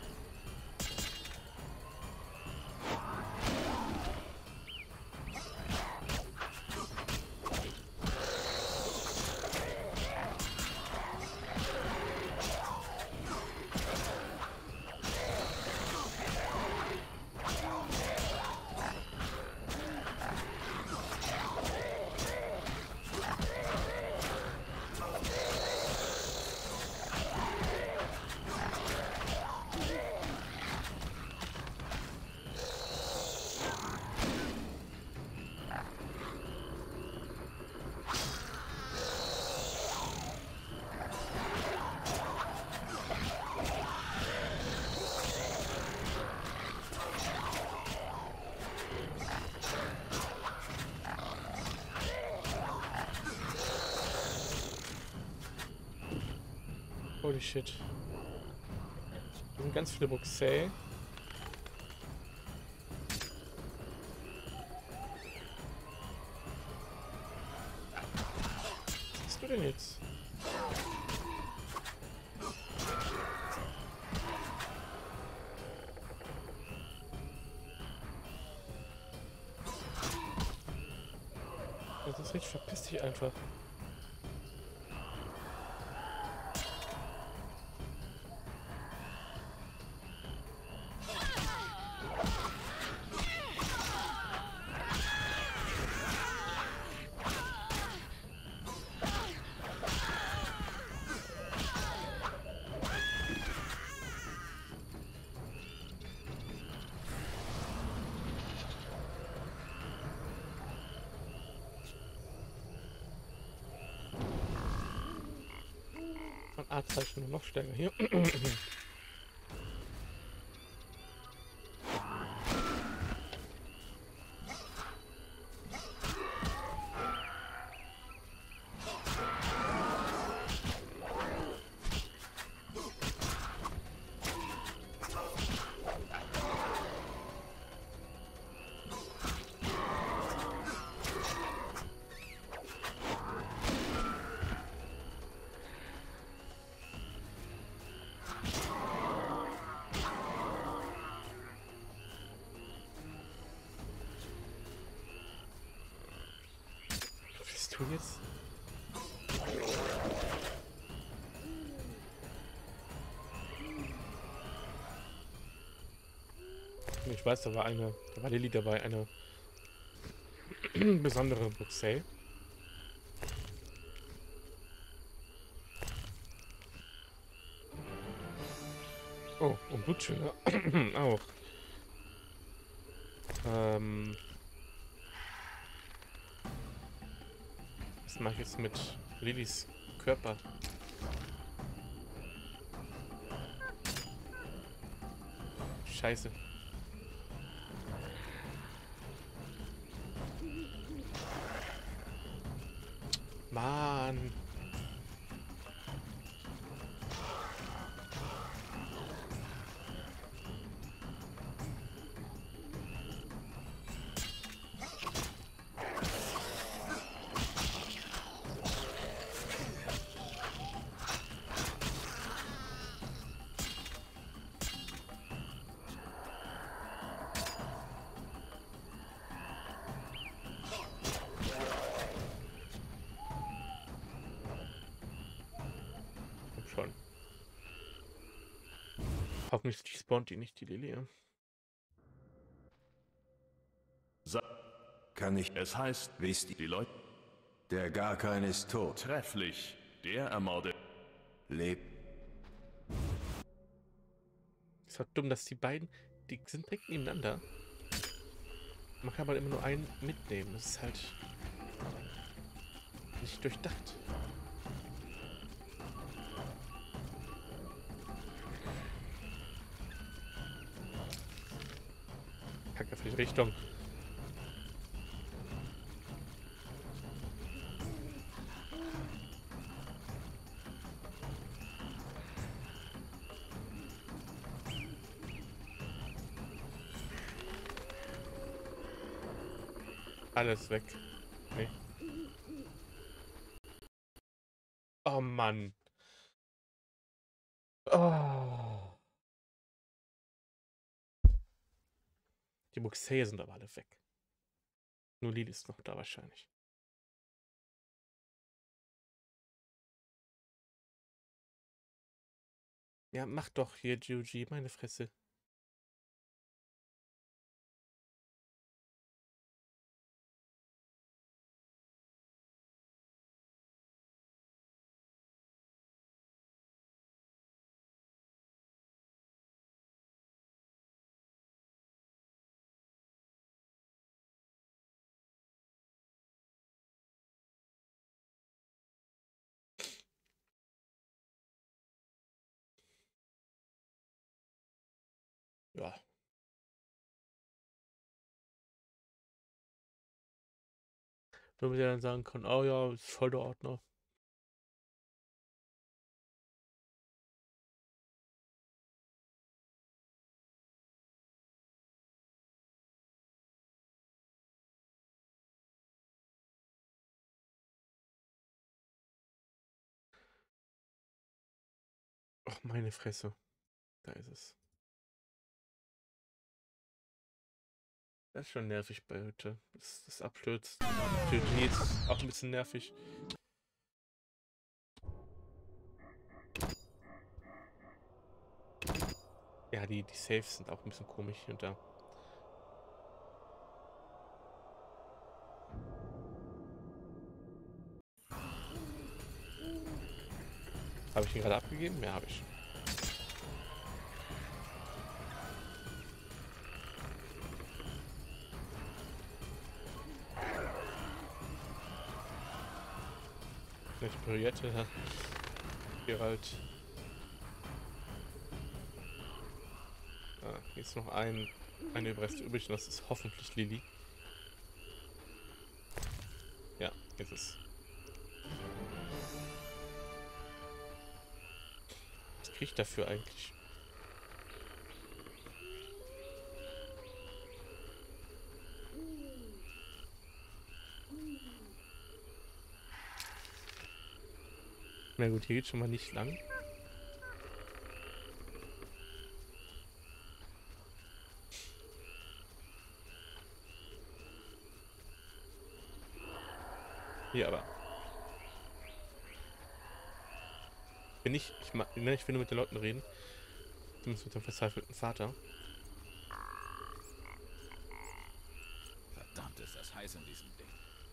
Holy shit. Hier sind ganz viele Buxei. Was bist du denn jetzt? Das ist richtig, verpiss dich einfach. A-Zeichen nur noch stärker hier. Du jetzt? Ich weiß, da war Lilly dabei, eine besondere Buxei. Oh, und Blutschilder auch. Was mache ich jetzt mit Lillys Körper? Scheiße. Mann. Schon. Hoffentlich spawnt die nicht, die Lilie. Kann ich... Es heißt, Wisst ihr, die Leute... der Garkan ist tot. Trefflich. Der ermordet... Lebt. Ist halt dumm, dass die beiden, die sind direkt nebeneinander. Man kann halt immer nur einen mitnehmen. Das ist halt nicht durchdacht. Kacke für die Richtung. Alles weg. Nee. Oh Mann. Oh. Die Muxeie sind aber alle weg. Nur Lili ist noch da wahrscheinlich. Ja, mach doch hier, Juji, meine Fresse. Ja. Damit er dann sagen kann, oh ja, ist voll der Ordner. Ach, meine Fresse. Da ist es. Das ist schon nervig bei Hütte. Das abstürzt. Für die ist auch ein bisschen nervig. Ja, die Saves sind auch ein bisschen komisch hier und da. Habe ich ihn gerade abgegeben? Ja, habe ich. Vielleicht Briette, Geralt. Ah, hier ist noch eine Überreste übrig und das ist hoffentlich Lili. Ja, ist es. Was kriege ich dafür eigentlich? Na gut, hier geht schon mal nicht lang. Hier aber. Ich will nur mit den Leuten reden. Zumindest mit dem verzweifelten Vater. Verdammt, ist das heiß in diesem Ding.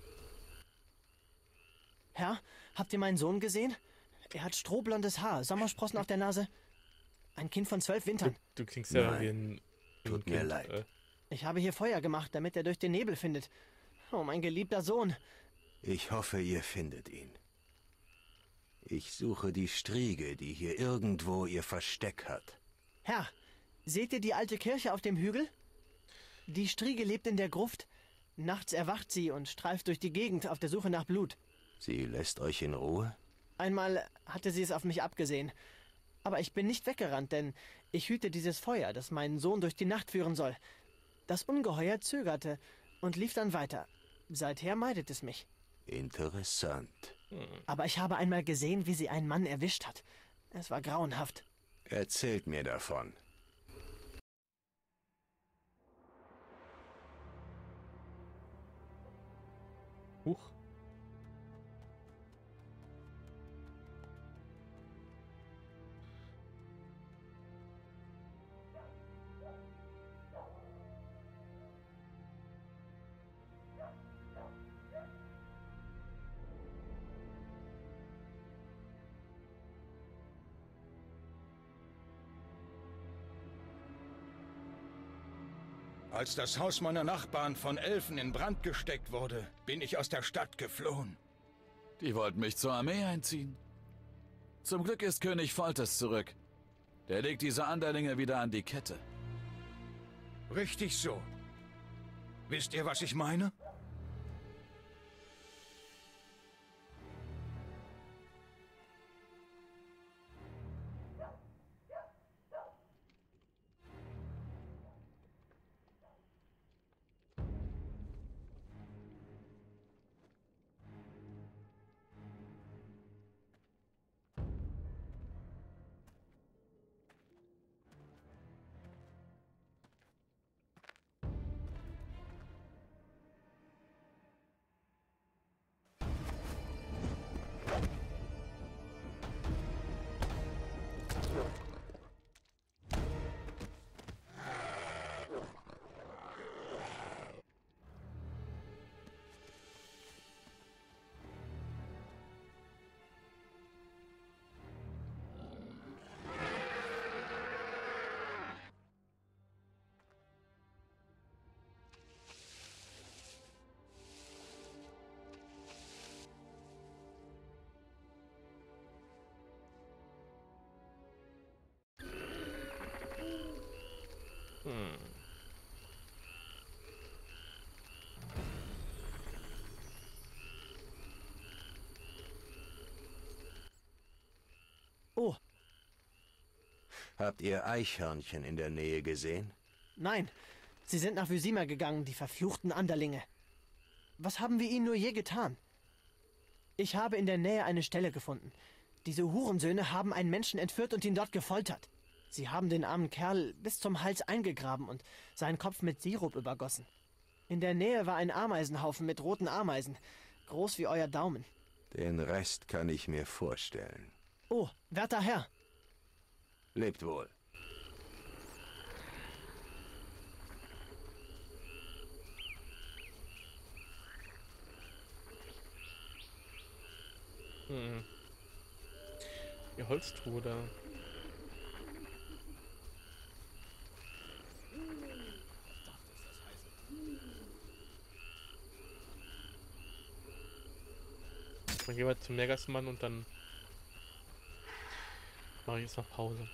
Herr, habt ihr meinen Sohn gesehen? Er hat strohblondes Haar, Sommersprossen auf der Nase. Ein Kind von 12 Wintern. Du klingst ja wie ein Tut mir leid. Ich habe hier Feuer gemacht, damit er durch den Nebel findet. Oh, mein geliebter Sohn. Ich hoffe, ihr findet ihn. Ich suche die Striege, die hier irgendwo ihr Versteck hat. Herr, seht ihr die alte Kirche auf dem Hügel? Die Striege lebt in der Gruft. Nachts erwacht sie und streift durch die Gegend auf der Suche nach Blut. Sie lässt euch in Ruhe? Einmal hatte sie es auf mich abgesehen. Aber ich bin nicht weggerannt, denn ich hüte dieses Feuer, das meinen Sohn durch die Nacht führen soll. Das Ungeheuer zögerte und lief dann weiter. Seither meidet es mich. Interessant. Aber ich habe einmal gesehen, wie sie einen Mann erwischt hat. Es war grauenhaft. Erzählt mir davon. Huch. Als das Haus meiner Nachbarn von Elfen in Brand gesteckt wurde, bin ich aus der Stadt geflohen. Die wollten mich zur Armee einziehen. Zum Glück ist König Foltest zurück. Der legt diese Anderlinge wieder an die Kette. Richtig so. Wisst ihr, was ich meine? Oh. Habt ihr Eichhörnchen in der Nähe gesehen? Nein, sie sind nach Vysima gegangen, die verfluchten Anderlinge. Was haben wir ihnen nur je getan? Ich habe in der Nähe eine Stelle gefunden. Diese Hurensöhne haben einen Menschen entführt und ihn dort gefoltert. Sie haben den armen Kerl bis zum Hals eingegraben und seinen Kopf mit Sirup übergossen. In der Nähe war ein Ameisenhaufen mit roten Ameisen, groß wie euer Daumen. Den Rest kann ich mir vorstellen. Oh, werter Herr. Lebt wohl. Die Holztruhe da. Dann gehen wir zum Megasmann und dann mache ich jetzt noch Pause.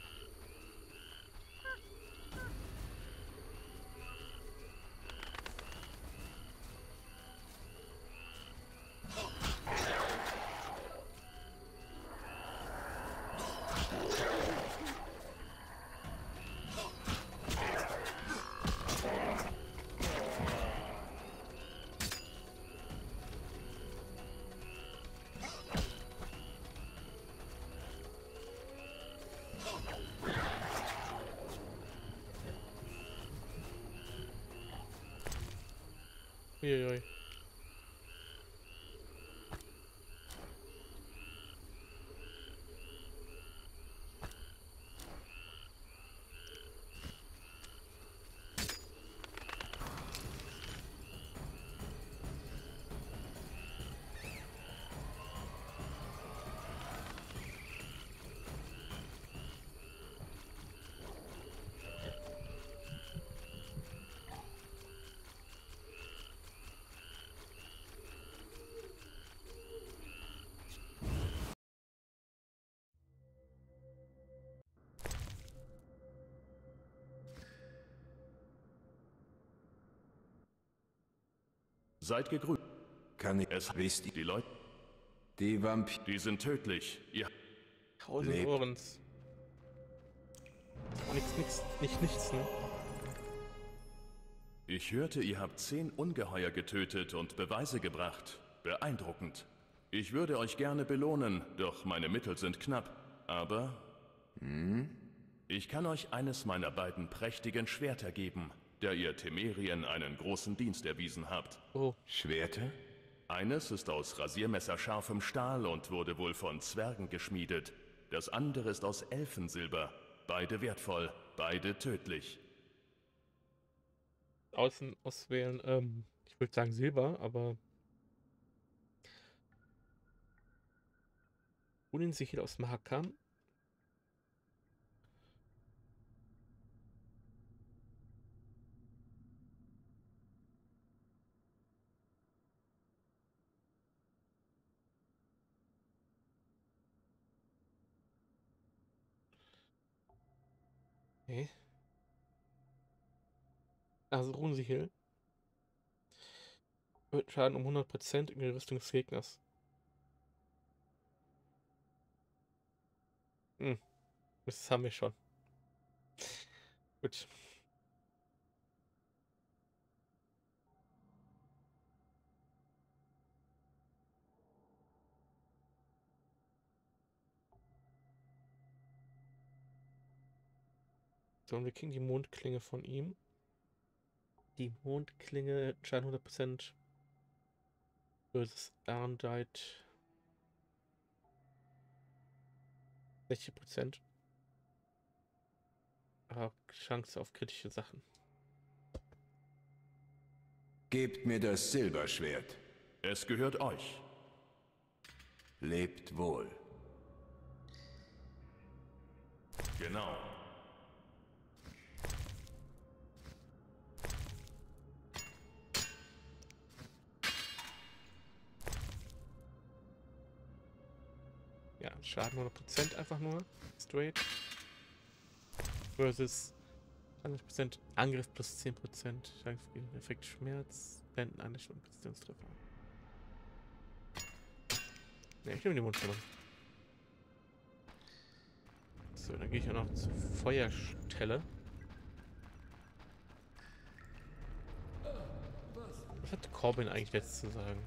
Uiuiui. Seid gegrüßt. Kann ich Es wisst ihr, die Leute. Die Vampire. Die sind tödlich. Ihr 1000 Ohrens. Nichts, ne? Ich hörte, ihr habt 10 Ungeheuer getötet und Beweise gebracht. Beeindruckend. Ich würde euch gerne belohnen, doch meine Mittel sind knapp. Aber... Ich kann euch eines meiner beiden prächtigen Schwerter geben, da ihr Temerien einen großen Dienst erwiesen habt. Oh. Schwerter? Eines ist aus rasiermesserscharfem Stahl und wurde wohl von Zwergen geschmiedet. Das andere ist aus Elfensilber. Beide wertvoll, beide tödlich. Außen auswählen, ich würde sagen Silber, aber Runensichel aus Mahakam. Okay. Also Runensichel. Wird Schaden um 100% in der Rüstung des Gegners. Das haben wir schon. Gut. So, und wir kriegen die Mondklinge von ihm. Die Mondklinge Schaden 100% versus Arndite 60%. Aber Chance auf kritische Sachen. Gebt mir das Silberschwert. Es gehört euch. Lebt wohl. Genau. Ja, Schaden 100% einfach nur. Straight. Versus 20% Angriff plus 10%. Effekt Schmerz. Blenden eine Stunde Präzisionstreffer. Ne, ich nehme die Mundstellung. So, dann gehe ich auch noch zur Feuerstelle. Was hat Corbin eigentlich jetzt zu sagen?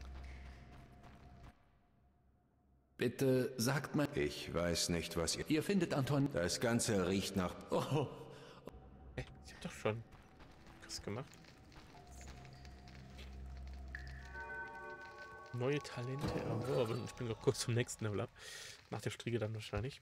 Bitte sagt mal... Ich weiß nicht, was ihr... Ihr findet Anton... Das Ganze riecht nach... Oh. Hey, ich hab doch schon was gemacht. Neue Talente erworben. Ich bin noch kurz zum nächsten Level ab. Nach der Striege dann wahrscheinlich.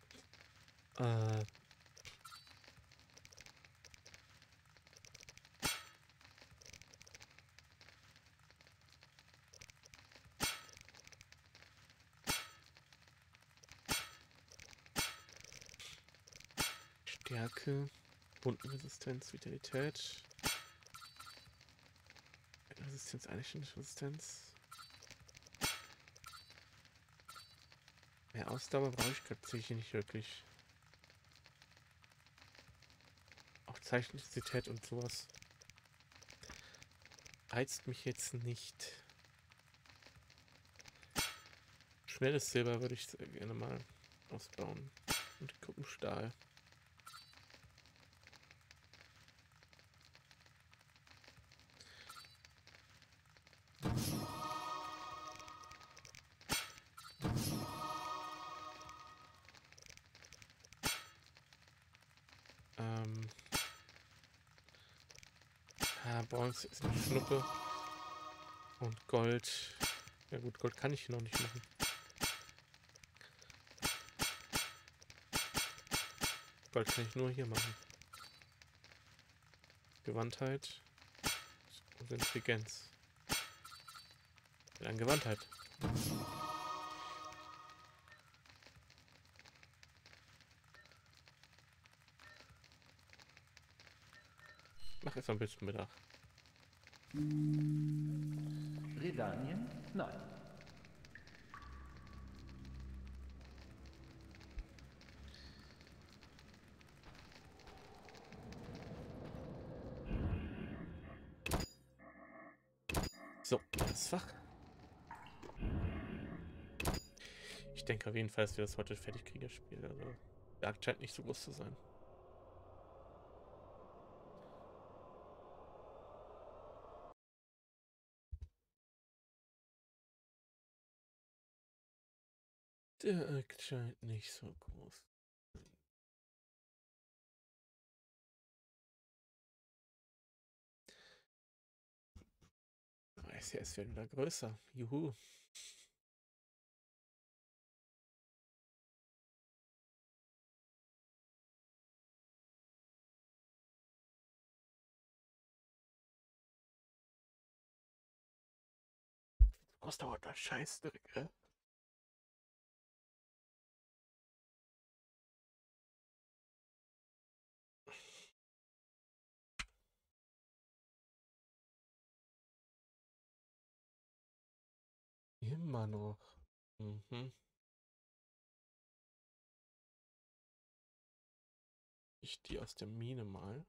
Stärke, Wundenresistenz, Vitalität, Resistenz, Einstellungsresistenz. Mehr Ausdauer brauche ich tatsächlich nicht wirklich. Auch Zeichenintensität und sowas reizt mich jetzt nicht. Schnelles Silber würde ich sehr gerne mal ausbauen. Und Kuppenstahl. Bronze ist eine Schnuppe. Und Gold. Ja gut, Gold kann ich hier noch nicht machen. Gold kann ich nur hier machen. Gewandtheit. Und Intelligenz. Dann Gewandtheit. Mach jetzt mal ein bisschen Mittag. Redanien? Nein. So, Das Fach. Ich denke auf jeden Fall, dass wir das heute fertig kriegen, das Spiel. Also, der Akt scheint nicht so groß zu sein. Der Akt scheint nicht so groß. SCS wird wieder größer. Juhu. Was dauert das Scheißdreck, ey? Immer noch. Mhm. Ich die aus der Mine mal.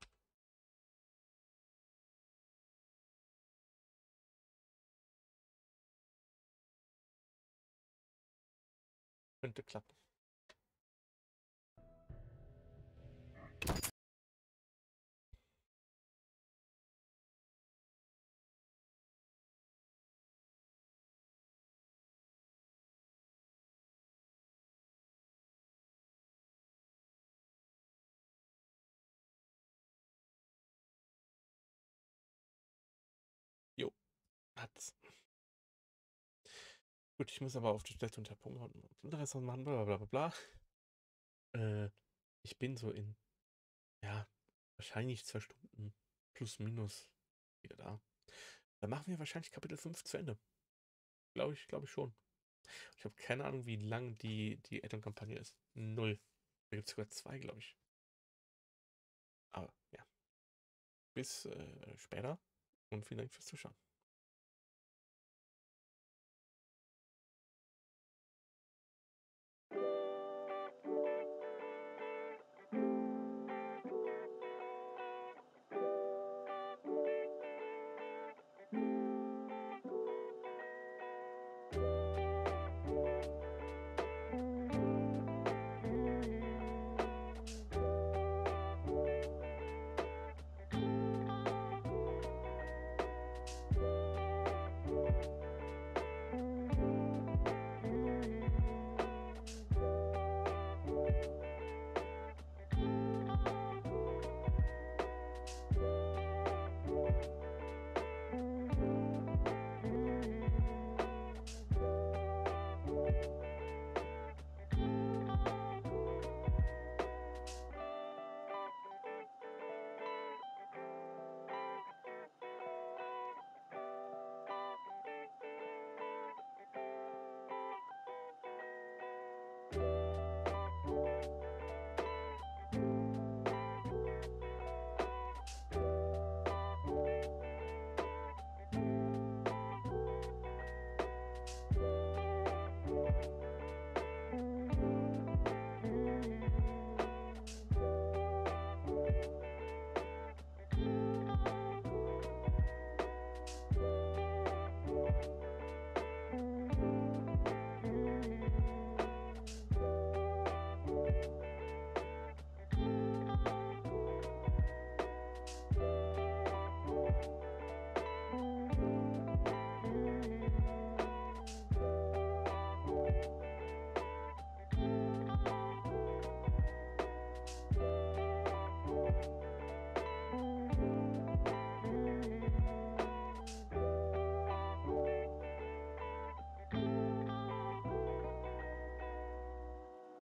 Könnte klappen. Jo, hat's. Gut, ich muss aber auf die Städte unter Punkt und anderes machen, bla bla bla bla. Ich bin so in, ja, wahrscheinlich 2 Stunden plus minus wieder da. Dann machen wir wahrscheinlich Kapitel 5 zu Ende. Glaube ich schon. Ich habe keine Ahnung, wie lang die Add-on-Kampagne ist. 0. Da gibt es sogar 2, glaube ich. Aber ja. Bis später und vielen Dank fürs Zuschauen.